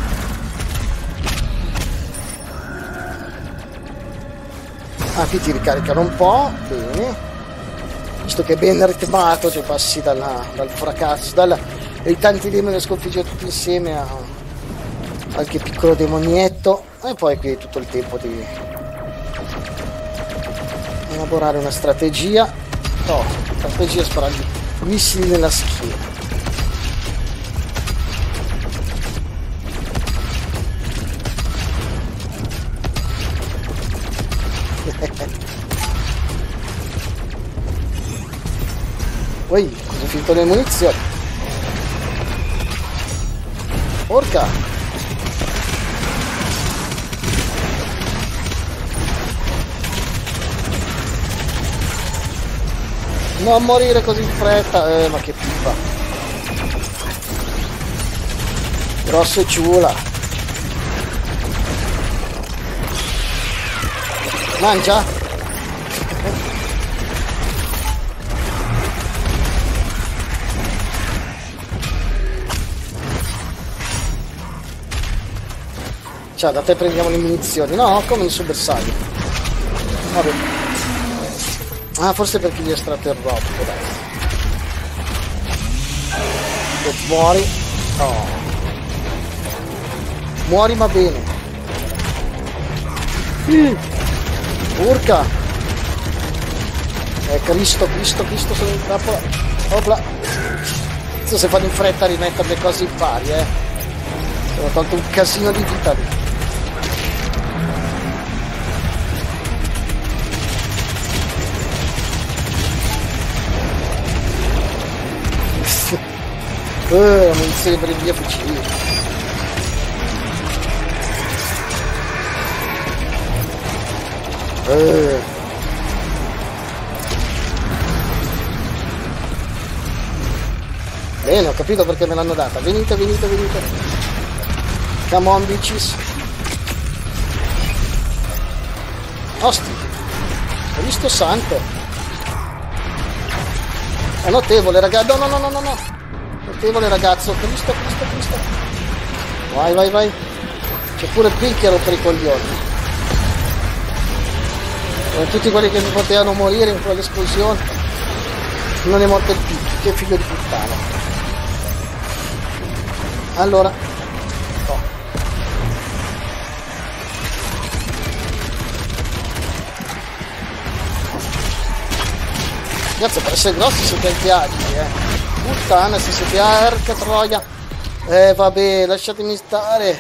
Speaker 1: Ah, qui ti ricaricano un po', bene. Visto che è ben ritmato, cioè passi dal fracasso, dai tanti demoni da sconfiggere tutti insieme a qualche piccolo demonietto, e poi qui tutto il tempo elaborare una strategia. No, strategia sparargli missili nella schiena. Ui, cosa ho finito le munizioni? Porca! Non morire così in fretta, ma che pipa! Grosso e ciula! Mangia! Cioè, da te prendiamo le munizioni. No, come in Su bersaglio. Vabbè. Ah, forse perché gli ho estratto il robot, dai. E muori. Oh. Muori ma bene. Urca. Cristo, sono in trappola. Opla. So se fanno in fretta a rimettere le cose in pari, Ho tolto un casino di vita lì. Munizioni per il via fucile. Bene, ho capito perché me l'hanno data. Venite. Come on, bitches. Osti. Cristo santo. È notevole, ragazzi. No. Notevole, ragazzo. Cristo. Vai. C'è pure Pinky a rompere i coglioni. Con tutti quelli che mi potevano morire in quell'esplosione. Non è morto il Pinky. Che figlio di puttana. Allora. No. Cazzo, per essere grossi siete anche agili, Puttana, se siete arca troia. Vabbè, lasciatemi stare.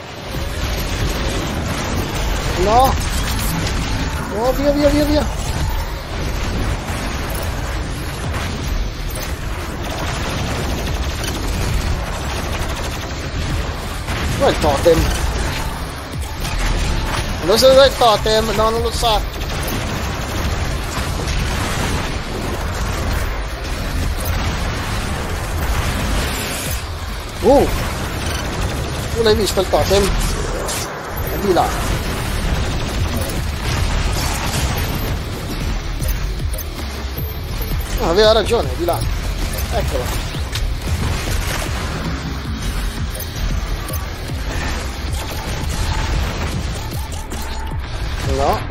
Speaker 1: No. Oh, via. Dov'è il totem? Non so dov'è il totem, no, non lo sa. Tu l'hai visto il totem? È di là. No, aveva ragione, è di là. Eccolo. No.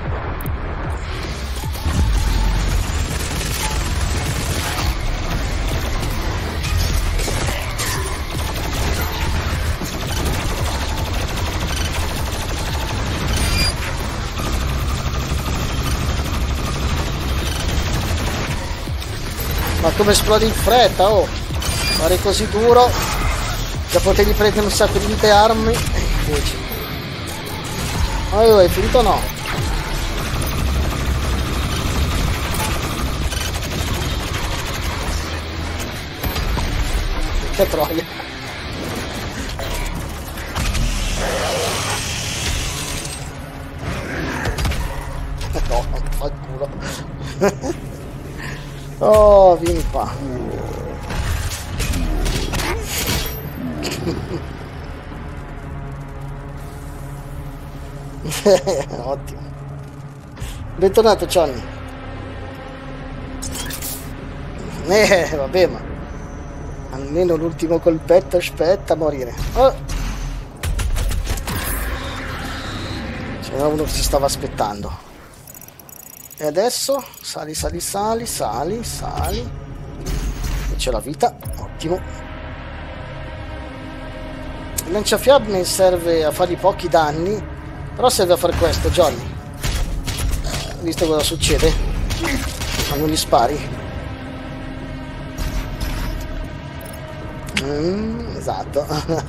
Speaker 1: Ma come esplode in fretta, oh! Fare così duro da potergli prendere un sacco di vite armi. Oh, è finito o no? Che troia! No, fa il culo. Oh, vieni qua. Ottimo. Bentornato, Johnny. Vabbè, ma almeno l'ultimo colpetto aspetta a morire. Oh. C'era uno che si stava aspettando. E adesso sali. E c'è la vita, ottimo. Il lanciafiamme serve a fargli pochi danni, però serve a fare questo, Johnny. Visto cosa succede? Ma non gli spari? Esatto.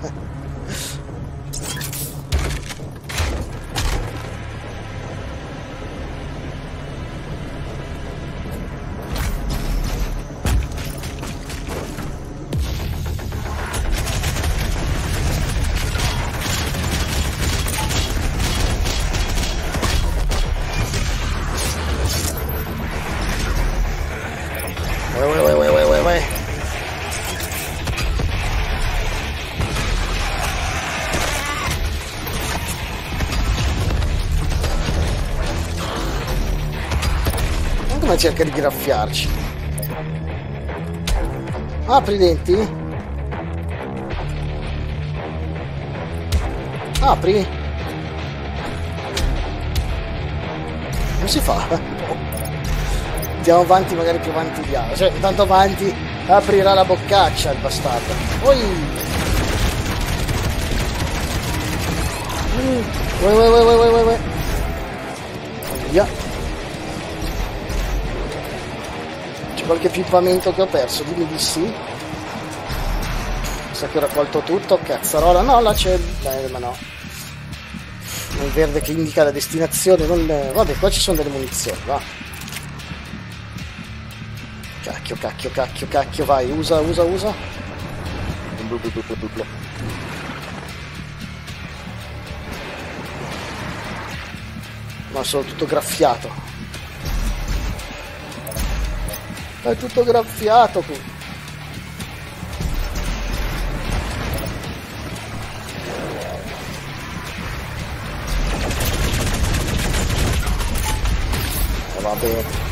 Speaker 1: Vai. Come cerca di graffiarci? Apri i denti? Apri? Non si fa? Andiamo avanti, magari più avanti di altro. Cioè, tanto avanti aprirà la boccaccia il bastardo. Poi via. C'è qualche pippamento che ho perso, dimmi di sì. Sa che ho raccolto tutto, cazzarola. No, là c'è. Ma no. Il verde che indica la destinazione. Non... Vabbè, qua ci sono delle munizioni, va. Cacchio, vai, usa. Ma sono tutto graffiato. È tutto graffiato qui. Va bene.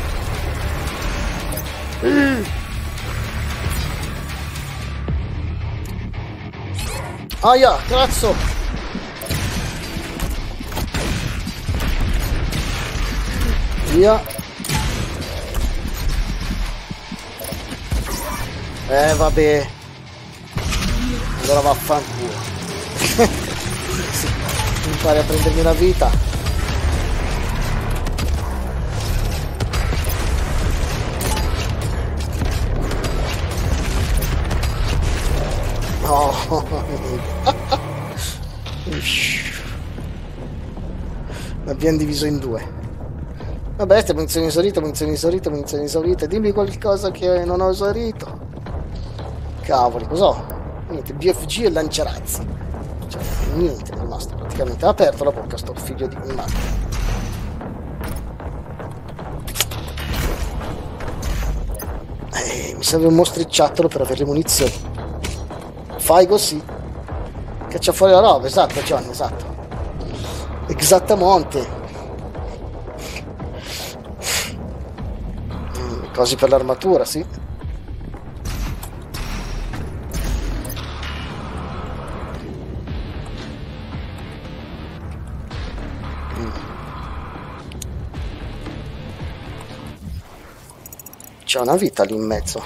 Speaker 1: Aia, cazzo! Via! Vabbè! Allora vaffanculo! Impari a prendermi la vita! No. L'abbiamo diviso in due. Vabbè, munizioni esaurite. Dimmi qualcosa che non ho esaurito. Cavoli, cos'ho? Niente, BFG e lanciarazzi. Cioè, niente, è rimasto praticamente. Ha aperto la bocca sto figlio di merda. Mi serve un mostricciattolo per avere le munizioni. Fai così, caccia fuori la roba, esatto Johnny, esatto, esattamente. Cosi per l'armatura, sì. C'è una vita lì in mezzo.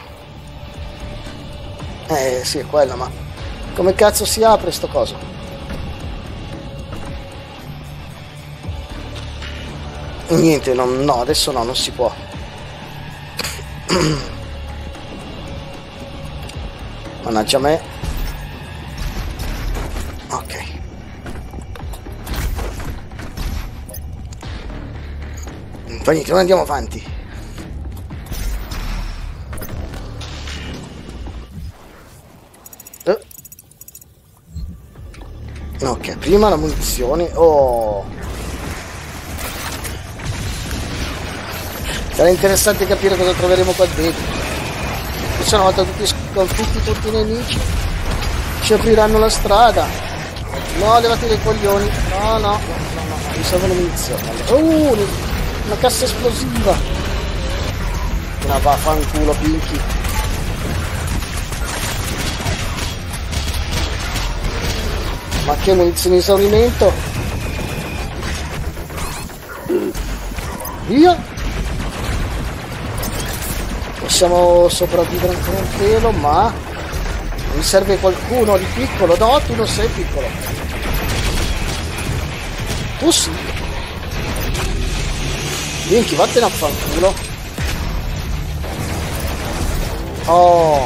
Speaker 1: Sì, è quella, ma come cazzo si apre sto coso? Niente, no, adesso no, non si può. Mannaggia me. Ok. Poi niente, non andiamo avanti. Ok, prima la munizione. Oh, sarà interessante capire cosa troveremo qua dentro. Se una volta tutti sconfitti, tutti i nemici, ci apriranno la strada. No, levate dei coglioni. No, mi servono munizioni. Una cassa esplosiva. Una vaffanculo, Pinky. Ma che munizioni di esaurimento? Via! Possiamo sopravvivere ancora un pelo, ma mi serve qualcuno di piccolo. No, tu non sei piccolo. Tu sì. Minchia, vattene a fanculo. Oh!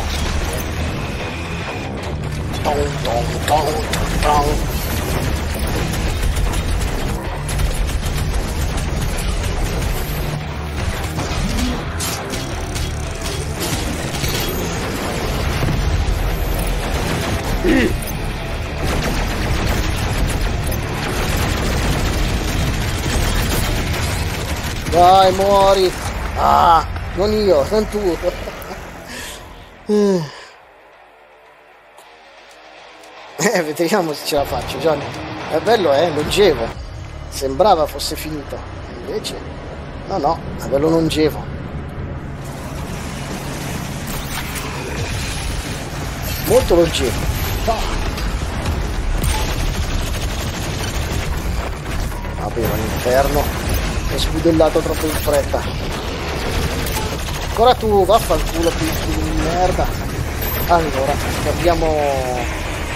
Speaker 1: Tom, tom, tom, tom. Dai, muori! Ah, non io, non tu! Vediamo se ce la faccio, Johnny. È bello, longevo. Sembrava fosse finito. Invece, no, è bello longevo. Molto longevo. Vabbè, all'inferno. Ho sbudellato troppo in fretta. Ancora tu, vaffanculo, di merda. Allora, abbiamo...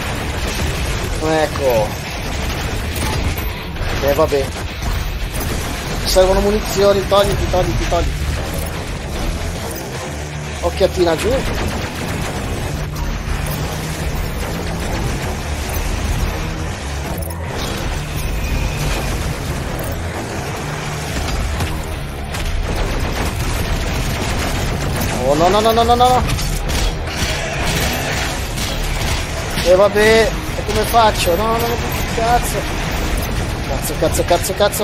Speaker 1: Ecco. Vabbè. Servono munizioni, togliti. Occhiatina giù. Oh no. E vabbè. E come faccio? No, cazzo.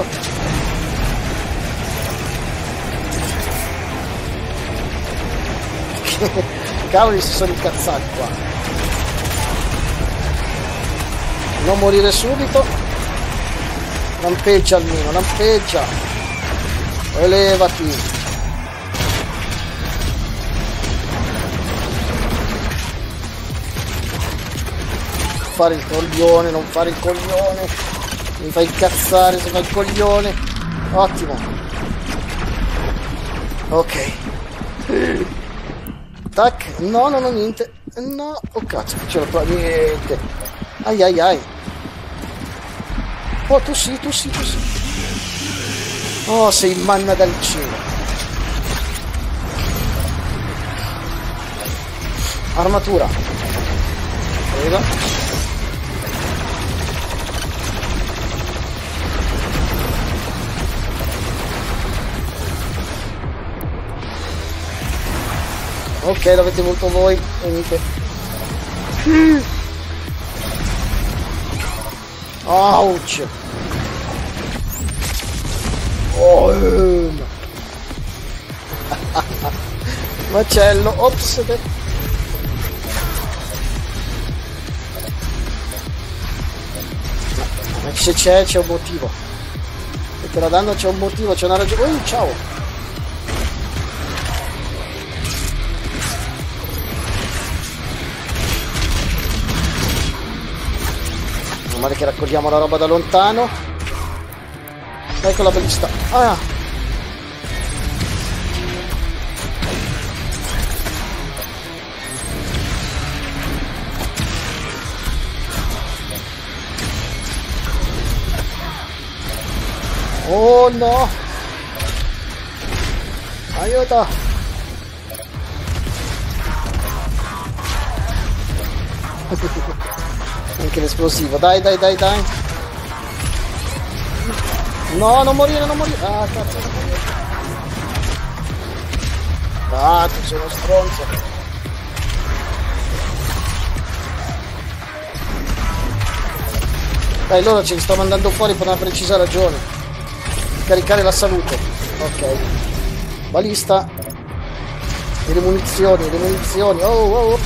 Speaker 1: Cavoli, si sono incazzati qua. Non morire subito. Lampeggia almeno, lampeggia. Elevati. Fare il coglione, non fare il coglione. Mi fai incazzare se fai il coglione. Ottimo. Ok. Tac. No, non ho niente. No. Oh cazzo, ce l'ho qua. Niente. Ai. Oh, tu sì. Oh, sei manna dal cielo. Armatura. Prego. Ok, l'avete voluto voi, venite. Ouch! Oh, no. Macello, ops! Ma se c'è un motivo. Se te la danno c'è un motivo, c'è una ragione. Oh, ciao! Male che raccogliamo la roba da lontano. Ecco la ballista. Ah! Oh no! Aiuto! Anche l'esplosivo, dai. No, non morire. Ah, cazzo, non morire. Ah, tu sei uno stronzo. Dai, loro ce li sto mandando fuori per una precisa ragione. Caricare la salute. Ok. Balista. E le munizioni. Oh.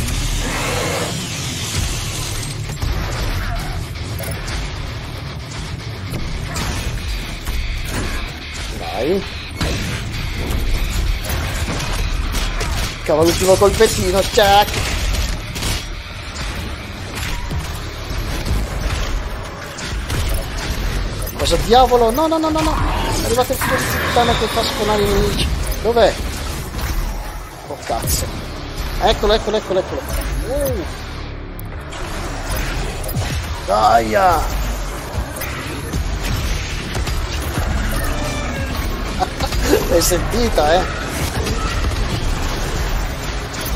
Speaker 1: Cavolo, l'ultimo colpettino, ciac! Cosa diavolo? No! È arrivato il figlio di puttana che fa spawnare i nemici. Dov'è? Oh cazzo. Eccolo. Daia! L'hai sentita,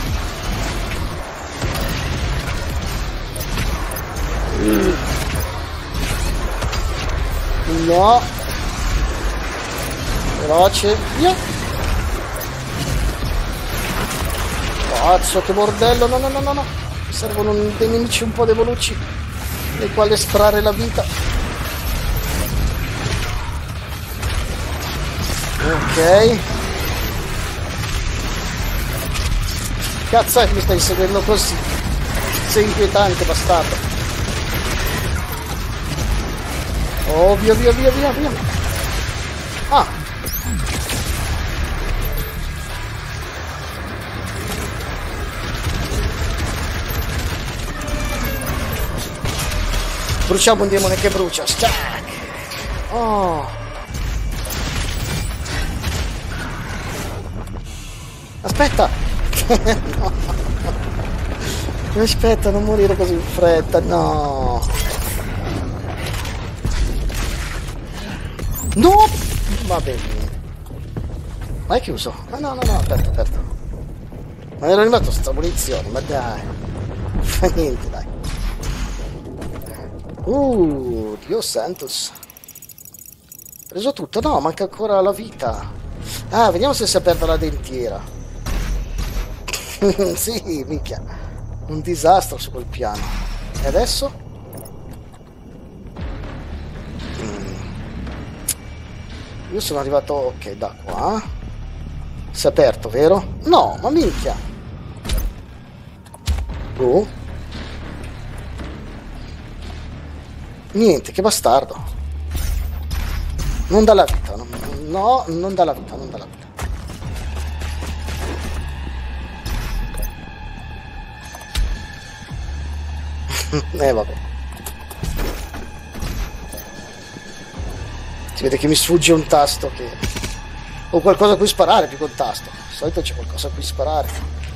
Speaker 1: No. Veloce. Via. Cazzo, che bordello. No, no, no, no, no. Mi servono dei nemici un po' devolucci nei quali sparare la vita. Ok. Cazzo è che mi stai seguendo così? Sei inquietante, bastardo. Oh, via, via, via, via, via. Ah. Bruciamo un demone che brucia. Stack. Oh. Aspetta. No. Aspetta, non morire così in fretta. No. No. Va bene. Ma è chiuso? Ah, no, no, no, aperto, aperto. Ma ero arrivato sta munizione, ma dai. Fa niente, dai. Dio Santos. Preso tutto? No, manca ancora la vita. Ah, vediamo se si è aperta la dentiera. Sì, minchia. Un disastro su quel piano. E adesso? Io sono arrivato, ok, da qua. Si è aperto, vero? No, ma minchia. Niente, che bastardo. Non dà la vita. No, non dà la vita, non dà la vita. Vabbè. Si vede che mi sfugge un tasto che... Ho qualcosa a cui sparare più che un tasto. Di solito c'è qualcosa a cui sparare.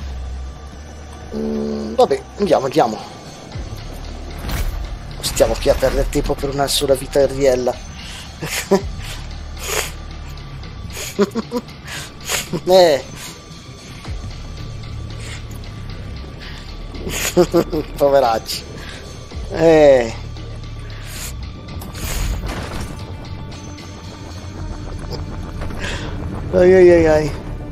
Speaker 1: Vabbè, andiamo, andiamo. Non stiamo qui a perdere tempo per una sola vita irriella. Poveracci. Ai ai ai ai.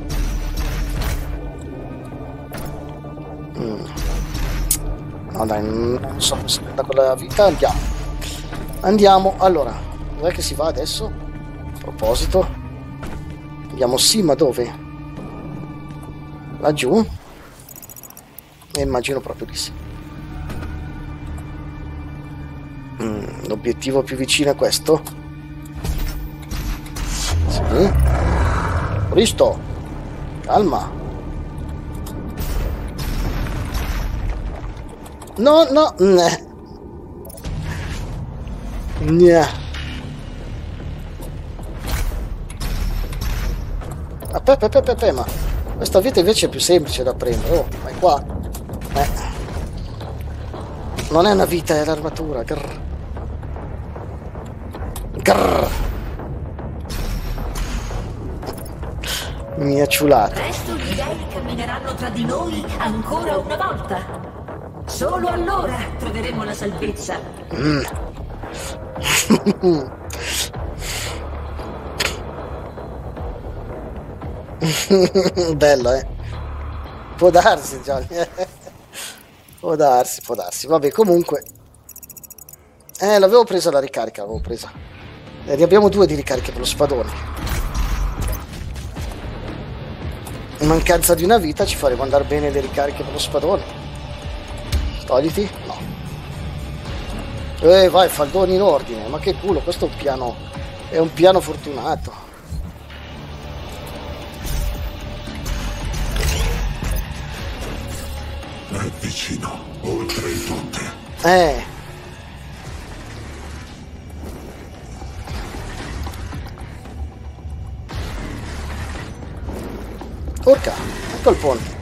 Speaker 1: No dai, non so se da quella vita. Andiamo. Andiamo. Allora, dov'è che si va adesso? A proposito. Andiamo sì, ma dove? Laggiù? Immagino proprio di sì. L'obiettivo più vicino è questo? Sì. Cristo, calma. No, no, ne. Aspetta, ma questa vita invece è più semplice da prendere. Oh, vai qua. Non è una vita, è l'armatura. Grrr. Grrr. Mia ciulata.
Speaker 3: Presto gli dei cammineranno tra di noi ancora una volta. Solo allora troveremo la salvezza.
Speaker 1: Bello, eh? Può darsi, Johnny. Può darsi, può darsi. Vabbè, comunque. L'avevo presa la ricarica, l'avevo presa. Ne abbiamo 2 di ricariche per lo spadone. In mancanza di una vita ci faremo andare bene le ricariche per lo spadone. Togliti? No. Vai, faldoni in ordine. Ma che culo, questo è un piano fortunato.
Speaker 2: È vicino, oltre il ponte.
Speaker 1: Porca, ecco il ponte.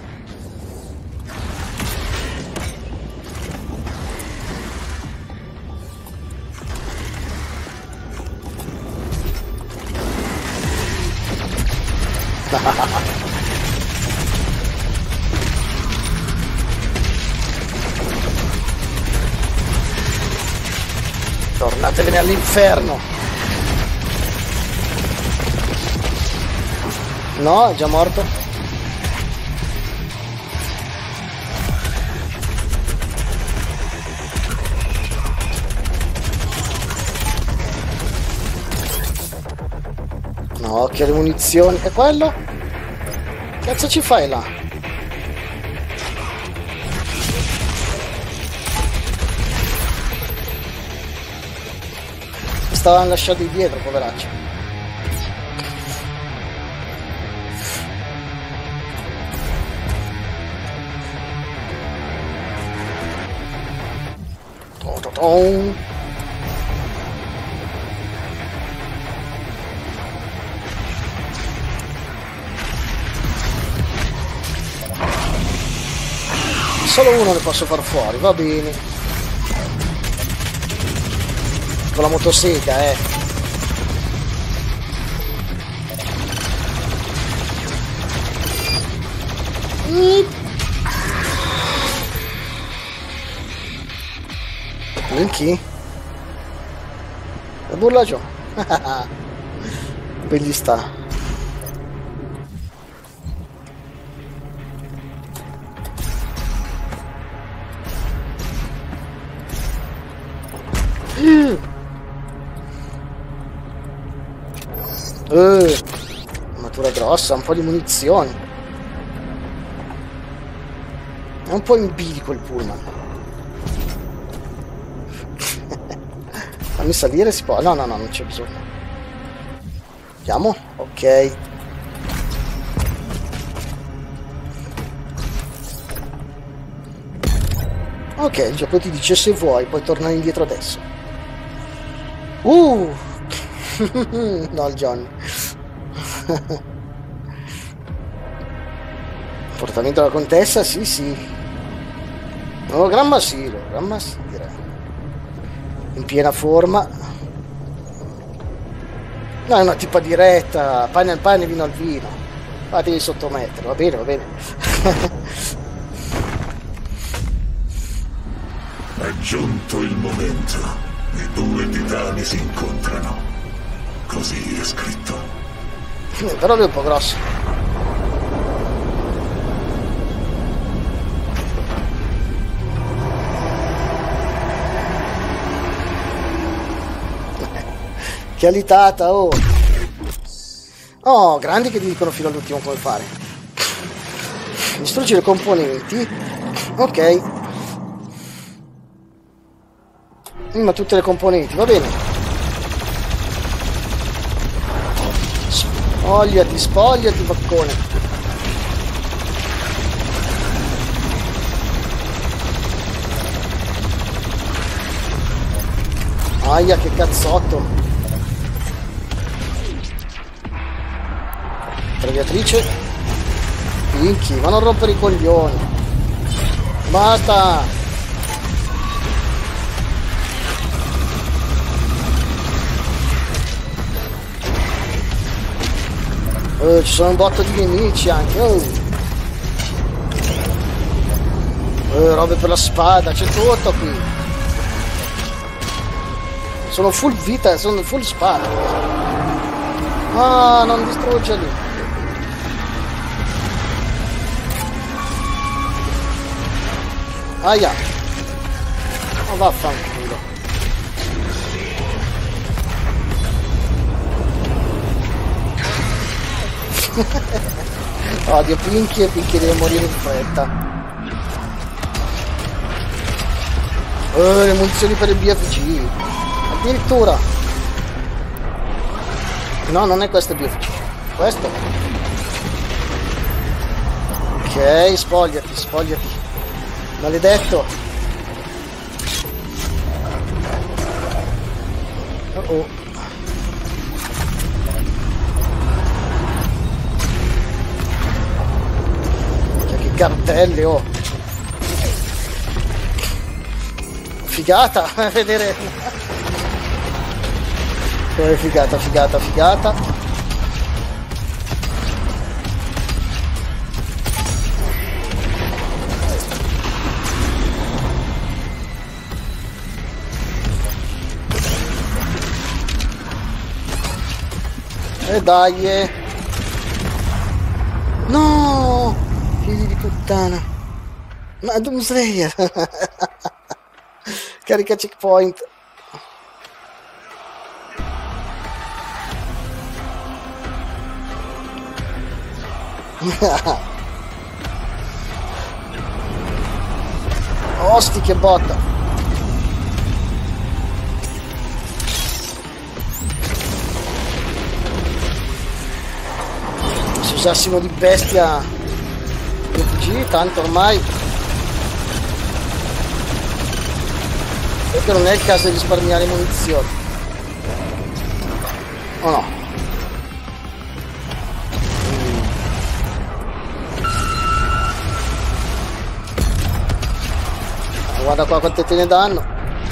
Speaker 1: Tornatevene all'inferno. No, è già morto. No, occhio alle munizioni. E quello? Che cazzo ci fai là? Stavano lasciati dietro, poveraccio. Solo uno ne posso far fuori, va bene. Con la motosega, Minchia. E burla giù. Qui gli sta. Armatura grossa, un po' di munizioni. È un po' in bilico il pullman. Fammi salire, si può? No, non c'è bisogno. Andiamo? Ok. Ok, il gioco ti dice se vuoi puoi tornare indietro adesso. No, il Johnny. Portamento della contessa, sì. Oh, gran massiro, direi. In piena forma. No, è una tipa diretta, pane al pane, vino al vino. Fatevi sottomettere, va bene.
Speaker 2: È giunto il momento. I due titani si incontrano. Così è scritto.
Speaker 1: Però lui è un po' grosso. Che alitata, oh! Oh, grandi che ti dicono fino all'ultimo come fare. Distruggere componenti. Ok. Ma tutte le componenti, va bene. Spogliati, baccone. Aia, che cazzotto. Traviatrice. Pinky, ma non rompere i coglioni. Basta. Ci sono un botto di nemici anche. Robe per la spada, c'è tutto qui. Sono full vita, sono full spada. Ah, non distruggerli. Aia. Oh, vaffanculo. Odio Pinky e Pinky deve morire in fretta. Le munizioni per il BFG. Addirittura. No, non è questo il BFG. Questo. Ok, spogliati. Maledetto. Oh. Cartelle, oh, figata a vedere. Figata. dai. No, figli di puttana. Ma Doom Slayer. Carica checkpoint. Osti che botta. Se usassimo di bestia RPG, tanto ormai perché non è il caso di risparmiare munizioni. O no? Guarda qua quante te ne danno.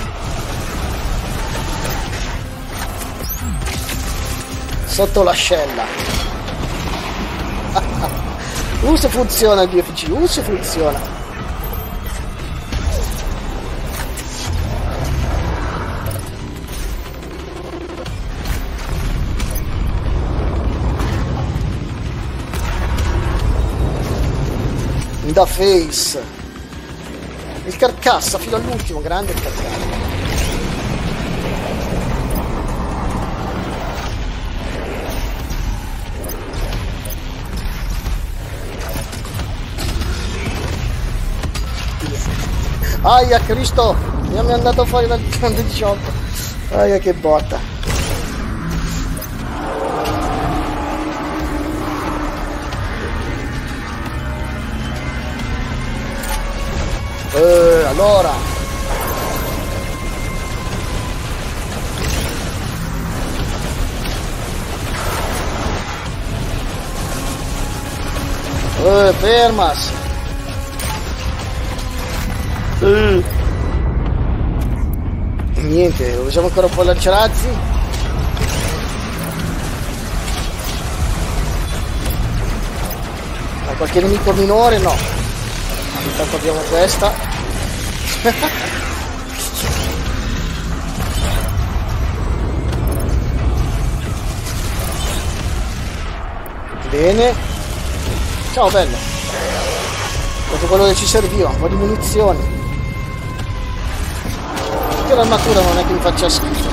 Speaker 1: Sotto l'ascella. Se funziona il BFG, se funziona. In the face. Il carcassa fino all'ultimo, grande il carcassa. Aia Cristo, mi è andato fuori dal 18. Aia che botta. Allora fermas. Niente, usiamo ancora un po' lanciarazzi. Ma qualche nemico minore no. Intanto abbiamo questa. Bene. Ciao bello. Questo è quello che ci serviva, un po' di munizioni. Perché l'armatura non è che mi faccia schifo.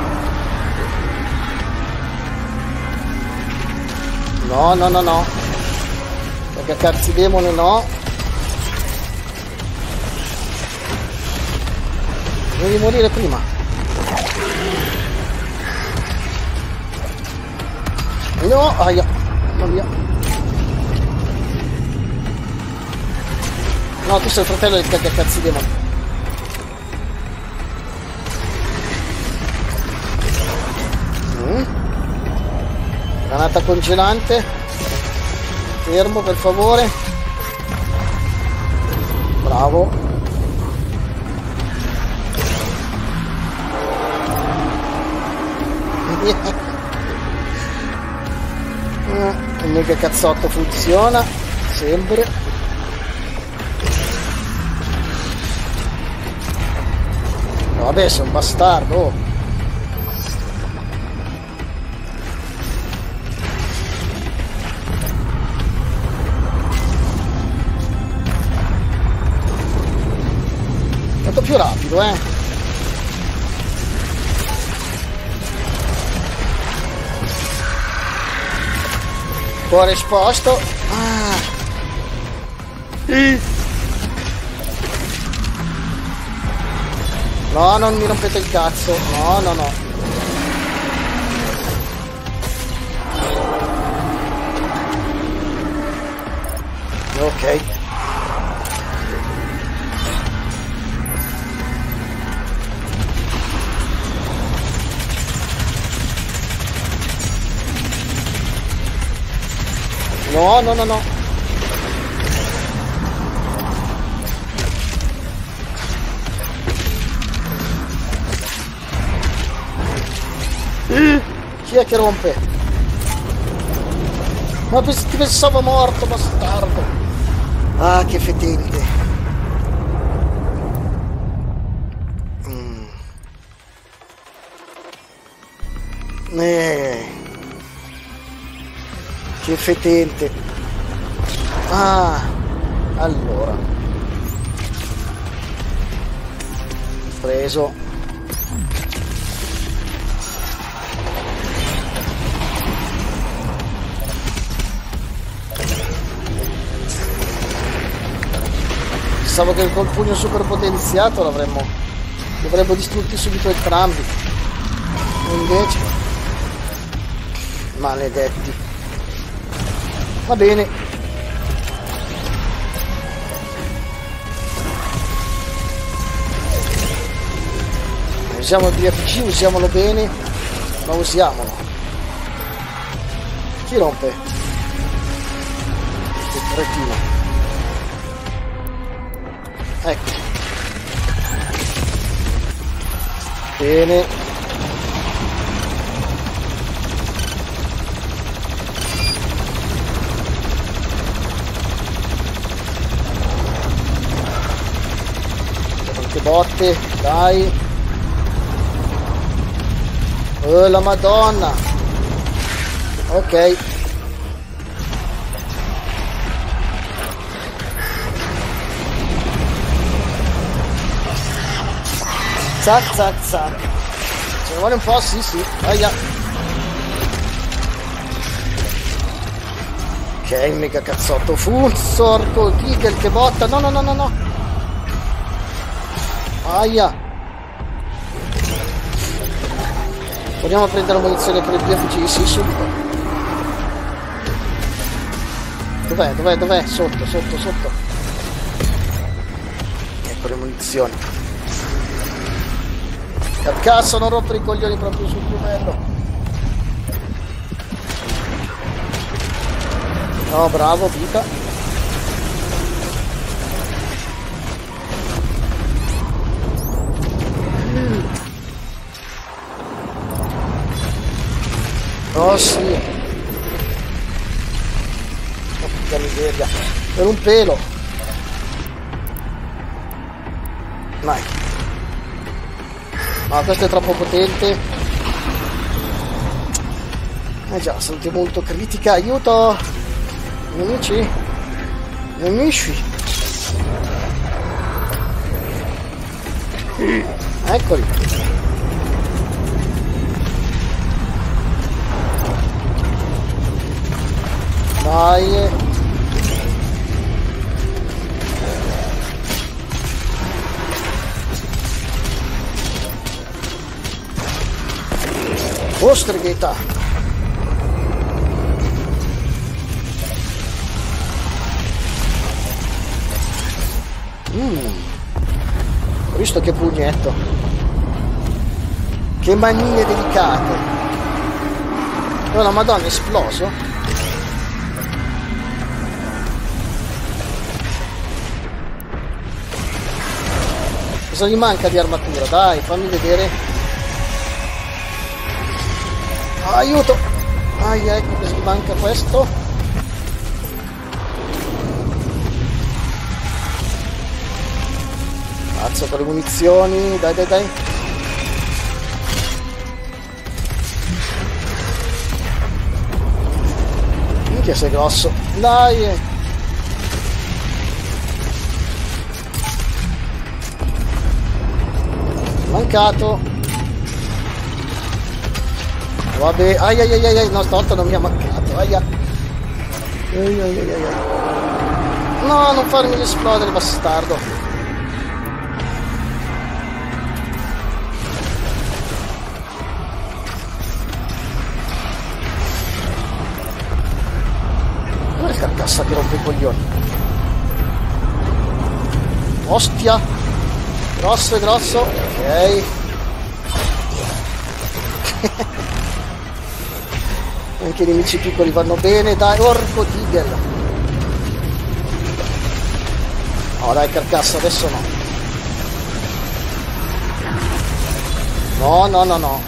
Speaker 1: No, no, no, no. Perché cazzi demone no. Devi morire prima. No, aia. Mamma mia. No, tu sei il fratello del cazzi demoni. Granata congelante. Fermo per favore. Bravo. Il mega cazzotto funziona sempre. No, vabbè, sei un bastardo. Molto più rapido, Cuore esposto. No, non mi rompete il cazzo. No, no, no. Ok. No, no, no, no. Chi è che rompe? Ma ti pensavo morto, bastardo. Ah, che fetente. Che fetente. Ah, allora. Preso. Pensavo che col pugno super potenziato l'avrebbe distrutti subito entrambi. E invece, maledetti. Va bene. Usiamo il BFG, usiamolo bene, ma usiamolo. Chi rompe? Il cretino. Ecco. Bene. Quante botte, dai. Oh la Madonna. Ok. Zac zac zac. Ce ne vuole un po', sì sì. Aia. Ok, mega cazzotto. Sorco Tigel che botta. No no no no no. Aia. Proviamo a prendere munizione per il BFG, sì, subito. Dov'è? Dov'è? Dov'è? Sotto, sotto, sotto. Ecco le munizioni. Per cazzo non rompere i coglioni proprio sul piumello. No, bravo, vita. Oh sì. Porca miseria. Per un pelo. Vai. Ma questo è troppo potente. Già, salute molto critica. Aiuto! Nemici? Nemici? Eccoli. Dai. Oh, streghetta. Ho visto che pugnetto. Che manine delicate. Oh, la Madonna, è esploso. Cosa gli manca di armatura? Dai, fammi vedere. Aiuto! Ecco che gli manca questo. Cazzo con le munizioni, dai dai dai. Minchia sei grosso. Dai! Mancato. Vabbè, ai, no, stavolta non mi ha mancato, aia. No, non farmi esplodere, bastardo. Dov'è il carcassa che rompe i coglioni? Ostia. Grosso e grosso, ok. Anche i nemici piccoli vanno bene, dai, orco Tigel. No, dai, carcassa, adesso no. No, no, no, no.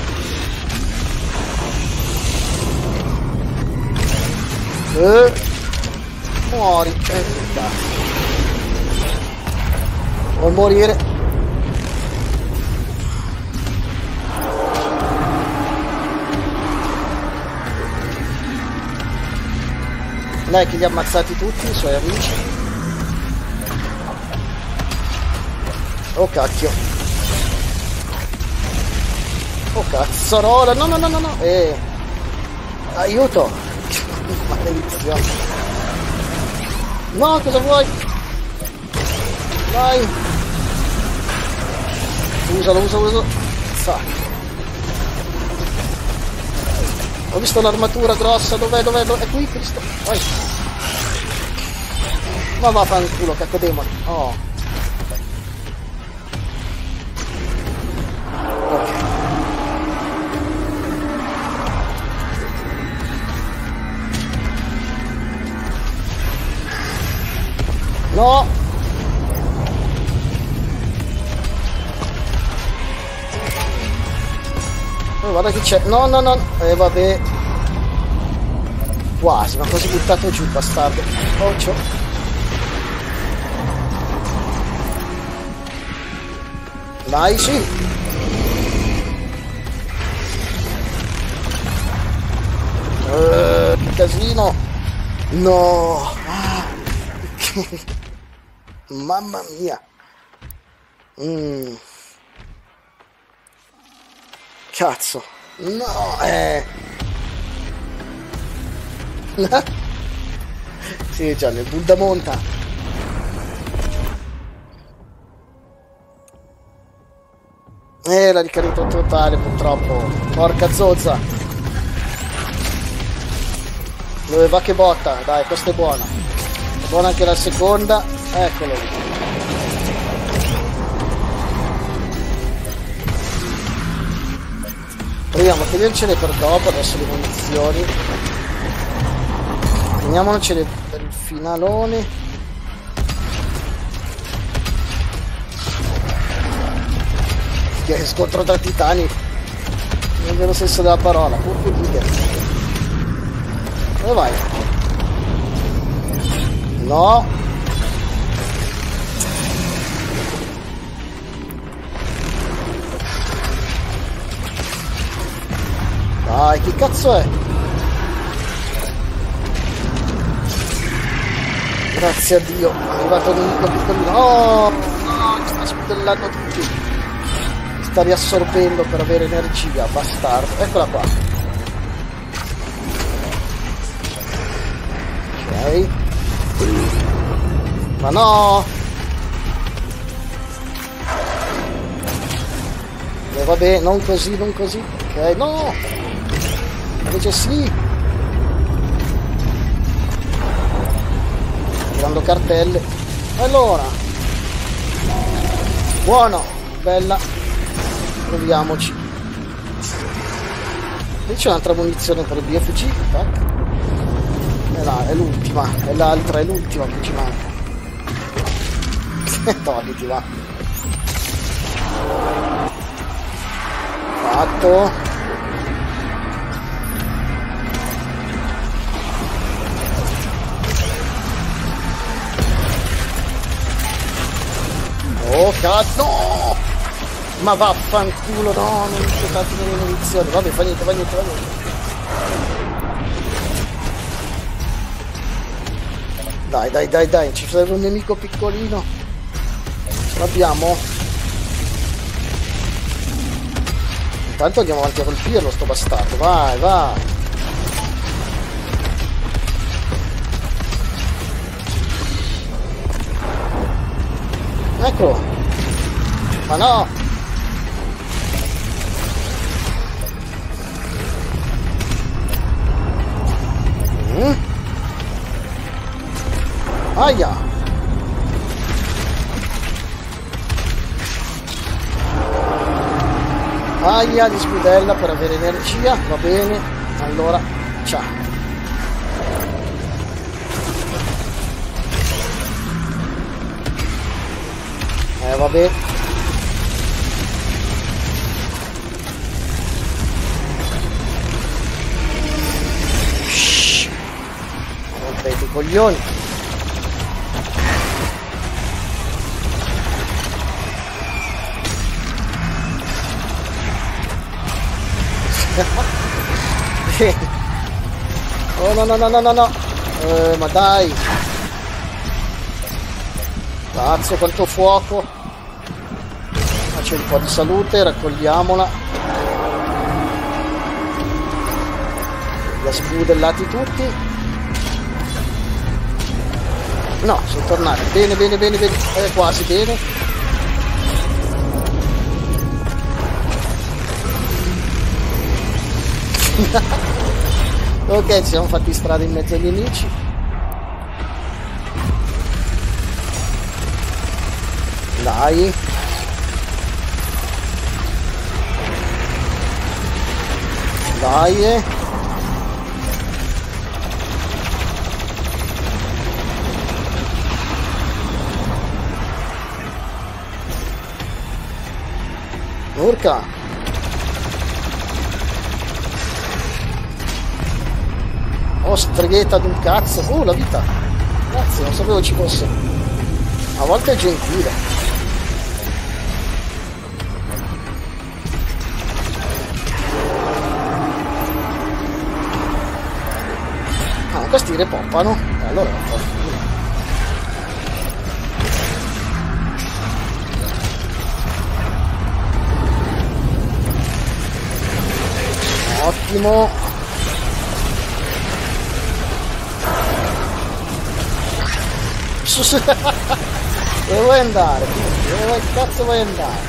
Speaker 1: Muori. Vuoi morire? Dai che li ha ammazzati tutti i suoi amici. Oh cacchio. Oh cazzarola. No no no no no. Aiuto. Maledizione. No, cosa vuoi? Dai. Usalo. Sa. Ho visto l'armatura grossa, dov'è? È qui, Cristo. Vai. Ma vaffanculo, cacco demone. Oh. Ok. No. Guarda che c'è. No. Vabbè. Quasi, ma quasi buttato giù il bastardo. Occhio. Dai, sì. Che casino. No. Mamma mia. Cazzo. No, Sì, già, nel Buddha monta. La ricarica totale, purtroppo. Porca zozza. Dove va che botta? Dai, questa è buona. È buona anche la seconda. Eccolo lì. Proviamo a tenercele per dopo, adesso le munizioni. Teniamocele per il finalone. Che scontro tra titani. Nel vero senso della parola. Dove vai? No. Dai, che cazzo è? Grazie a Dio, è arrivato un nemico piccolino. Oh, no, sta sputellando tutti. Sta riassorbendo per avere energia, bastardo. Eccola qua. Ok. Ma no! Vabbè, non così. Ok, no! Invece sì. Tirando cartelle. Allora. Buono. Bella. Proviamoci. Qui c'è un'altra munizione per il BFG. È l'ultima. È l'altra, è l'ultima che ci manca. Togliti, va. Fatto. Oh cazzo, no! Ma vaffanculo, no, non ho giocato nelle munizioni. Vabbè, fa niente. Dai, ci serve un nemico piccolino. Ce l'abbiamo? Intanto andiamo avanti a colpirlo, sto bastardo. Vai. Eccolo. Ma no. Aia. Aia di scudella per avere energia. Va bene. Allora, ciao. Vabbè. Rompete i coglioni. Oh no. Ma dai! Cazzo, quanto fuoco! Ma c'è un po' di salute, raccogliamola. La spudellati tutti. No, sono tornati. Bene, bene, bene, bene. Quasi bene. Ok, ci siamo fatti strada in mezzo agli nemici. Dai. Dai. Urca. Oh, streghetta d'un cazzo. Oh, la vita. Grazie, non sapevo ci fosse. A volte è gentile. Ah, questi repoppano. Allora ottimo. Dove vuoi andare? Dove cazzo vuoi andare?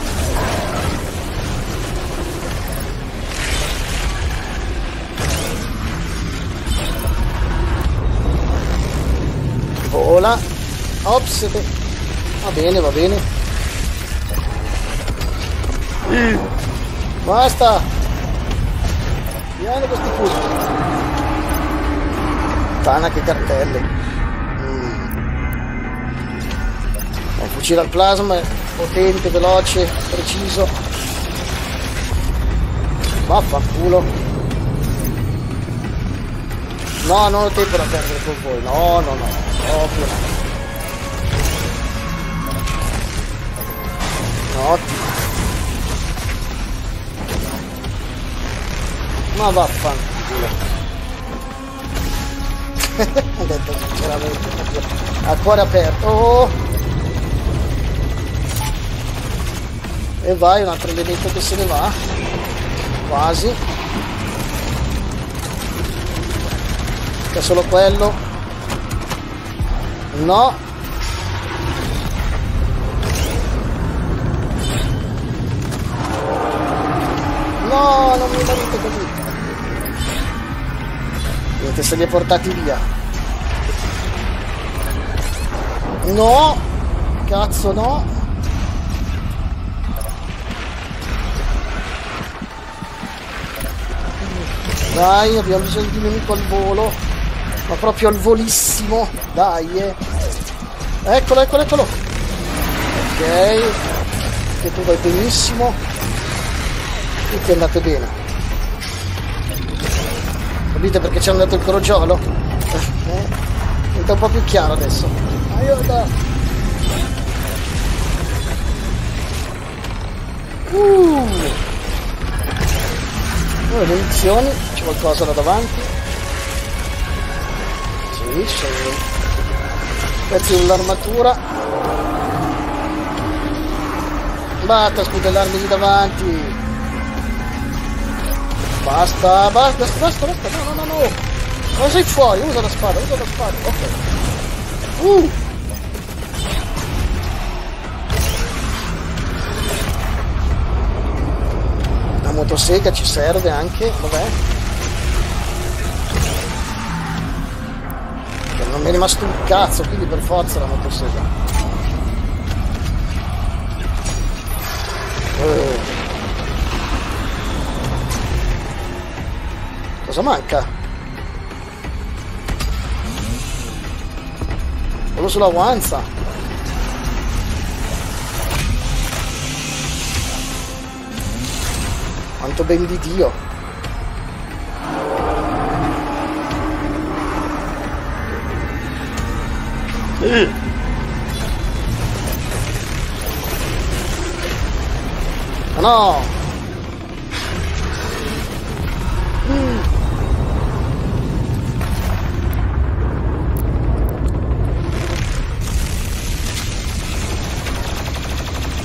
Speaker 1: Vola. Ops. Va bene, va bene. Basta. Vieni questi punti. Tana che cartelle. Un fucile al plasma è potente, veloce, preciso. Vaffanculo. No, non ho tempo da perdere con voi. No, no, no. Proprio no. No, ottimo. Ma vaffanculo. Ho detto sinceramente. A cuore aperto. Oh. E vai, un altro elemento che se ne va. Quasi. C'è solo quello. No. No, non mi venite così. Niente, se li hai portati via. No. Cazzo no. Dai, abbiamo bisogno di un nemico al volo. Ma proprio al volissimo. Dai, Eccolo, eccolo, eccolo. Ok. Che tu vai benissimo. Tutti andate bene. Capite perché ci hanno dato il crogiolo? Diventa un po' più chiaro adesso. Aiuto. Le munizioni, c'è qualcosa da davanti? Sì, sì. Pezzi dell'armatura. Basta a spudellarmi di davanti. Basta, basta, basta, basta. No, no, no, no. Ma sei fuori, usa la spada, usa la spada. Ok. La motosega ci serve anche, dov'è? Non mi è rimasto un cazzo, quindi per forza la motosega. Cosa manca? Quello sulla guanza. Quanto ben di Dio. No.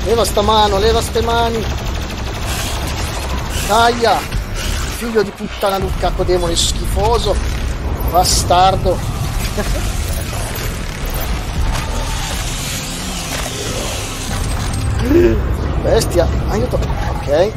Speaker 1: Leva sta mano, leva ste mani. Aia! Figlio di puttana d'un cacodemone schifoso. Bastardo. Bestia, aiuto. Ok.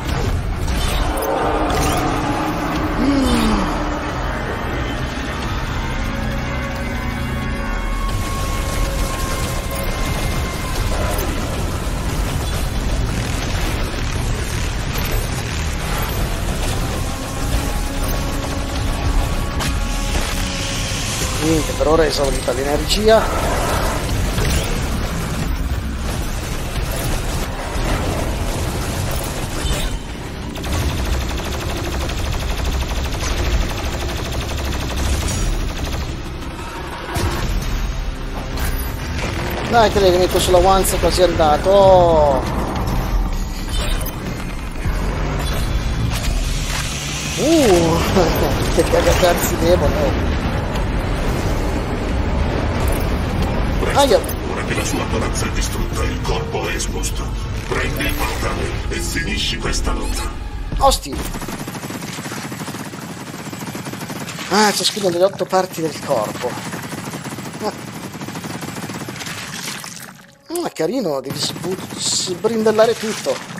Speaker 1: Niente, per ora è esaurita l'energia. Dai che le metto sulla once, quasi è andato. Oh. Che cagacazzi demone.
Speaker 2: Presto, ora che la sua corazza è distrutta, il corpo è esposto. Prendi il portale e finisci questa lotta.
Speaker 1: Osti. Ah, ciascuna delle 8 parti del corpo. Carino, devi sbrindellare tutto.